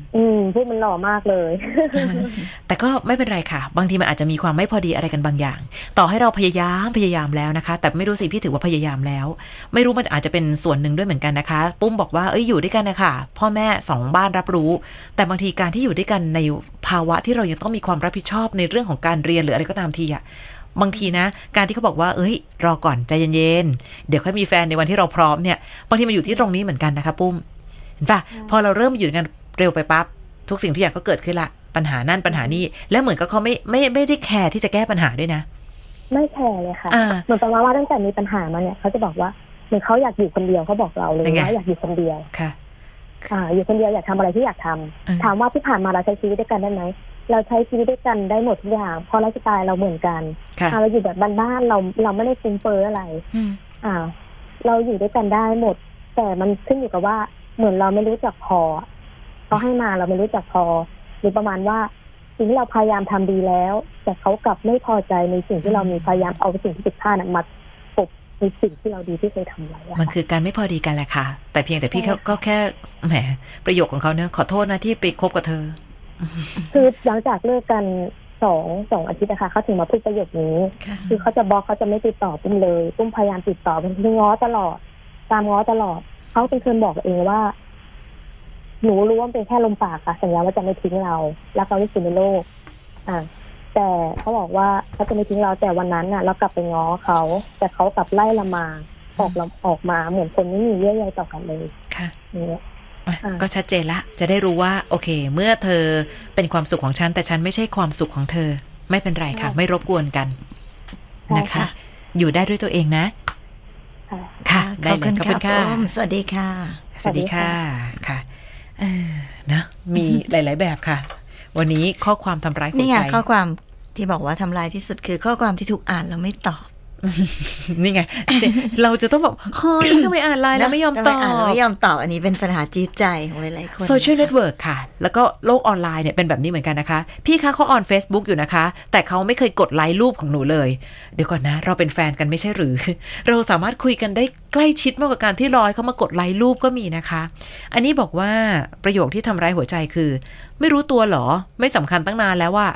อืมพูดมันหล่อมากเลยแต่ก็ไม่เป็นไรค่ะบางทีมันอาจจะมีความไม่พอดีอะไรกันบางอย่างต่อให้เราพยายามพยายามแล้วนะคะแต่ไม่รู้สิพี่ถือว่าพยายามแล้วไม่รู้มันอาจจะเป็นส่วนหนึ่งด้วยเหมือนกันนะคะปุ้มบอกว่าเอ้ยอยู่ด้วยกันนะคะพ่อแม่สองบ้านรับรู้แต่บางทีการที่อยู่ด้วยกันในภาวะที่เรายังต้องมีความรับผิดชอบในเรื่องของการเรียนหรืออะไรก็ตามทีอะบางทีนะการที่เขาบอกว่าเอ้ยรอก่อนใจเย็นๆเดี๋ยวค่อยมีแฟนในวันที่เราพร้อมเนี่ยบางทีมันอยู่ที่ตรงนี้เหมือนกันนะคะปุ้มเห็นปะพอเราเริ่มอยู่กันเร็วไปปั๊บทุกสิ่งทุกอย่างก็เกิดขึ้นละปัญหานั่นปัญหานี่แล้วเหมือนกับเขาไม่ไม่ไม่ได้แคร์ที่จะแก้ปัญหาด้วยนะไม่แคร์เลยค่ะเหมือนประมาณว่าตั้งแต่มีปัญหามาเนี่ยเขาจะบอกว่าเหมือนเขาอยากอยู่คนเดียวเขาบอกเราเลยว่าอยากอยู่คนเดียวค่ะอ่าอยู่คนเดียวอยากทำอะไรที่อยากทำถามว่าที่ผ่านมาเราใช้ชีวิตด้วยกันได้ไหมเราใช้ชีวิตด้วยกันได้หมดทุกอย่างเพราะไลฟ์สไตล์เราเหมือนกันเราอยู่แบบบ้านๆเราเราไม่ได้ฟุ้งเฟ้ออะไรอ่าเราอยู่ด้วยกันได้หมดแต่มันขึ้นอยู่กับว่าเหมือนเราไม่รู้จักพอเขาให้มาเราไม่รู้จักพอหรือประมาณว่าสิ่งที่เราพยายามทำดีแล้วแต่เขากลับไม่พอใจในสิ่งที่เรามีพยายามเอาสิ่งที่ผิดพลาดมาปกในสิ่งที่เราดีที่เคยทำไว้มันคือการไม่พอดีกันแหละค่ะแต่เพียงแต่พี่ก็แค่แหมประโยคของเขาเนี่ยขอโทษนะที่ไปคบกับเธอคือหลังจากเลิกกันสองสองอาทิตย์นะคะเขาถึงมาพูดประโยคนี้คือเขาจะบล็อกเขาจะไม่ติดต่อปุ้มเลยปุ้มพยายามติดต่อเป็นง้อตลอดตามง้อตลอดเขาเป็นคนบอกเองว่าหนูรู้ว่าเป็นแค่ลมปากค่ะสัญญาว่าจะไม่ทิ้งเรารักเราที่สุดในโลกอ่าแต่เขาบอกว่าเขาจะไม่ทิ้งเราแต่วันนั้นน่ะเรากลับไปง้อเขาแต่เขากลับไล่ละมาออกออกมาเหมือนคนไม่มีเยื่อใยต่อกันเลยค่ะนี่ก็ชัดเจนละจะได้รู้ว่าโอเคเมื่อเธอเป็นความสุขของฉันแต่ฉันไม่ใช่ความสุขของเธอไม่เป็นไรค่ะไม่รบกวนกันนะคะอยู่ได้ด้วยตัวเองนะค่ะได้เลยขอบคุณค่ะสวัสดีค่ะสวัสดีค่ะค่ะเออนะมีหลายๆแบบค่ะวันนี้ข้อความทำร้ายหัวใจนี่ไงข้อความที่บอกว่าทำร้ายที่สุดคือข้อความที่ถูกอ่านแล้วไม่ตอบนี่ไงเราจะต้องแบบเฮ้ยทำไมอ่านไลน์แล้วไม่ยอมตอบไม่ยอมตอบอันนี้เป็นปัญหาจี๊ดใจของหลายๆคนโซเชียลเน็ตเวิร์กค่ะแล้วก็โลกออนไลน์เนี่ยเป็นแบบนี้เหมือนกันนะคะพี่คะเขาออน Facebook อยู่นะคะแต่เขาไม่เคยกดไลค์รูปของหนูเลยเดี๋ยวก่อนนะเราเป็นแฟนกันไม่ใช่หรือเราสามารถคุยกันได้ใกล้ชิดมากกว่าการที่รอเขามากดไลค์รูปก็มีนะคะอันนี้บอกว่าประโยคที่ทำร้ายหัวใจคือไม่รู้ตัวหรอไม่สำคัญตั้งนานแล้วว่า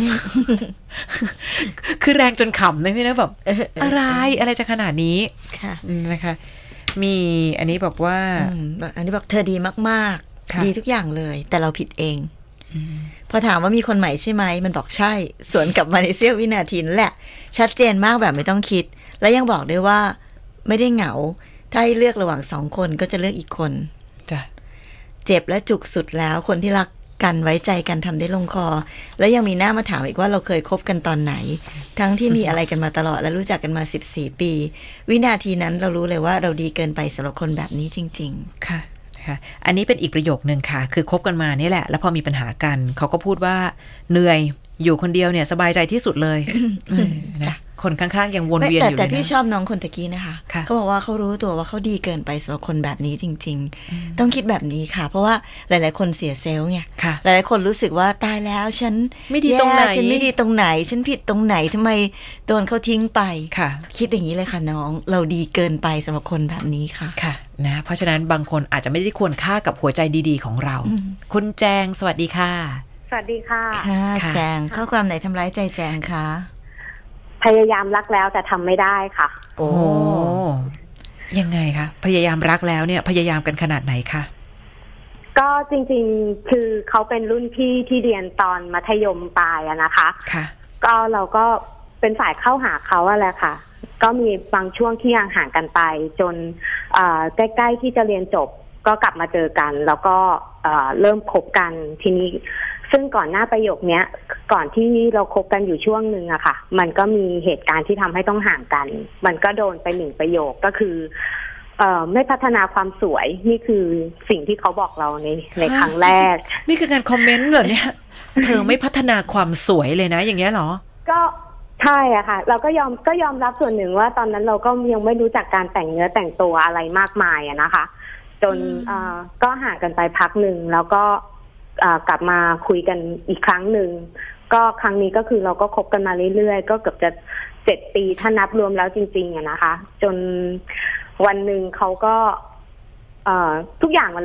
คือแรงจนขำเลยพี่นะแบบอะไรอะไรจะขนาดนี้นะคะมีอันนี้บอกว่าอันนี้บอกเธอดีมากๆดีทุกอย่างเลยแต่เราผิดเองพอถามว่ามีคนใหม่ใช่ไหมมันบอกใช่สวนกลับมาในเสี้ยววินาทีนั่นแหละชัดเจนมากแบบไม่ต้องคิดและยังบอกด้วยว่าไม่ได้เหงาถ้าให้เลือกระหว่างสองคนก็จะเลือกอีกคนเจ็บและจุกสุดแล้วคนที่รักกันไว้ใจกันทำได้ลงคอแล้วยังมีหน้ามาถามอีกว่าเราเคยคบกันตอนไหนทั้งที่มีอะไรกันมาตลอดและรู้จักกันมาสิบสี่ปีวินาทีนั้นเรารู้เลยว่าเราดีเกินไปสำหรับคนแบบนี้จริงๆค่ะค่ะอันนี้เป็นอีกประโยคนึงค่ะคือคบกันมานี่แหละแล้วพอมีปัญหากันเขาก็พูดว่าเหนื่อยอยู่คนเดียวเนี่ยสบายใจที่สุดเลยนะคนข้างๆยังวนเวียนอยู่เลยนะแต่พี่ชอบน้องคนตะกี้นะคะเขาบอกว่าเขารู้ตัวว่าเขาดีเกินไปสำหรับคนแบบนี้จริงๆต้องคิดแบบนี้ค่ะเพราะว่าหลายๆคนเสียเซลล์ไงหลายๆคนรู้สึกว่าตายแล้วฉันไม่ดีตรงไหนฉันไม่ดีตรงไหนฉันผิดตรงไหนทำไมโดนเขาทิ้งไปคิดอย่างนี้เลยค่ะน้องเราดีเกินไปสำหรับคนแบบนี้ค่ะค่ะนะเพราะฉะนั้นบางคนอาจจะไม่ได้ควรค่ากับหัวใจดีๆของเราคุณแจงสวัสดีค่ะสวัสดีค่ะค่ะแจงข้อความไหนทำร้ายใจแจงคะพยายามรักแล้วแต่ทำไม่ได้ค่ะโอ้ยังไงคะพยายามรักแล้วเนี่ยพยายามกันขนาดไหนคะก็จริงๆคือเขาเป็นรุ่นพี่ที่เรียนตอนมัธยมปลายอะนะคะค่ะก็เราก็เป็นฝ่ายเข้าหาเขาอะแหละค่ะก็มีบางช่วงที่ห่างกันไปจนใกล้ๆที่จะเรียนจบก็กลับมาเจอกันแล้วก็เริ่มคบกันทีนี้ซึ่งก่อนหน้าประโยคเนี้ยก่อนที่เราคบกันอยู่ช่วงนึงอะค่ะมันก็มีเหตุการณ์ที่ทำให้ต้องห่างกันมันก็โดนไปหนึ่งประโยคก็คือเอ่อไม่พัฒนาความสวยนี่คือสิ่งที่เขาบอกเราในในครั้งแรกนี่คือการคอมเมนต์เหรอเนี่ยเธอไม่พัฒนาความสวยเลยนะอย่างเงี้ยเหรอก็ใช่อะค่ะเราก็ยอมก็ยอมรับส่วนหนึ่งว่าตอนนั้นเราก็ยังไม่รู้จักการแต่งเนื้อแต่งตัวอะไรมากมายอะนะคะจนอ่าก็ห่างกันไปพักหนึ่งแล้วก็กลับมาคุยกันอีกครั้งหนึ่งก็ครั้งนี้ก็คือเราก็คบกันมาเรื่อยๆก็เกือบจะเจ็ดปีถ้านับรวมแล้วจริงๆอะนะคะจนวันหนึ่งเขาก็ทุกอย่างมันเรียบ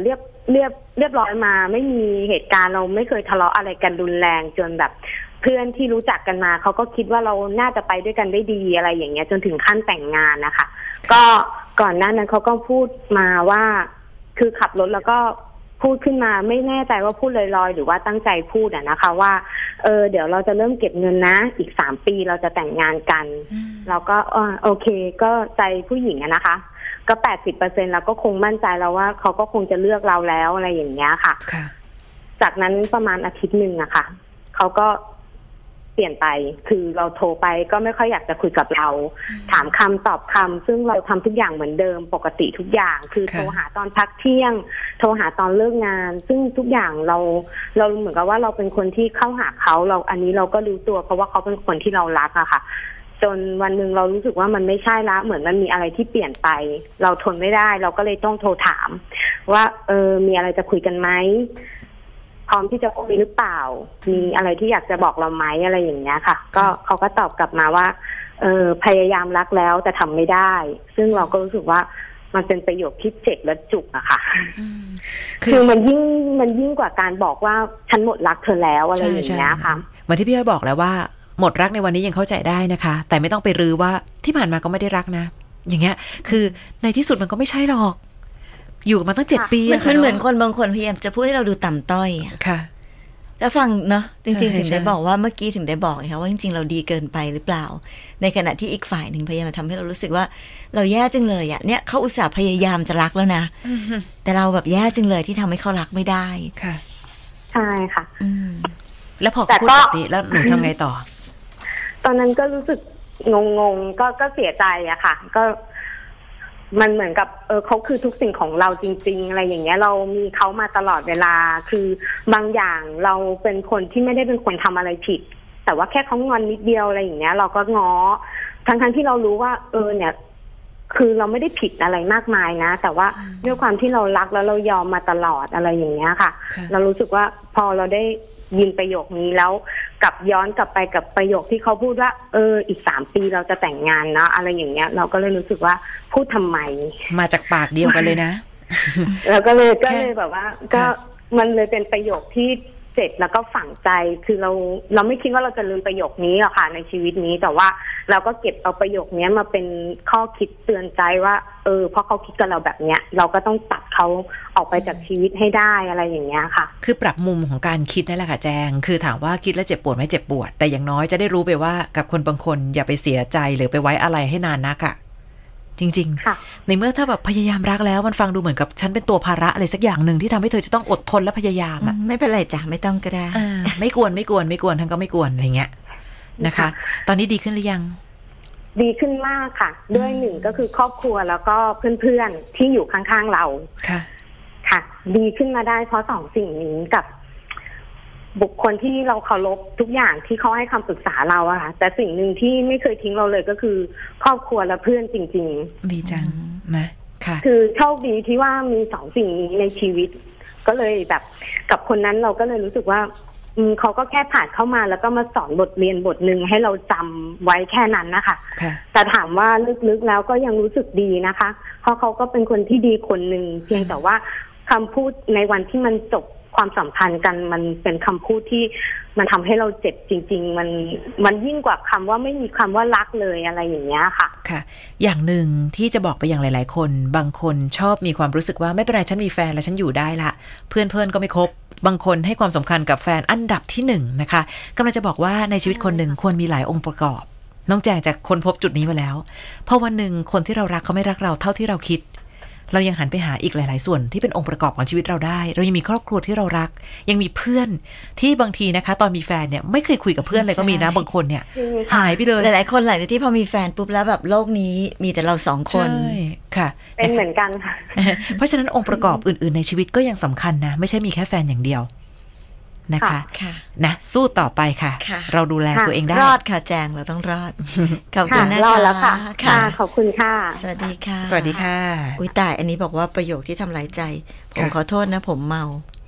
เรียบเรียบร้อยมาไม่มีเหตุการณ์เราไม่เคยทะเลาะอะไรกันรุนแรงจนแบบเพื่อนที่รู้จักกันมาเขาก็คิดว่าเราน่าจะไปด้วยกันได้ดีอะไรอย่างเงี้ยจนถึงขั้นแต่งงานนะคะก็ก่อนหน้านั้นเขาก็พูดมาว่าคือขับรถแล้วก็พูดขึ้นมาไม่แน่ใจว่าพูดลอยๆหรือว่าตั้งใจพูดอะนะคะว่าเออเดี๋ยวเราจะเริ่มเก็บเงินนะอีกสามปีเราจะแต่งงานกันเราก็เออโอเคก็ใจผู้หญิงอะนะคะก็แปดสิบเปอร์เซ็นต์เราก็คงมั่นใจแล้วว่าเขาก็คงจะเลือกเราแล้วอะไรอย่างเงี้ยค่ะจากนั้นประมาณอาทิตย์หนึ่งอะค่ะเขาก็เปลี่ยนไปคือเราโทรไปก็ไม่ค่อยอยากจะคุยกับเราถามคำตอบคำซึ่งเราทำทุกอย่างเหมือนเดิมปกติทุกอย่างคือโทรหาตอนพักเที่ยงโทรหาตอนเลิกงานซึ่งทุกอย่างเราเราเหมือนกับว่าเราเป็นคนที่เข้าหาเขาเราอันนี้เราก็รู้ตัวเพราะว่าเขาเป็นคนที่เรารักอะค่ะจนวันหนึ่งเรารู้สึกว่ามันไม่ใช่ละเหมือนมันมีอะไรที่เปลี่ยนไปเราทนไม่ได้เราก็เลยต้องโทรถามว่าเออมีอะไรจะคุยกันไหมพร้อมที่จะคุยหรือเปล่ามีอะไรที่อยากจะบอกเราไหมอะไรอย่างเงี้ยค่ะก็เขาก็ตอบกลับมาว่าเออพยายามรักแล้วแต่ทำไม่ได้ซึ่งเราก็รู้สึกว่ามันเป็นประโยคที่เจ็บและจุกอะค่ะคือมันยิ่งมันยิ่งกว่าการบอกว่าฉันหมดรักเธอแล้วอะไรอย่างเงี้ยค่ะเหมือนที่พี่อ้อยบอกแล้วว่าหมดรักในวันนี้ยังเข้าใจได้นะคะแต่ไม่ต้องไปรื้อว่าที่ผ่านมาก็ไม่ได้รักนะอย่างเงี้ยคือในที่สุดมันก็ไม่ใช่หรอกอยู่มาตั้งเจ็ดปีมันเหมือนคนบางคนพยายามจะพูดให้เราดูต่ำต้อยค่ะแล้วฟังเนาะจริงๆถึงได้บอกว่าเมื่อกี้ถึงได้บอกไงคะว่าจริงๆเราดีเกินไปหรือเปล่าในขณะที่อีกฝ่ายหนึ่งพยายามทำให้เรารู้สึกว่าเราแย่จังเลยอ่ะเนี่ยเขาอุตส่าห์พยายามจะรักแล้วนะแต่เราแบบแย่จังเลยที่ทำให้เขารักไม่ได้ค่ะใช่ค่ะแล้วพอพูดแบบนี้แล้วหนูทำไงต่อตอนนั้นก็รู้สึกงงๆก็ก็เสียใจอะค่ะก็มันเหมือนกับเออเขาคือทุกสิ่งของเราจริงๆอะไรอย่างเงี้ยเรามีเขามาตลอดเวลาคือบางอย่างเราเป็นคนที่ไม่ได้เป็นคนทำอะไรผิดแต่ว่าแค่เขางอนนิดเดียวอะไรอย่างเงี้ยเราก็ง้อทั้งๆที่เรารู้ว่าเออเนี่ยคือเราไม่ได้ผิดอะไรมากมายนะแต่ว่าด้วยความที่เรารักแล้วเรายอมมาตลอดอะไรอย่างเงี้ยค่ะเรารู้สึกว่าพอเราได้ยินประโยคนี้แล้วกลับย้อนกลับไปกับประโยคที่เขาพูดว่าเอออีกสามปีเราจะแต่งงานเนาะอะไรอย่างเงี้ยเราก็เลยรู้สึกว่าพูดทำไมมาจากปากเดียวกันเลยนะแล้วก็เลยก็เลยแบบว่าก็มันเลยเป็นประโยคที่เจ็บแล้วก็ฝังใจคือเราเราไม่คิดว่าเราจะลืมประโยคนี้หรอกค่ะในชีวิตนี้แต่ว่าเราก็เก็บเอาประโยคนี้มาเป็นข้อคิดเตือนใจว่าเออเพราะเขาคิดกับเราแบบเนี้ยเราก็ต้องตัดเขาออกไปจากชีวิตให้ได้อะไรอย่างเงี้ยค่ะคือปรับมุมของการคิดนั่นแหละค่ะแจงคือถามว่าคิดแล้วเจ็บปวดไหมเจ็บปวดแต่อย่างน้อยจะได้รู้ไปว่ากับคนบางคนอย่าไปเสียใจหรือไปไว้อะไรให้นานนักอะจริงๆในเมื่อถ้าแบบพยายามรักแล้วมันฟังดูเหมือนกับฉันเป็นตัวภาระอะไรสักอย่างหนึ่งที่ทำให้เธอจะต้องอดทนและพยายามอ่ะไม่เป็นไรจ้ะไม่ต้องก็ได้ไม่กวนไม่กวนไม่กวนทั้งก็ไม่กวนอะไรเงี้ยนะคะตอนนี้ดีขึ้นหรือยังดีขึ้นมากค่ะด้วยหนึ่งก็คือครอบครัวแล้วก็เพื่อนๆที่อยู่ข้างๆเราค่ะค่ะดีขึ้นมาได้เพราะสองสิ่งนี้กับบุคคลที่เราเคารพทุกอย่างที่เขาให้คำปรึกษาเราอะค่ะแต่สิ่งหนึ่งที่ไม่เคยทิ้งเราเลยก็คือครอบครัวและเพื่อนจริงๆดีจังนะค่ะคือโชคดีที่ว่ามีสองสิ่งนี้ในชีวิตก็เลยแบบกับคนนั้นเราก็เลยรู้สึกว่าเขาก็แค่ผ่านเข้ามาแล้วก็มาสอนบทเรียนบทหนึ่งให้เราจำไว้แค่นั้นนะคะแต่ถามว่าลึกๆแล้วก็ยังรู้สึกดีนะคะเพราะเขาก็เป็นคนที่ดีคนหนึ่งเพียงแต่ว่าคำพูดในวันที่มันจบความสัมพันธ์กันมันเป็นคำพูดที่มันทำให้เราเจ็บจริงๆมันมันยิ่งกว่าคำว่าไม่มีคำว่ารักเลยอะไรอย่างเงี้ยค่ะค่ะอย่างหนึ่งที่จะบอกไปอย่างหลายๆคนบางคนชอบมีความรู้สึกว่าไม่เป็นไรฉันมีแฟนแล้วฉันอยู่ได้ละเพื่อนเพื่อนก็ไม่คบบางคนให้ความสำคัญกับแฟนอันดับที่หนึ่งนะคะกำลังจะบอกว่าในชีวิตคนหนึ่งควรมีหลายองค์ประกอบน้องแจงจากคนพบจุดนี้มาแล้วเพราะวันหนึ่งคนที่เรารักเขาไม่รักเราเท่าที่เราคิดเรายังหันไปหาอีกหลายๆส่วนที่เป็นองค์ประกอบของชีวิตเราได้เรายังมีครอบครัวที่เรารักยังมีเพื่อนที่บางทีนะคะตอนมีแฟนเนี่ยไม่เคยคุยกับเพื่อนเลยก็มีนะบางคนเนี่ยหายไปเลยหลายๆคนหลังจากที่พอมีแฟนปุ๊บแล้วแบบโลกนี้มีแต่เราสองคนใช่ค่ะเป็นเหมือนกันค่ะเพราะฉะนั้นองค์ประกอบอื่นๆในชีวิตก็ยังสำคัญนะไม่ใช่มีแค่แฟนอย่างเดียวนะคะนะสู้ต่อไปค่ะเราดูแลตัวเองได้รอดค่ะแจงเราต้องรอดขอบคุณนะคะรอดแล้วค่ะค่ะขอบคุณค่ะสวัสดีค่ะสวัสดีค่ะอุ้ยตายอันนี้บอกว่าประโยคที่ทำร้ายใจผมขอโทษนะผมเมา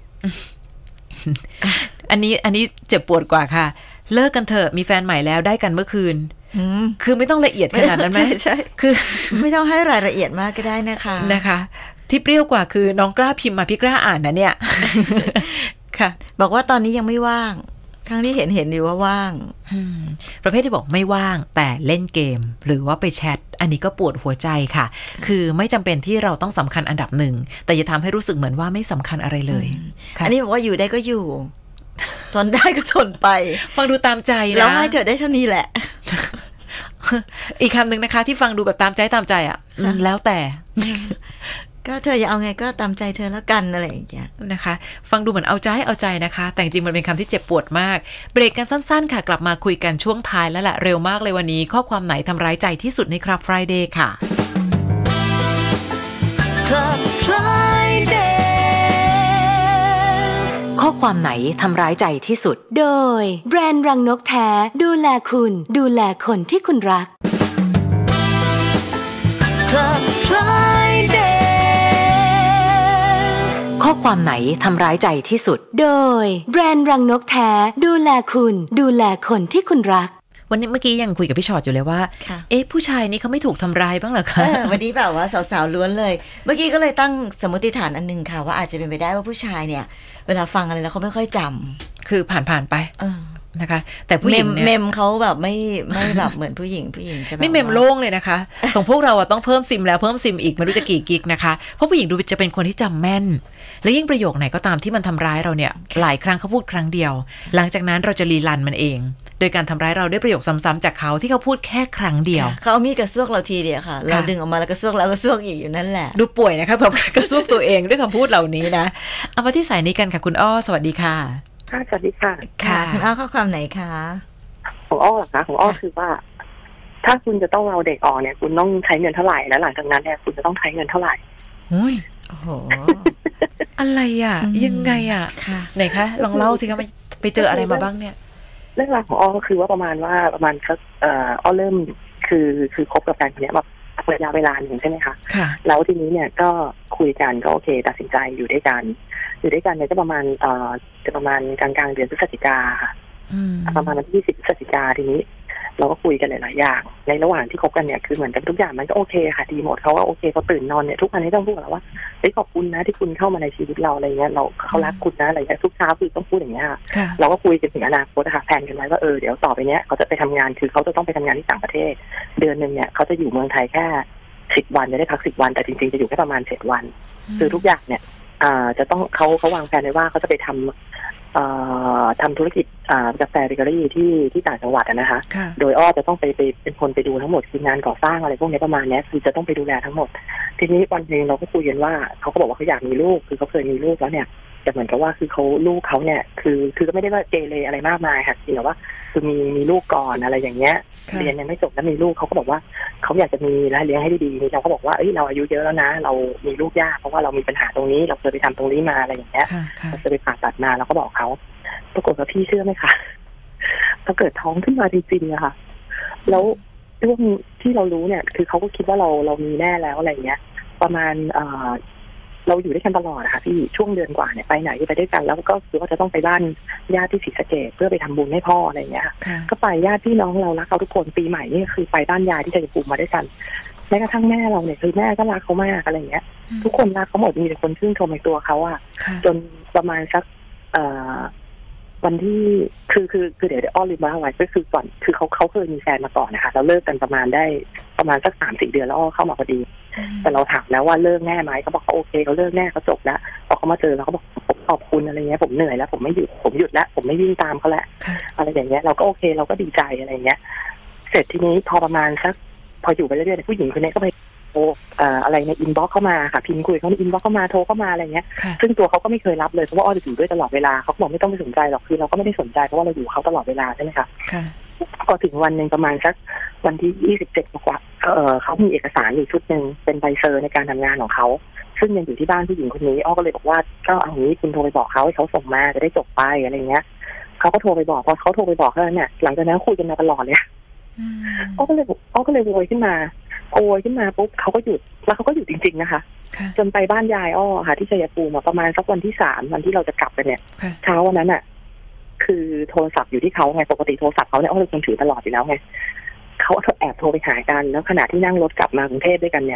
อันนี้อันนี้เจ็บปวดกว่าค่ะเลิกกันเถอะมีแฟนใหม่แล้วได้กันเมื่อคืนคือไม่ต้องละเอียดขนาดนั้นไหมใช่คือไม่ต้องให้รายละเอียดมากก็ได้นะคะนะคะที่เปรี้ยวกว่าคือน้องกล้าพิมพ์มาพี่กล้าอ่านนะเนี่ย ค่ะบอกว่าตอนนี้ยังไม่ว่างทั้งที่เห็นเห็นอยู่ว่าว่างประเภทที่บอกไม่ว่างแต่เล่นเกมหรือว่าไปแชทอันนี้ก็ปวดหัวใจค่ะคือไม่จำเป็นที่เราต้องสำคัญอันดับหนึ่งแต่อย่าทำให้รู้สึกเหมือนว่าไม่สำคัญอะไรเลยอันนี้บอกว่าอยู่ได้ก็อยู่ทนได้ก็ทนไปฟังดูตามใจนะแล้วให้เธอได้เท่านี้แหละอีกคำหนึ่งนะคะที่ฟังดูแบบตามใจตามใจอ่ะแล้วแต่ก็เธออย่าเอาไงก็ตามใจเธอแล้วกันอะไรอย่างเงี้ยนะคะฟังดูเหมือนเอาใจเอาใจนะคะแต่จริงมันเป็นคำที่เจ็บปวดมากเบรกกันสั้นๆค่ะกลับมาคุยกันช่วงท้ายแล้วแหละเร็วมากเลยวันนี้ข้อความไหนทำร้ายใจที่สุดในครับ Friday ค่ะครับ Friday ข้อความไหนทำร้ายใจที่สุดโดยแบรนด์รังนกแท้ดูแลคุณดูแลคนที่คุณรักครับ Fridayข้อความไหนทำร้ายใจที่สุดโดยแบรนด์รังนกแท้ดูแลคุณดูแลคนที่คุณรักวันนี้เมื่อกี้ยังคุยกับพี่ชอตอยู่เลยว่าเอ๊ะผู้ชายนี่เขาไม่ถูกทำร้ายบ้างเหรอคะวันนี้แบบว่าสาวๆล้วนเลยเมื่อกี้ก็เลยตั้งสมมติฐานอันนึงค่ะว่าอาจจะเป็นไปได้ว่าผู้ชายเนี่ยเวลาฟังอะไรแล้วเขาไม่ค่อยจำคือผ่านๆไปนะคะแต่ผู้หญิงเนี่ยเมมเขาแบบไม่ไม่แบบเหมือนผู้หญิงผู้หญิงจะแบบนี่เมมโล่งเลยนะคะของพวกเราต้องเพิ่มซิมแล้วเพิ่มซิมอีกไม่รู้จะกี่กิกนะคะเพราะผู้หญิงดูจะเป็นคนที่จำแม่นและยิ่งประโยคไหนก็ตามที่มันทำร้ายเราเนี่ยหลายครั้งเขาพูดครั้งเดียวหลังจากนั้นเราจะรีรันมันเองโดยการทำร้ายเราด้วยประโยคซ้ำๆจากเขาที่เขาพูดแค่ครั้งเดียวเขามีกระซวกเราทีเดียวค่ะเราดึงออกมาแล้วกระซวกแล้วกระซวกอีกอยู่นั่นแหละดูป่วยนะคะแบบกระซวกตัวเองด้วยคำพูดเหล่านี้นะเอามาที่สายนี้กันค่ะคุณอ้อสวัสดีค่ะค่ะสวัสดีค่ะค่ะคุณอ้อข้อความไหนคะของอ้อเหรอคะของอ้อคือว่าถ้าคุณจะต้องเอาเด็กออกเนี่ยคุณต้องใช้เงินเท่าไหร่แล้วหลังจากนั้นเนี่ยคุณจะต้องใช้เงินเท่าไหร่โอ้ยโอ้โหอะไรอ่ะยังไงอ่ะไหนคะลองเล่าสิคะไปไปเจออะไรมาบ้างเนี่ยเรื่องราวของอ้อก็คือว่าประมาณว่าประมาณสักเอ่ออ้อเริ่มคือคือคบกับแฟนคนนี้มาระยะเวลาหนึ่งใช่ไหมคะแล้วทีนี้เนี่ยก็คุยกันก็โอเคตัดสินใจอยู่ด้วยกันอยู่ด้วยกันเนี่ยก็ประมาณเอ่อจะประมาณกลางกลางเดือนพฤศจิกาค่ะประมาณวันที่ยี่สิบพฤศจิกาทีนี้เราก็คุยกันหลายๆอย่างในระหว่างที่คบกันเนี่ยคือเหมือนกันทุกอย่างมันก็โอเคค่ะดีหมดเขาว่าโอเคเขาตื่นนอนเนี่ยทุกวันนี้ต้องพูดแล้วว่าเฮ้ยขอบคุณนะที่คุณเข้ามาในชีวิตเราอะไรเงี้ยเราเขารักคุณนะอะไรเงี้ยทุกเช้าคือต้องพูดอย่างเงี้ยเราก็คุยกันถึงอนาคตค่ะแผนกันไว้ว่าเออเดี๋ยวต่อไปเนี้ยเขาจะไปทำงานคือเขาจะต้องไปทำงานที่ต่างประเทศเดือนนึงเนี่ยเขาจะอยู่เมืองไทยแค่สิบวันจะได้พักสิบวันแต่จริงๆจะอยู่แค่ประมาณเจ็ดวันคือทุกอย่างเนี่ยจะต้องเขาเขาวางแผนไว้ว่าเขาจะไปทำทำธุรกิจกาแฟเบเกอรี่ที่ที่ต่างจังหวัดนะคะโดยอ้อจะต้องไปไปเป็นคนไปดูทั้งหมดคืองานก่อสร้างอะไรพวกนี้ประมาณนี้คือจะต้องไปดูแลทั้งหมดทีนี้วันนึงเราก็คุยกันว่าเขาก็บอกว่าเขาอยากมีลูกคือเขาเคยมีลูกแล้วเนี่ยแต่เหมือนกับว่าคือเขาลูกเขาเนี่ยคือคือก็ไม่ได้ว่าเกเรอะไรมากมายค่ะแต่ว่าคือมีมีลูกก่อนอะไรอย่างเงี้ยเรียนยังไม่จบแล้วมีลูกเขาก็บอกว่าเขาอยากจะมีและเลี้ยงให้ดีๆเราก็บอกว่าเอ้ยเราอายุเยอะแล้วนะเรามีลูกยากเพราะว่าเรามีปัญหาตรงนี้เราเคยไปทำตรงนี้มาอะไรอย่างเงี้ยเราจะไปผ่าตัดมาเราก็บอกเขาปรากฏว่าพี่เชื่อไหมคะพอเกิดท้องขึ้นมาจริงๆอะค่ะแล้วเรื่องที่เรารู้เนี่ยคือเขาก็คิดว่าเราเรามีแน่แล้วอะไรเงี้ยประมาณเอ่อเราอยู่ด้วยกันตลอดนะคะพี่ช่วงเดือนกว่าเนี่ยไปไหนไปด้วยกันแล้วก็คือว่าจะต้องไปบ้านญาติที่ศรีสะเกษเพื่อไปทำบุญให้พ่ออะไรเงี้ยก็ไปญาติพี่น้องเรารักเขาทุกคนปีใหม่นี่คือไปบ้านยายที่ชัยภูมิมาด้วยกันแม้กระทั่งแม่เราเนี่ยคือแม่ก็รักเขามากอะไรเงี้ยทุกคนรักเขาหมดมีแต่คนชื่นชมในตัวเขาอะจนประมาณสักเอ่อวันที่คือคือคือเดี๋ยวอ้อลืมมาไว้ก็คือก่อนคือเขาเขาเคยมีแฟนมาก่อนนะคะเราเลิกกันประมาณได้ประมาณสักสามสี่เดือนแล้วอ้อเข้ามาพอดีแต่เราถามแล้วว่าเลิกแน่ไหมเขาบอกเขาโอเคเขาเลิกแน่เขาจบแล้วพอเขามาเจอเราเขาบอกผมขอบคุณอะไรเงี้ยผมเหนื่อยแล้วผมไม่หยุดผมหยุดแล้วผมไม่วิ่งตามเขาแล้วอะไรอย่างเงี้ยเราก็โอเคเราก็ดีใจอะไรเงี้ยเสร็จทีนี้พอประมาณสักพออยู่ไปเรื่อยๆผู้หญิงคนนี้ก็ไปโทรอะไรในอินบ็อกซ์เข้ามาค่ะพิมพ์คุยเขาในอินบ็อกซ์เข้ามาโทรเข้ามาอะไรเงี้ยซึ่งตัวเขาก็ไม่เคยรับเลยเพราะว่าอ้อจะอยู่ด้วยตลอดเวลาเขาบอกไม่ต้องไปสนใจหรอกคือเราก็ไม่ได้สนใจเพราะว่าเราอยู่เขาตลอดเวลาใช่ไหมคะพอถึงวันหนึ่งประมาณสักวันที่ยี่สิบเจ็ดกว่าเออเขามีเอกสารอยู่ชุดหนึ่งเป็นใบเซอร์ในการทำงานของเขาซึ่งยังอยู่ที่บ้านผู้หญิงคนนี้อ้อก็เลยบอกว่าก็เอาอย่างนี้คุณโทรไปบอกเขาให้เขาส่งมาจะได้จบไปอะไรเงี้ยเขาก็โทรไปบอกพอเขาโทรไปบอกเท่านั้นเนี่ยหลังจากนั้นคุยกันมาตลอดเลยอ้อก็เลยอ้อก็เลยโวยขึ้นมาโวยขึ้นมาปุ๊บเขาก็หยุดแล้วเขาก็หยุดจริงๆนะคะจนไปบ้านยายอ้อค่ะที่ชัยภูมิประมาณสักวันที่สามวันที่เราจะกลับกันเนี่ยเช้าวันนั้นอ่ะคือโทรศัพท์อยู่ที่เขาไงปกติโทรศัพท์เขาเนี่ยอ้อเป็นคนถือตลอดอยู่แล้วไงเขาแอบโทรไปหากันแล้วขณะที่นั่งรถกลับมากรุงเทพด้วยกันเนี่ย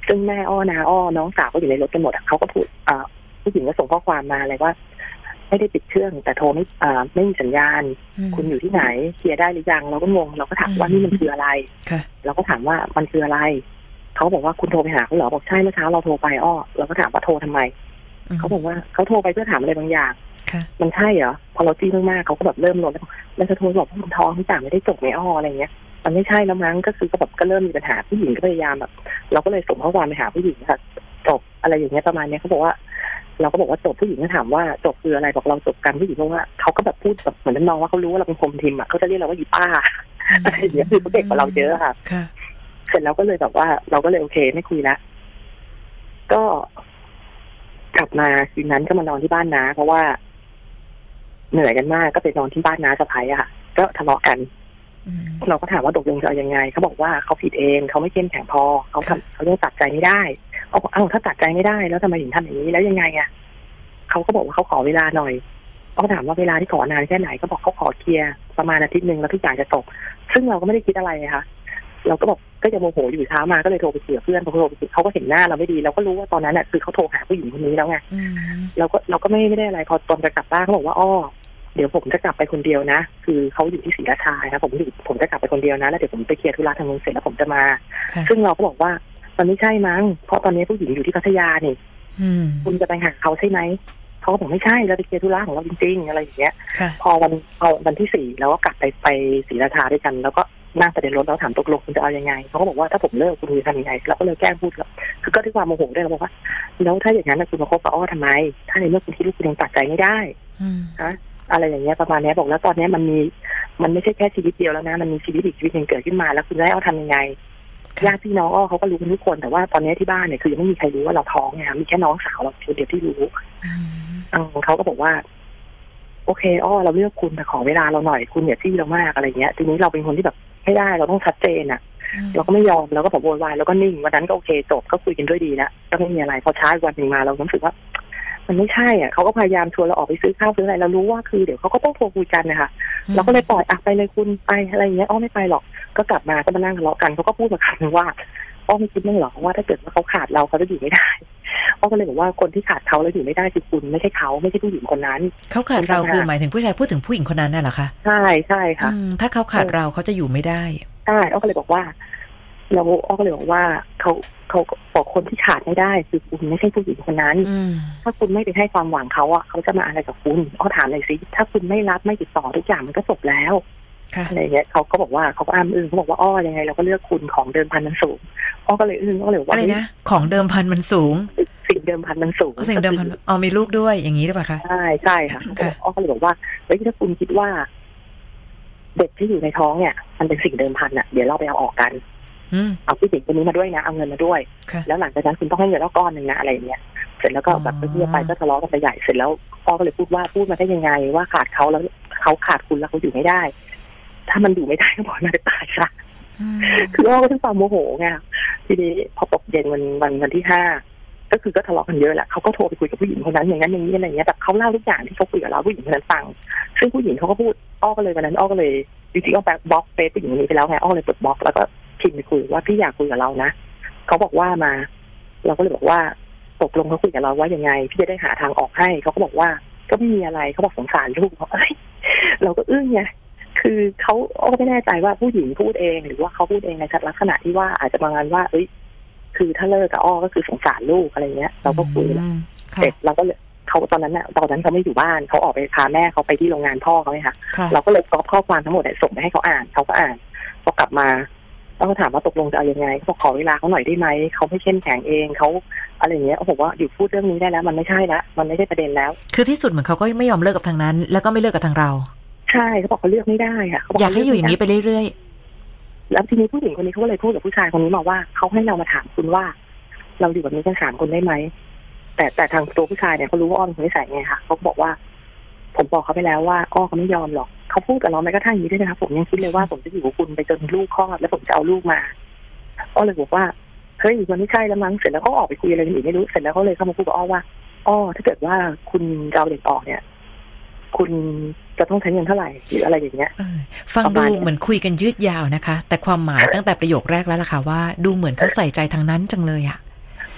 ซึ่งแม่อ้อนาอ้อน้องสาวก็อยู่ในรถกันหมดเขาก็พูดอ่าผู้หญิงก็ส่งข้อความมาอะไรว่าไม่ได้ปิดเครื่องแต่โทรไม่อ่าไม่มีสัญญาณคุณอยู่ที่ไหนเคลียร์ได้หรือยังเราก็งงเราก็ถามว่านี่มันคืออะไรเราก็ถามว่ามันคืออะไรเขาบอกว่าคุณโทรไปหาเขาเหรอบอกใช่เมื่อเช้าเราโทรไปอ้อเราก็ถามว่าโทรทำไมเขาบอกว่าเขาโทรไปเพื่อถามอะไรบางอย่างมันใช่เหรอพอเราจี้มากๆเขาก็แบบเริ่มลดแล้วแล้วจะโทรบอกว่าคุณท้องที่ต่างไม่ได้จบไม่อ้ออะไรเงี้ยมันไม่ใช่แล้วมั้งก็คือก็แบบก็เริ่มมีปัญหาผู้หญิงก็พยายามแบบเราก็เลยส่งข้อความไปหาผู้หญิงค่ะจบอะไรอย่างเงี้ยประมาณนี้เขาบอกว่าเราก็บอกว่าจบผู้หญิงก็ถามว่าจบคืออะไรบอกเราจบกันผู้หญิงเพราะว่าเขาก็แบบพูดแบบเหมือนน้องว่าเขารู้ว่าเราเป็นคมทิมอ่ะเขาจะเรียกเราว่าอีป้าอะไรอย่างเงี้ยคือเขาเด็กกว่าเราเยอะค่ะเสร็จแล้วก็เลยแบบว่าเราก็เลยโอเคไม่คุยละก็กลับมาคืนนั้นก็มานอนที่บ้านน้าเพราะว่าเหนื่อยกันมากก็ไปนอนที่บ้านน้าสะพ้ายอะค่ะก็ทะเลาะกันเราก็ถามว่าตกลงจะเอายังไงเขาบอกว่าเขาผิดเองเขาไม่เข้มแข็งพอเขาทำเขายังตัดใจไม่ได้เขาบอกเอ้าถ้าตัดใจไม่ได้แล้วทำไมถึงทำอย่างนี้แล้วยังไงอะเขาก็บอกว่าเขาขอเวลาหน่อยเขาถามว่าเวลาที่ขอนานแค่ไหนก็บอกเขาขอเคลียร์ประมาณอาทิตย์นึงแล้วทุกอย่างจะจบซึ่งเราก็ไม่ได้คิดอะไรนะคะเราก็บอกก็จะโมโหอยู่เช้ามาก็เลยโทรไปเสียเพื่อนพอโทรไปเขาก็เห็นหน้าเราไม่ดีเราก็รู้ว่าตอนนั้นน่ะคือเขาโทรหาผู้หญิงคนนี้แล้วไงเราก็เราก็ไม่ไม่ได้อะไรพอตอนจะกลับบ้านเขาบอกว่าอ้อเดี๋ยวผมจะกลับไปคนเดียวนะคือเขาอยู่ที่ศรีราชาครับผมอยู่ผมจะกลับไปคนเดียวนะแล้วเดี๋ยวผมไปเคลียร์ธุระทางนู้นเสร็จแล้วผมจะมาซึ่งเราก็บอกว่าตอนนี้ใช่มั้งเพราะตอนนี้ผู้หญิงอยู่ที่พัทยานี่คุณจะไปหาเขาใช่ไหมเขาก็บอกไม่ใช่เราไปเคลียร์ธุระของเราจริงๆอะไรอย่างเงี้ยพอวันเอาวันที่สี่เราก็กลับไปไปศรีราชาด้วยกันแล้วก็นั่งประเด็นรถแล้วถามตกลงคุณจะเอายังไงเขาก็บอกว่าถ้าผมเลิกคุณจะทำยังไงเราก็เลยแกล้งพูดแล้วคือก็ด้วยความโมโหด้วยเราบอกว่าแล้วถ้าอย่างนั้นคุณมาคบกับอ้อทำไมถ้าในเมื่อคุณคิดว่าคุณยังตัดใจไม่ได้นะอะไรอย่างเงี้ยประมาณนี้บอกแล้วตอนนี้มันมีมันไม่ใช่แค่ชีวิตเดียวแล้วนะมันมีชีวิตอีกชีวิตหนึ่งเกิดขึ้นมาแล้วคุณจะให้อ้อทำยังไงญาติพี่น้องอ้อเขาก็รู้กันทุกคนแต่ว่าตอนนี้ที่บ้านเนี่ยคือยังไม่มีใครรู้ว่าเราท้องไงมีแค่น้องสาวเราเดียวที่รู้เขาก็บอกว่าโอเคอ้อเราเลือกคุณแต่ขอเวลาเราหน่อยคุณอย่าจี้เรามากอะไรเงี้ยทีนี้เราเป็นคนที่แบบไม่ได้เราต้องชัดเจนอ่ะเราก็ไม่ยอมเราก็บอกโวยวายแล้วก็นิ่งวันนั้นก็โอเคจบก็คุยกันด้วยดีแล้วก็ไม่มีอะไรพอช้าวันหนึ่งมาเรารู้สึกว่ามันไม่ใช่อ่ะเขาก็พยายามชวนเราออกไปซื้อข้าวซื้ออะไรเรารู้ว่าคือเดี๋ยวเขาก็ต้องโทรคุยกันนะคะเราก็เลยปล่อยอ่ะไปเลยคุณไปอะไรเงี้ยอ้อไม่ไปหรอกก็กลับมาก็มานั่งทะเลาะกันเขาก็พูดมาคำนึงว่าอ้อไม่คิดไม่หรอกว่าถ้าเกิดว่าเขาขาดเราเขาจะอยู่ไม่ได้อ้อก็เลยบอกว่าคนที่ขาดเขาแล้วอยู่ไม่ได้คือคุณไม่ใช่เขาไม่ใช่ผู้หญิงคนนั้นเขาขาดเราคือหมายถึงผู้ชายพูดถึงผู้หญิงคนนั้นน่ะเหรอคะใช่ใช่ค่ะถ้าเขาขาดเราเขาจะอยู่ไม่ได้ใช่อ้อก็เลยบอกว่าเราอ้อก็เลยบอกว่าเขาเขาบอกคนที่ขาดไม่ได้คือคุณไม่ใช่ผู้หญิงคนนั้นถ้าคุณไม่ไปให้ความหวังเขาอ่ะเขาจะมาอะไรกับคุณอ้อถามเลยสิถ้าคุณไม่รับไม่ติดต่อทุกอย่างมันก็จบแล้วอะไรเงี้ยเขาก็บอกว่าเขาก็อ้ามอึ้งเขาบอกว่าอ้อยังไงเราก็เลือกคุณของเดิมพันมันสูงอ้อก็เลยอึ้งอ้อเลยว่าอะไรนะของเดิมพันมันสูงสิ่งเดิมพันมันสูงสิ่งเดิมพันอ๋อมีลูกด้วยอย่างนี้หรือเปล่าคะใช่ใช่ค่ะอ้อก็เลยบอกว่าเฮ้ยถ้าคุณคิดว่าเด็กที่อยู่ในท้องเนี่ยมันเป็นสิ่งเดิมพันอ่ะเดี๋ยวเราไปเอาออกกันเอาผู้หญิงคนนี้มาด้วยนะเอาเงินมาด้วยแล้วหลังจากนั้นคุณต้องให้เงินแล้วก้อนหนึ่งนะอะไรอย่างเงี้ยเสร็จแล้วก็แบบเพื่อไปก็ทะเลาะกันไปใหญ่เสร็จแล้วอ้อก็เลยพูดว่าพูดมาได้ยังไงว่าขาดเขาแล้วเขาขาดคุณแล้วเขาอยู่ไม่ได้ถ้ามันอยู่ไม่ได้ก็บอกมาไปตายซะคืออ้อก็ทั้งความโมโหไงทีนี้พอตกเย็นวันวันวันที่ห้าก็คือก็ทะเลาะกันเยอะแหละเขาก็โทรไปคุยกับผู้หญิงคนนั้นอย่างนั้นอย่างนี้อะไรเงี้ยแบบเขาเล่าทุกอย่างที่เขาคุยกับเราผู้หญิงคนนั้นฟังซึ่งผู้หญิงเขาก็พูดอ้อก็เลยวันนั้นอ้อก็เลยจริงๆอ้อแบล็คบล็อกเฟซผู้หญิงคนนี้ไปแล้วไงอ้อเลยเปิดบล็อกแล้วก็พิมพ์ไปคุยว่าพี่อยากคุยกับเรานะเขาบอกว่ามาเราก็เลยบอกว่าตกลงเขาคุยกับเราว่ายังไงพี่จะได้หาทางออกให้เขาก็บอกว่าก็ไม่มีอะไรเขาบอกสงสารลูกเขาเราก็อึ้งไงคือเขาอ้อไม่แน่ใจว่าผู้หญิงพูดเองหรือว่าเขาพูดเองในลักษณะที่ว่าอาจจะบางงานว่าเอ้ยคือถ้าเลิกกับอ้อก็คือสงสารลูกอะไรเงี้ยเราก็คุยเสร็จเราก็เลยเขาตอนนั้นน่ะตอนนั้นเขาไม่อยู่บ้านเขาออกไปพาแม่เขาไปที่โรงงานพ่อเขาเลยค่ะเราก็เลยก๊อปข้อความทั้งหมดส่งไปให้เขาอ่านเขาก็อ่านพอกลับมาต้องถามว่าตกลงจะเอายังไงเขาบอกขอเวลาเขาหน่อยได้ไหมเขาไม่เข้มแข็งเองเขาอะไรอย่างเงี้ยเขาบอกว่าหยุดพูดเรื่องนี้ได้แล้วมันไม่ใช่ละมันไม่ใช่ประเด็นแล้วคือที่สุดเหมือนเขาก็ไม่ยอมเลิกกับทางนั้นแล้วก็ไม่เลิกกับทางเราใช่เขาบอกเขาเลือกไม่ได้ค่ะอยากให้อยู่อย่างนี้ไปเรื่อยๆแล้วทีนี้ผู้หญิงคนนี้เขาก็เลยพูดกับผู้ชายคนนี้มาว่าเขาให้เรามาถามคุณว่าเราอยู่แบบนี้กันสามคนได้ไหมแต่แต่ทางตัวผู้ชายเนี่ยเขารู้ว่าอ้อเป็นคนนิสัยไงค่ะเขาบอกว่าผมบอกเขาไปแล้วว่าอ้อเขาไม่ยอมหรอกเขาพูดกับเราแม้กระทั่งอย่างนี้ด้วยนะคะผมยังคิดเลยว่าผมจะอยู่กับคุณไปจนลูกคลอดแล้วผมจะเอาลูกมาอ้อเลยบอกว่าเฮ้ยมันไม่ใช่แล้วมั้งเสร็จแล้วเขาออกไปคุยอะไรกันอีกไม่รู้เสร็จแล้วเขาเลยเข้ามาพูดกับอ้อว่าอ้อถ้าเกิดว่าคุณจะเอาเด็กออกเนี่ยคุณจะต้องใช้เงินเท่าไหร่หรืออะไรอย่างเงี้ยฟังดูเหมือนคุยกันยืดยาวนะคะแต่ความหมายตั้งแต่ประโยคแรกแล้วล่ะค่ะว่าดูเหมือนเขาใส่ใจทางนั้นจังเลยอ่ะ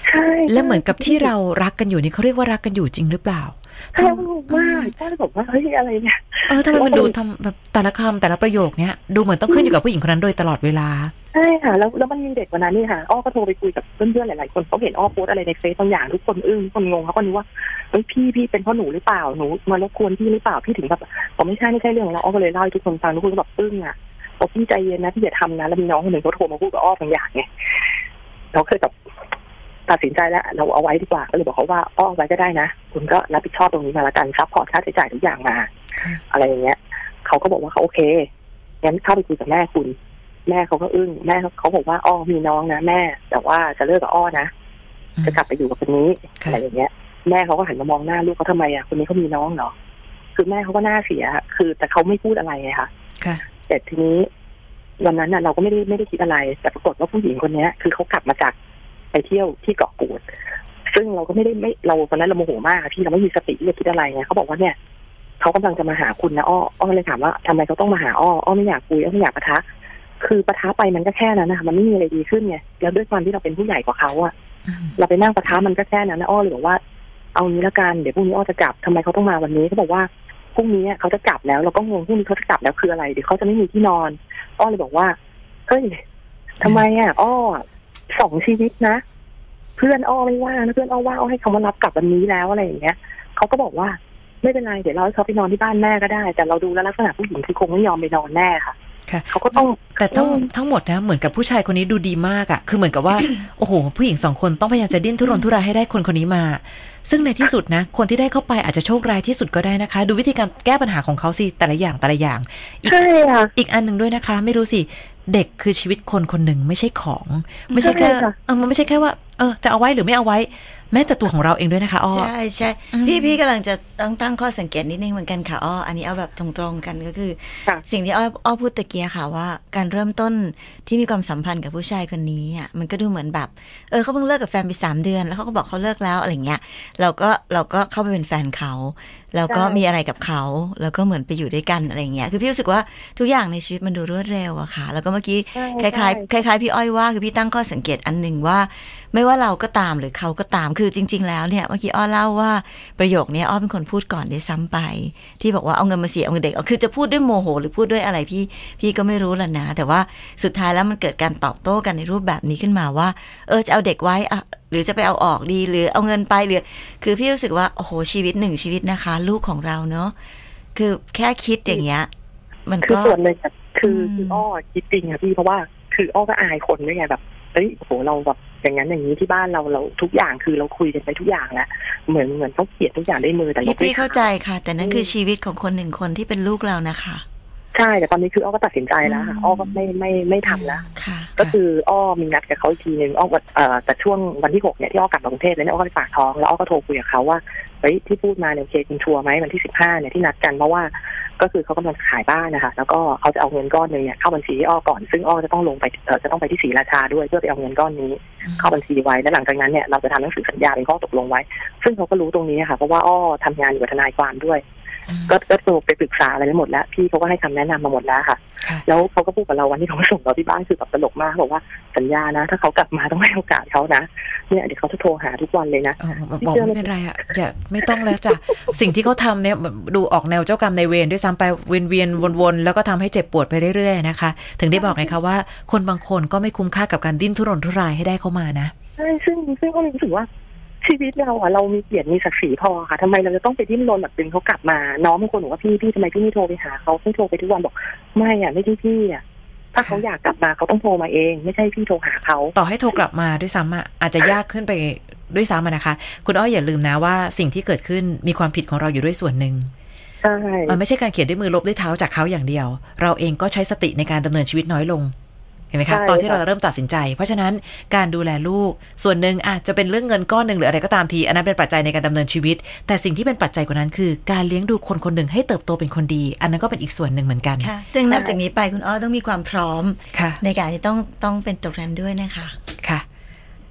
ใช่แล้วเหมือนกับที่เรารักกันอยู่นี่เขาเรียกว่ารักกันอยู่จริงหรือเปล่าใช่มากใช่บอกว่าเฮ้ยอะไรเนี่ยเออทำไมมันดูทำแบบแต่ละคำแต่ละประโยคเนี้ยดูเหมือนต้องขึ้นอยู่กับผู้หญิงคนนั้นโดยตลอดเวลาใช่ค่ะแล้วแล้วมันมีเด็กวันนั้นนี่ค่ะอ้อก็โทรไปคุยกับเพื่อนๆหลายๆคนเขาเห็นอ้อโพสอะไรในเฟซบางอย่างทุกคนอึ้งคนงงเขาก็นึกว่าเฮ้ยพี่พี่เป็นเพราะหนูหรือเปล่าหนูมารบกวนพี่หรือเปล่าพี่ถึงแบบผมไม่ใช่ไม่ใช่เรื่องแล้วอ้อก็เลยเล่าให้ทุกคนฟังทุกคนก็แบบอึ้งอ่ะบอกพี่ใจเย็นนะพี่อย่าทำนะแล้วมีน้องคนหนึ่งเขาโทรมาพูดกับอ้อบางอย่างไงเราเคยแบบตัดสินใจแล้วเราเอาไว้ดีกว่าก็เลยบอกเขาว่าอ้อไว้ก็ได้นะคุณก็รับผิดชอบตรงนี้มาละกันซัพพอร์ตค่าใช้จ่ายทุกอย่างมาอะไรอย่างเงี้ยเขาก็บอกว่าเขาโอเคงั้นเข้าไปคุยกับแม่คุณแม่เขาก็อึ้งแม่เขาบอกว่าอ้อมีน้องนะแม่แต่ว่าจะเลิกกับอ้อนะจะกลับไปอยู่กับคนนี้อะไรอย่างเงี้ยแม่เขาก็หันมามองหน้าลูกเขาทำไมอ่ะคนนี้เขามีน้องเหรอคือแม่เขาก็หน้าเสียคือแต่เขาไม่พูดอะไรไงค่ะแต่ทีนี้วันนั้นน่ะเราก็ไม่ได้ไม่ได้คิดอะไรแต่ปรากฏว่าผู้หญิงคนนี้คือเขากลับมาจากไปเที่ยวที่เกาะกูดซึ่งเราก็ไม่ได้ไม่เราตอนนั้นเราโมโหมากที่เราไม่มีสติที่จะคิดอะไรไงเขาบอกว่าเนี่ยเขากำลังจะมาหาคุณนะอ้ออ้อเลยถามว่าทำไมเขาต้องมาหาอ้ออ้อไม่อยากคุยอ้อไม่อยากปะทะคือปะทะไปมันก็แค่นั้นนะคะมันไม่มีอะไรดีขึ้นไงแล้วด้วยความที่เราเป็นผู้ใหญ่กว่าเขาอะเราไปนั่งปะทะมันก็แค่นั้นนะอ้อเลยบอกว่าเอางี้ละกันเดี๋ยวพรุ่งนี้อ้อจะกลับทำไมเขาต้องมาวันนี้เขาบอกว่าพรุ่งนี้เขาจะกลับแล้วเราก็งงพรุ่งนี้เขาจะกลับแล้วคืออะไรเดี๋ยวเขาจะไม่มีที่นอนอ้อเลยบอกว่าเฮ้ยทำไมอ่ะอ้อสองชีวิตนะเพื่อนอ้อไม่ว่านะเพื่อนอ้อว่าอ้อให้เขามารับกลับวันนี้แล้วอะไรอย่างเงี้ยเขาก็บอกว่าไม่เป็นไรเดี๋ยวเราให้เขาไปนอนที่บ้านแม่ก็ได้แต่เราดูแล้วลักษณะผู้หญิงคือคงไม่ยอมไปนอนแน่ค่ะเขาก็ต้องแต่ต้องทั้งหมดนะเหมือนกับผู้ชายคนนี้ดูดีมากอ่ะคือเหมือนกับว่า โอ้โหผู้หญิงสองคนต้องพยายามจะดิ้นทุรนทุรายให้ได้คนคนนี้มาซึ่งในที่สุดนะคนที่ได้เข้าไปอาจจะโชคร้ายที่สุดก็ได้นะคะดูวิธีการแก้ปัญหาของเขาสิแต่ละอย่างแต่ละอย่างอีกอีกอันหนึ่งด้วยนะคะไม่รู้สิเด็กคือชีวิตคนคนหนึ่งไม่ใช่ของไม่ใช่แค่เออมันไม่ใช่แค่ว่าเออจะเอาไว้หรือไม่เอาไว้แม้แต่ตัวของเราเองด้วยนะคะอ้อใช่ใช่พี่พี่กำลังจะต้องตั้งข้อสังเกตนิดนึงเหมือนกันค่ะอ้ออันนี้เอาแบบตรงๆกันก็คือสิ่งที่อ้ออ้อพูดตะเกียค่ะว่าการเริ่มต้นที่มีความสัมพันธ์กับผู้ชายคนนี้อ่ะมันก็ดูเหมือนแบบเออเขาเพิ่งเลิกกับแฟนไปสามเดือนแล้วเขาก็บอกเขาเลิกแล้วอะไรเงี้ยเราก็เราก็เข้าไปเป็นแฟนเขาแล้วก็มีอะไรกับเขาแล้วก็เหมือนไปอยู่ด้วยกันอะไรเงี้ยคือพี่รู้สึกว่าทุกอย่างในชีวิตมันดูรวดเร็วอะค่ะแล้วก็เมื่อกี้คล้ายๆคล้ายๆพี่อ้อยว่าคือพี่ตั้งข้อสังเกตอันหนึ่งว่าไม่ว่าเราก็ตามหรือเขาก็ตามคือจริงๆแล้วเนี่ยเมื่อกี้อ้อเล่าว่าประโยคนี้อ้อเป็นคนพูดก่อนด้วยซ้ำไปที่บอกว่าเอาเงินมาเสียเอาเงินเด็กเอาคือจะพูดด้วยโมโหหรือพูดด้วยอะไรพี่พี่ก็ไม่รู้ละนะแต่ว่าสุดท้ายแล้วมันเกิดการตอบโต้กันในรูปแบบนี้ขึ้นมาว่าเออจะเอาเด็กไว้อะหรือจะไปเอาออกดีหรือเอาเงินไปหรือคือพี่รู้สึกว่าโอ้โหชีวิตหนึ่งชีวิตนะคะลูกของเราเนาะคือแค่คิดอย่างเงี้ยมันก็ส่วนหนึ่งคือคืออ้อคิดจริงค่ะพี่เพราะว่าคืออ้อก็อายคนด้วยไงแบบเอ้ยโอ้โหเราแบบอย่างนั้นอย่างนี้ที่บ้านเราเราทุกอย่างคือเราคุยกันไปทุกอย่างแล้วเหมือนเหมือนต้องเขียนทุกอย่างได้มือแต่พี่เข้าใจค่ะแต่นั่นคือชีวิตของคนหนึ่งคนที่เป็นลูกเรานะคะใช่แต่ตอนนี้คืออ้อก็ตัดสินใจแล้วค่ะอ้อก็ไม่ไม่ไม่ทำแล้วก็คืออ้อมีนัดกับเขาอีกทีนึงอ้อเอ่อแต่ช่วงวันที่หกเนี่ยที่อ้อกลับมากรุงเทพแล้วเนี่ยอ้อก็ไปฝากท้องแล้วอ้อก็โทรคุยกับเขาว่าเฮ้ยที่พูดมาเนี่ยโอเคคุณชัวร์ไหมวันที่สิบห้าเนี่ยที่นัดกันเพราะว่าก็คือเขากำลังขายบ้านนะคะแล้วก็เขาจะเอาเงินก้อนนึงเนี่ยเข้าบัญชีอ้อก่อนซึ่งอ้อจะต้องลงไปเอ่อจะต้องไปที่ศรีราชาด้วยเพื่อไปเอาเงินก้อนนี้เข้าบัญชีไว้แล้วหลังจากนั้นเนี่ยเราจะทำหนังสือสัญญาเป็นข้อตกลงไว้ซึ่งเขาก็รู้ตรงนี้ค่ะเพราะว่าอ้อทำงานอยู่กับทนายความด้วยก็ก็โทรไปปรึกษาอะไรไปหมดแล้วพี่เขาก็ให้คำแนะนำมาหมดแล้วค่ะแล้วเขาก็พูดกับเราวันที่เขาส่งเราที่บ้านคือแบบตลกมากบอกว่าสัญญานะถ้าเขากลับมาต้องให้โอกาสเขานะเนี่ยเดี๋ยวเขาจะโทรหาทุกวันเลยนะบอกไม่เป็นไรอ่ะอย่าไม่ต้องแล้วจ้ะสิ่งที่เขาทำเนี่ยดูออกแนวเจ้ากรรมในเวรด้วยซ้ำไปเวียนเวียนวนๆแล้วก็ทำให้เจ็บปวดไปเรื่อยๆนะคะถึงได้บอกไงคะว่าคนบางคนก็ไม่คุ้มค่ากับการดิ้นทุรนทุรายให้ได้เข้ามานะใช่ซึ่งซึ่งก็รู้สึกว่าชีวิตเราอ่ะเรามีเกียรติมีศักดิ์ศรีพอค่ะทำไมเราจะต้องไปดิ้นรนแบบดึงเขากลับมาน้องบางคนบอกว่าพี่พี่ทำไมพี่ไม่โทรไปหาเขาไม่โทรไปทุกวันบอกไม่อ่ะไม่ใช่พี่อ่ะถ้าเขาอยากกลับมาเขาต้องโทรมาเองไม่ใช่พี่โทรหาเขาต่อให้โทรกลับมาด้วยซ้ำอ่ะอาจจะยากขึ้นไปด้วยซ้ำนะคะคุณอ้อยอย่าลืมนะว่าสิ่งที่เกิดขึ้นมีความผิดของเราอยู่ด้วยส่วนหนึ่งใช่มันไม่ใช่การเขียนด้วยมือลบด้วยเท้าจากเขาอย่างเดียวเราเองก็ใช้สติในการดำเนินชีวิตน้อยลงเห็นไหมคะตอนที่เราเริ่มตัดสินใจเพราะฉะนั้นการดูแลลูกส่วนหนึ่งอาจจะเป็นเรื่องเงินก้อนหนึ่งหรืออะไรก็ตามทีอันนั้นเป็นปัจจัยในการดำเนินชีวิตแต่สิ่งที่เป็นปัจจัยกว่านั้นคือการเลี้ยงดูคนคนหนึ่งให้เติบโตเป็นคนดีอันนั้นก็เป็นอีกส่วนหนึ่งเหมือนกันซึ่งนับจากนี้ไปคุณอ้อต้องมีความพร้อมในการที่ต้องต้องเป็นตรงนั้นด้วยนะคะค่ะ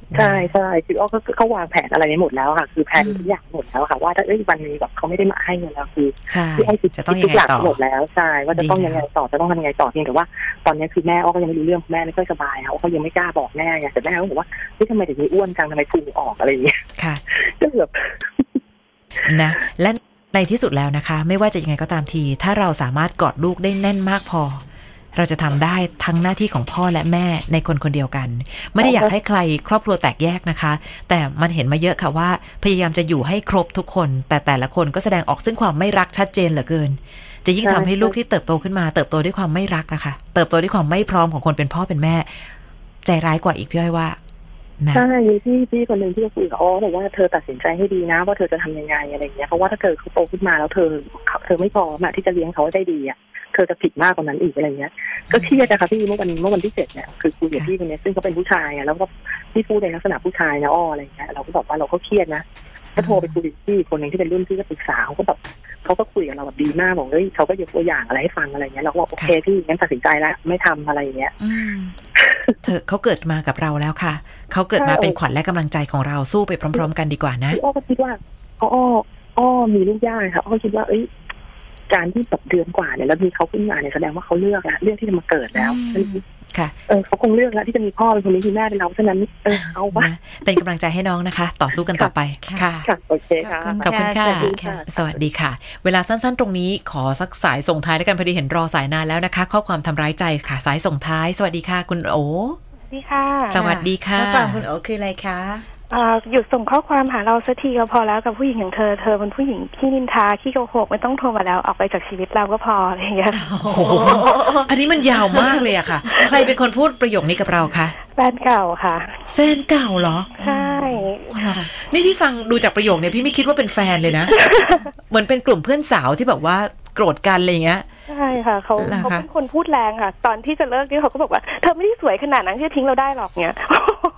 ใช่ใช่คืออ้อก็เขาวางแผนอะไรไว้หมดแล้วค่ะคือแผนทุกอย่างหมดแล้วค่ะว่าถ้าเอ้ยวันนี้แบบเขาไม่ได้มาให้เงินแล้วคือที่ไอ้จะต้องยังไงต่อหมดแล้วใช่ว่าจะต้องยังไงต่อจะต้องทำยังไงต่อเพียงแต่ว่าตอนนี้คือแม่อ้อก็ยังไม่รู้เรื่องแม่ไม่ค่อยสบายเขาเขายังไม่กล้าบอกแม่ไงแต่แม่เขาบอกว่าเฮ้ยทำไมถึงมีอ้วนจังทำไมพุงออกอะไรอย่างเงี้ยค่ะก็แบบนะและในที่สุดแล้วนะคะไม่ว่าจะยังไงก็ตามทีถ้าเราสามารถกอดลูกได้แน่นมากพอเราจะทำได้ทั้งหน้าที่ของพ่อและแม่ในคนคนเดียวกันไม่ได้อยากให้ใครครอบครัวแตกแยกนะคะแต่มันเห็นมาเยอะค่ะว่าพยายามจะอยู่ให้ครบทุกคนแต่แต่ละคนก็แสดงออกซึ่งความไม่รักชัดเจนเหลือเกินจะยิ่งทำให้ลูกที่เติบโตขึ้นมาเติบโตด้วยความไม่รักอะค่ะเติบโตด้วยความไม่พร้อมของคนเป็นพ่อเป็นแม่ใจร้ายกว่าอีกพี่อ้อยว่าใช่พี่พี่คนหนึ่งที่คุยกับอ้อบอกว่าเธอตัดสินใจให้ดีนะว่าเธอจะทำยังไงอะไรอย่างเงี้ยเพราะว่าถ้าเกิดเขาโตขึ้นมาแล้วเธอเธอไม่พร้อมที่จะเลี้ยงเขาได้ดีอะเธอจะผิดมากกว่านั้นอีกอะไรเงี้ยก็เครียดนะคะพี่เมื่อวันเมื่อวันที่เจ็ดเนี่ยคือคุยกับพี่คนนี้ซึ่งเขาเป็นผู้ชายแล้วก็พี่พูดในลักษณะผู้ชายนะอ้ออะไรเงี้ยเราก็บอกว่าเราก็เครียดนะก็โทรไปคุยกับพี่คนหนึ่งที่เป็นรุ่นพี่ก็ปรึกษาเขาก็แบบเขาก็คุยกับเราแบบดีมากบอกเฮ้ยเขาก็ยกตัวอย่างอะไรให้ฟังอะไรเงี้ยเราก็บอกโอเคพี่งั้นตัดสินใจแล้วไม่ทำอะไรเงี้ยเธอเขาเกิดมากับเราแล้วค่ะเขาเกิดมาเป็นขวัญและกำลังใจของเราสู้ไปพร้อมๆกันดีกว่านะอ้อก็คิดว่าอ้ออ้อมีลูกยากค่ะอ้อคิดว่าเอ้ยการที่แบบเดือนกว่าเนี่ยแล้วมีเขาขึ้นมาเนี่ยแสดงว่าเขาเลือกแล้วเลือกที่จะมาเกิดแล้วค่ะเออเขาคงเลือกแล้วที่จะมีพ่อเป็นคนนี้ที่แม่เป็นเราฉะนั้นเออเอาวะเป็นกำลังใจให้น้องนะคะต่อสู้กันต่อไปค่ะโอเคค่ะขอบคุณค่ะสวัสดีค่ะเวลาสั้นๆตรงนี้ขอสักสายส่งท้ายแล้วกันพอดีเห็นรอสายนานแล้วนะคะข้อความทำร้ายใจค่ะสายส่งท้ายสวัสดีค่ะคุณโอสวัสดีค่ะสวัสดีค่ะข้อความคุณโอคืออะไรคะหยุดส่งข้อความหาเราสักทีก็พอแล้วกับผู้หญิงอย่างเธอเธอเป็นผู้หญิงขี้นินทาขี้โกหกไม่ต้องโทรมาแล้วออกไปจากชีวิตเราก็พออะไรอย่างเงี้ยอันนี้มันยาวมากเลยอะค่ะใครเป็นคนพูดประโยคนี้กับเราคะแฟนเก่าค่ะแฟนเก่าเหรอใช่นี่พี่ฟังดูจากประโยคเนี่ยพี่ไม่คิดว่าเป็นแฟนเลยนะเหมือนเป็นกลุ่มเพื่อนสาวที่แบบว่าโกรธกันอะไรเงี้ยใช่ค่ะเขาเขาเป็นคนพูดแรงค่ะตอนที่จะเลิกนี่เขาก็บอกว่าเธอไม่ได้สวยขนาดนั้นที่จะทิ้งเราได้หรอกเนี้ย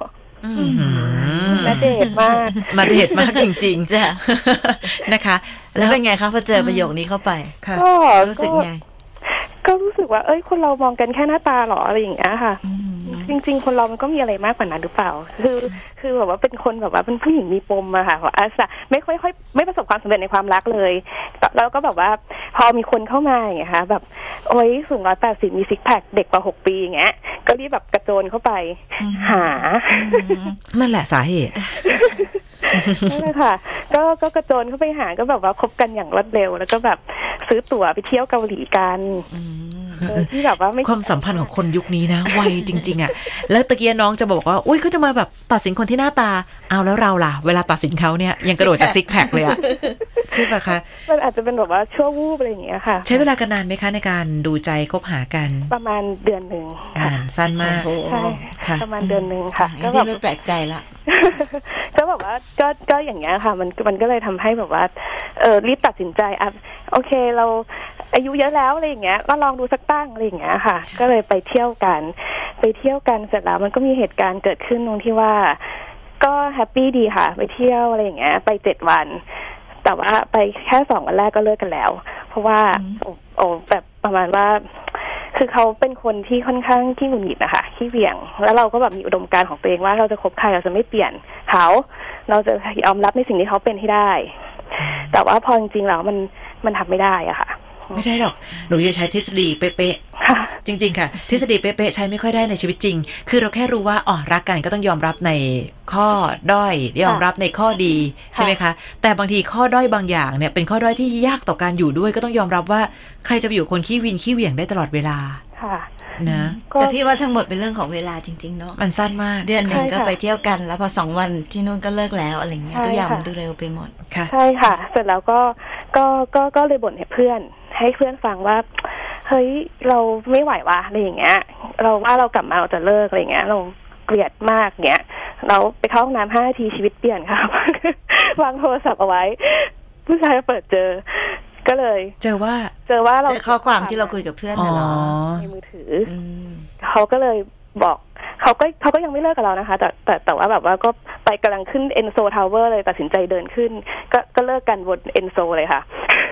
มาเดทมากมาเดทมากจริงๆจ้ะนะคะแล้วเป็นไงคะพอเจอประโยคนี้เข้าไปก็รู้สึกไงก็รู้สึกว่าเอ้ยคนเรามองกันแค่หน้าตาหรออะไรอย่างเงี้ยค่ะจริงๆคนเรามันก็มีอะไรมากกว่านั้นหรือเปล่าคือคือแบบว่าเป็นคนแบบว่าเป็นผู้หญิงมีปมอะค่ะอาสะไม่ค่อยค่อยไม่ประสบความสำเร็จในความรักเลยแล้วก็แบบว่าพอมีคนเข้ามาอย่างเงี้ยค่ะแบบโอ้ยสูงร้อยแปดสิบมีซิกแพคเด็กกว่าหกปีอย่างเงี้ยก็รีบแบบกระโจนเข้าไปหานั่นแหละสาเหตุนั่นแหละค่ะก็ก็กระโจนเข้าไปหาก็แบบว่าคบกันอย่างรวดเร็วแล้วก็แบบซื้อตั๋วไปเที่ยวเกาหลีกันที่แบบว่าไม่ความสัมพันธ์ของคนยุคนี้นะไวจริงๆอ่ะแล้วตะเกียน้องจะบอกว่าอุ้ยเขาจะมาแบบตัดสินคนที่หน้าตาเอาแล้วเราล่ะเวลาตัดสินเขาเนี่ยยังกระโดดจากซิกแพคเลยอ่ะใช่ปะคะมันอาจจะเป็นแบบว่าชั่ววูบอะไรอย่างเงี้ยค่ะใช้เวลากันนานไหมคะในการดูใจคบหากันประมาณเดือนหนึ่งนานสั้นมากใช่ค่ะประมาณเดือนหนึ่งค่ะก็แบบไม่แปลกใจละก็แบบว่าก็ก็อย่างเงี้ยค่ะมันมันก็เลยทำให้แบบว่าเออรีบตัดสินใจอ่ะโอเคเราอายุเยอะแล้วอะไรอย่างเงี้ยก็ลองดูสักตั้งอะไรอย่างเงี้ยค่ะก็เลยไปเที่ยวกันไปเที่ยวกันเสร็จแล้วมันก็มีเหตุการณ์เกิดขึ้นตรงที่ว่าก็แฮปปี้ดีค่ะไปเที่ยวอะไรอย่างเงี้ยไปเจ็ดวันแต่ว่าไปแค่สองวันแรกก็เลิกกันแล้วเพราะว่าโอ้แบบประมาณว่าคือเขาเป็นคนที่ค่อนข้างขี้หงุดหงิดนะคะขี้เหวี่ยงแล้วเราก็แบบมีอุดมการณ์ของตัวเองว่าเราจะคบใครเราจะไม่เปลี่ยนเขาเราจะยอมรับในสิ่งที่เขาเป็นให้ได้แต่ว่าพอจริงๆแล้วมันมันทำไม่ได้อะค่ะไม่ได้หรอกหนูจะใช้ทฤษฎีเป๊ะๆจริงๆค่ะทฤษฎีเป๊ะๆใช้ไม่ค่อยได้ในชีวิตจริงคือเราแค่รู้ว่าอ๋อรักกันก็ต้องยอมรับในข้อด้อยยอมรับในข้อดีใช่ไหมคะแต่บางทีข้อด้อยบางอย่างเนี่ยเป็นข้อด้อยที่ยากต่อการอยู่ด้วยก็ต้องยอมรับว่าใครจะไปอยู่คนขี้วินขี้เหวี่ยงได้ตลอดเวลานะแต่พี่ว่าทั้งหมดเป็นเรื่องของเวลาจริงๆเนาะมันสั้นมากเดือนหนึ่งก็ไปเที่ยวกันแล้วพอสองวันที่นู่นก็เลิกแล้วอะไรเงี้ยทุกอย่างมันดูเร็วไปหมดใช่ค่ะเสร็จแล้วก็ก็ก็ก็เลยบ่นให้เพื่อนให้เพื่อนฟังว่าเฮ้ยเราไม่ไหวว่ะอะไรอย่างเงี้ยเราว่าเรากลับมาเราจะเลิกอะไรเงี้ยเราเกลียดมากเงี้ยเราไปเข้าห้องน้ำห้านาทีชีวิตเปลี่ยนค่ะวางโทรศัพท์เอาไว้ผู้ชายเปิดเจอก็เลยเจอว่าเจอว่าเราเจอข้อความที่เราคุยกับเพื่อนน่ะเหรอในมือถือเขาก็เลยบอกเขาก็เขาก็ยังไม่เลิกกับเรานะคะแต่แต่แต่ว่าแบบว่าก็ไปกำลังขึ้นเอ็นโซทาวเวอร์เลยตัดสินใจเดินขึ้นก็ก็เลิกกันบนเอ็นโซเลยค่ะ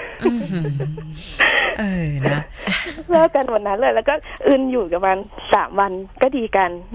เออนะเลิกกันวันนั้นเลยแล้วก็อึนอยู่กับมันสามวันก็ดีกัน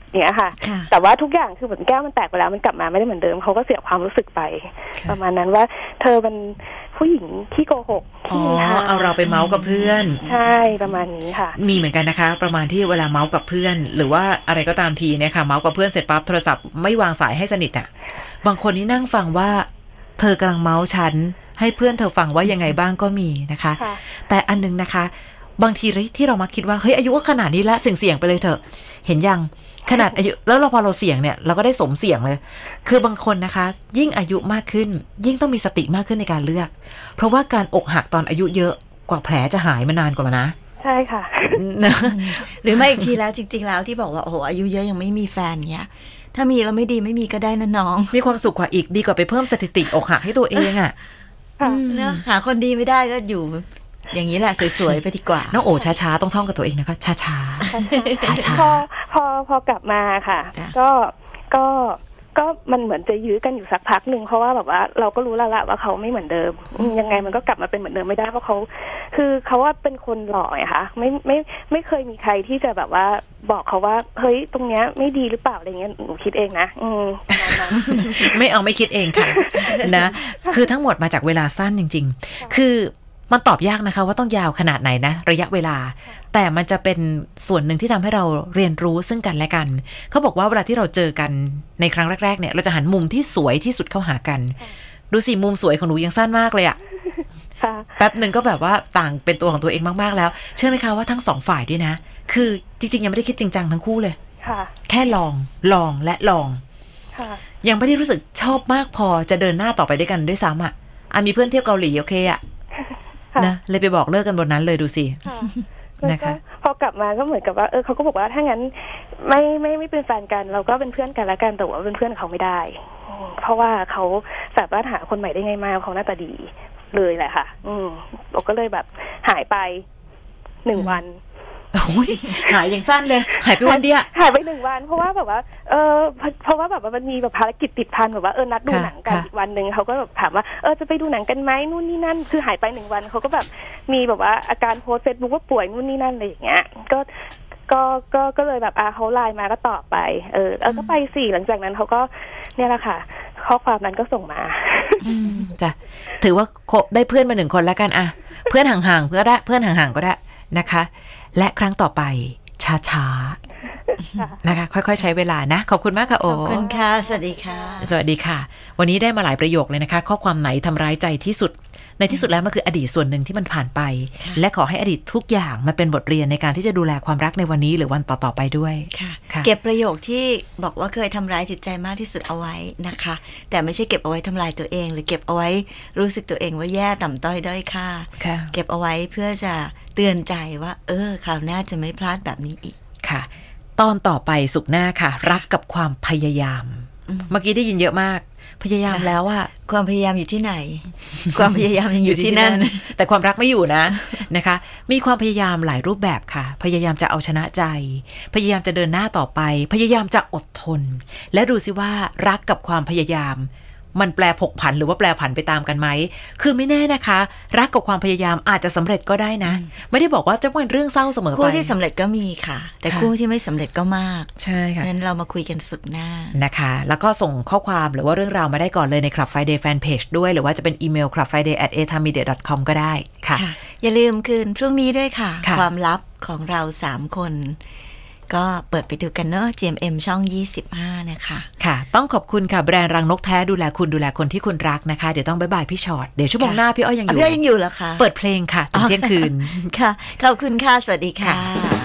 เนี้ยค่ะแต่ว่าทุกอย่างคือเหมือนแก้วมันแตกไปแล้วมันกลับมาไม่ได้เหมือนเดิมเขาก็เสียความรู้สึกไปประมาณนั้นว่าเธอเป็นผู้หญิงขี้โกหกอ๋อเอาเราไปเมาส์กับเพื่อนใช่ประมาณนี้ค่ะมีเหมือนกันนะคะประมาณที่เวลาเมาส์กับเพื่อนหรือว่าอะไรก็ตามทีเนี่ยค่ะเมาส์กับเพื่อนเสร็จปั๊บโทรศัพท์ไม่วางสายให้สนิทอ่ะบางคนนี่นั่งฟังว่าเธอกำลังเมาส์ฉันให้เพื่อนเธอฟังว่ายังไงบ้างก็มีนะคะแต่อันนึงนะคะบางทีที่เรามาคิดว่าเฮ้ยอายุก็ขนาดนี้ละเสี่ยงๆไปเลยเถอะเห็นยังขนาดอายุแล้วเราพอเราเสี่ยงเนี่ยเราก็ได้สมเสี่ยงเลยคือบางคนนะคะยิ่งอายุมากขึ้นยิ่งต้องมีสติมากขึ้นในการเลือกเพราะว่าการอกหักตอนอายุเยอะกว่าแผลจะหายมานานกว่านะใช่ค่ะนะหรือไม่อีกทีแล้วจริงๆแล้วที่บอกว่าโอ้โหอายุเยอะยังไม่มีแฟนเนี้ยถ้ามีแล้วไม่ดีไม่มีก็ได้นะน้องมีความสุขกว่าอีกดีกว่าไปเพิ่มสถิติอกหักให้ตัวเองอ่ะเนอะหาคนดีไม่ได้ก็อยู่อย่างนี้แหละสวยๆไปดีกว่าน้องโอช้าๆต้องท่องกับตัวเองนะคะช้าๆช้าๆพอพอพอกลับมาค่ะก็ก็ก็มันเหมือนจะยื้อกันอยู่สักพักหนึ่งเพราะว่าแบบว่าเราก็รู้แล้วละว่าเขาไม่เหมือนเดิมยังไงมันก็กลับมาเป็นเหมือนเดิมไม่ได้เพราะเขาคือเขาว่าเป็นคนหล่อไงคะไม่ไม่ไม่เคยมีใครที่จะแบบว่าบอกเขาว่าเฮ้ยตรงเนี้ยไม่ดีหรือเปล่าอะไรเงี้ยหนูคิดเองนะอืมไม่เอาไม่คิดเองค่ะนะคือทั้งหมดมาจากเวลาสั้นจริงๆคือมันตอบยากนะคะว่าต้องยาวขนาดไหนนะระยะเวลาแต่มันจะเป็นส่วนหนึ่งที่ทำให้เราเรียนรู้ซึ่งกันและกันเขาบอกว่าเวลาที่เราเจอกันในครั้งแรกๆเนี่ยเราจะหันมุมที่สวยที่สุดเข้าหากันดูสิมุมสวยของหนูยังสั้นมากเลยอะแป๊บหนึ่งก็แบบว่าต่างเป็นตัวของตัวเองมากๆแล้วเชื่อไหมคะว่าทั้งสองฝ่ายด้วยนะคือจริงๆยังไม่ได้คิดจริงจังทั้งคู่เลยแค่ลองลองและลองยังไม่ได้รู้สึกชอบมากพอจะเดินหน้าต่อไปด้วยกันด้วยซ้ำอ่ะอ่ะมีเพื่อนเที่ยวเกาหลีโอเคอ่ะนะเลยไปบอกเลิกกันบนนั้นเลยดูสินะคะพอกลับมาก็เหมือนกับว่าเออเขาก็บอกว่าถ้างั้นไม่ไม่ไม่เป็นแฟนกันเราก็เป็นเพื่อนกันละกันแต่ว่าเป็นเพื่อนเขาไม่ได้เพราะว่าเขาสามารถหาคนใหม่ได้ง่ายมากเขาหน้าตาดีเลยแหละค่ะอืมเราก็เลยแบบหายไปหนึ่งวันโอ้ยหายอย่างสั้นเลยหายไปวันเดียวหายไปหนึ่งวันเพราะว่าแบบว่าเออเพราะว่าแบบว่ามันมีแบบภารกิจติดพันแบบว่าเออนัดดูหนังกันอีกวันหนึ่งเขาก็แบบถามว่าเออจะไปดูหนังกันไหมนู่นนี่นั่นคือหายไปหนึ่งวันเขาก็แบบมีแบบว่าอาการโพสเฟซบุ๊กว่าป่วยนู่นนี่นั่นอะไรอย่างเงี้ยก็ก็ก็ก็เลยแบบอาเขาไลน์มาก็ตอบไปเออเออก็ไปสี่หลังจากนั้นเขาก็เนี่ยแหละค่ะข้อความนั้นก็ส่งมาจ้ะถือว่าได้เพื่อนมาหนึ่งคนแล้วกันอะเพื่อนห่างๆเพื่อนได้เพื่อนห่างๆก็ได้นะคะและครั้งต่อไปช้าๆนะคะค่อยๆใช้เวลานะขอบคุณมากค่ะโอขอบคุณค่ะสวัสดีค่ะสวัสดีค่ะวันนี้ได้มาหลายประโยคเลยนะคะข้อความไหนทำร้ายใจที่สุดในที่สุดแล้วมันคืออดีตส่วนหนึ่งที่มันผ่านไปและขอให้อดีตทุกอย่างมันเป็นบทเรียนในการที่จะดูแลความรักในวันนี้หรือวันต่อๆไปด้วยค่ะเก็บประโยคที่บอกว่าเคยทำร้ายจิตใจมากที่สุดเอาไว้นะคะแต่ไม่ใช่เก็บเอาไว้ทำลายตัวเองหรือเก็บเอาไว้รู้สึกตัวเองว่าแย่ต่ำต้อยด้อยค่าเก็บเอาไว้เพื่อจะเตือนใจว่าเออคราวหน้าจะไม่พลาดแบบนี้อีกค่ะตอนต่อไปสุขหน้าค่ะรักกับความพยายามเมื่อกี้ได้ยินเยอะมากพยายามแล้วอะความพยายามอยู่ที่ไหนความพยายามยังอยู่ที่นั่นแต่ความรักไม่อยู่นะนะคะมีความพยายามหลายรูปแบบค่ะพยายามจะเอาชนะใจพยายามจะเดินหน้าต่อไปพยายามจะอดทนและดูสิว่ารักกับความพยายามมันแปลผกผันหรือว่าแปลผันไปตามกันไหมคือไม่แน่นะคะรักกับความพยายามอาจจะสำเร็จก็ได้นะไม่ได้บอกว่าจะเป็นเรื่องเศร้าเสมอไปคู่ที่สำเร็จก็มีค่ะแต่คู่ที่ไม่สำเร็จก็มากใช่ค่ะงั้นเรามาคุยกันสุดหน้านะคะแล้วก็ส่งข้อความหรือว่าเรื่องราวมาได้ก่อนเลยใน Club Friday Fan Page ด้วยหรือว่าจะเป็นอีเมล club friday at a time media dot com ก็ได้ค่ะอย่าลืมคืนพรุ่งนี้ด้วยค่ะความลับของเราสามคนก็เปิดไปดูกันเนอะ จี เอ็ม เอ็ม ช่องยี่สิบห้านะคะค่ะต้องขอบคุณค่ะแบรนด์รังนกแท้ดูแลคุณดูแลคนที่คุณรักนะคะเดี๋ยวต้องบ๊ายบายพี่ชอตเดี๋ยวชั่วโมงหน้าพี่อ้อยยังอยู่พี่อ้อยยังอยู่เหรอคะเปิดเพลงค่ะถึงเที่ยงคืนค่ะขอบคุณค่ะสวัสดีค่ะ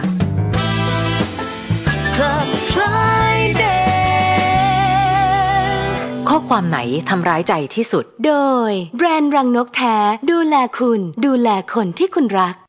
Club Friday ข้อความไหนทำร้ายใจที่สุดโดยแบรนด์รังนกแท้ดูแลคุณดูแลคนที่คุณรัก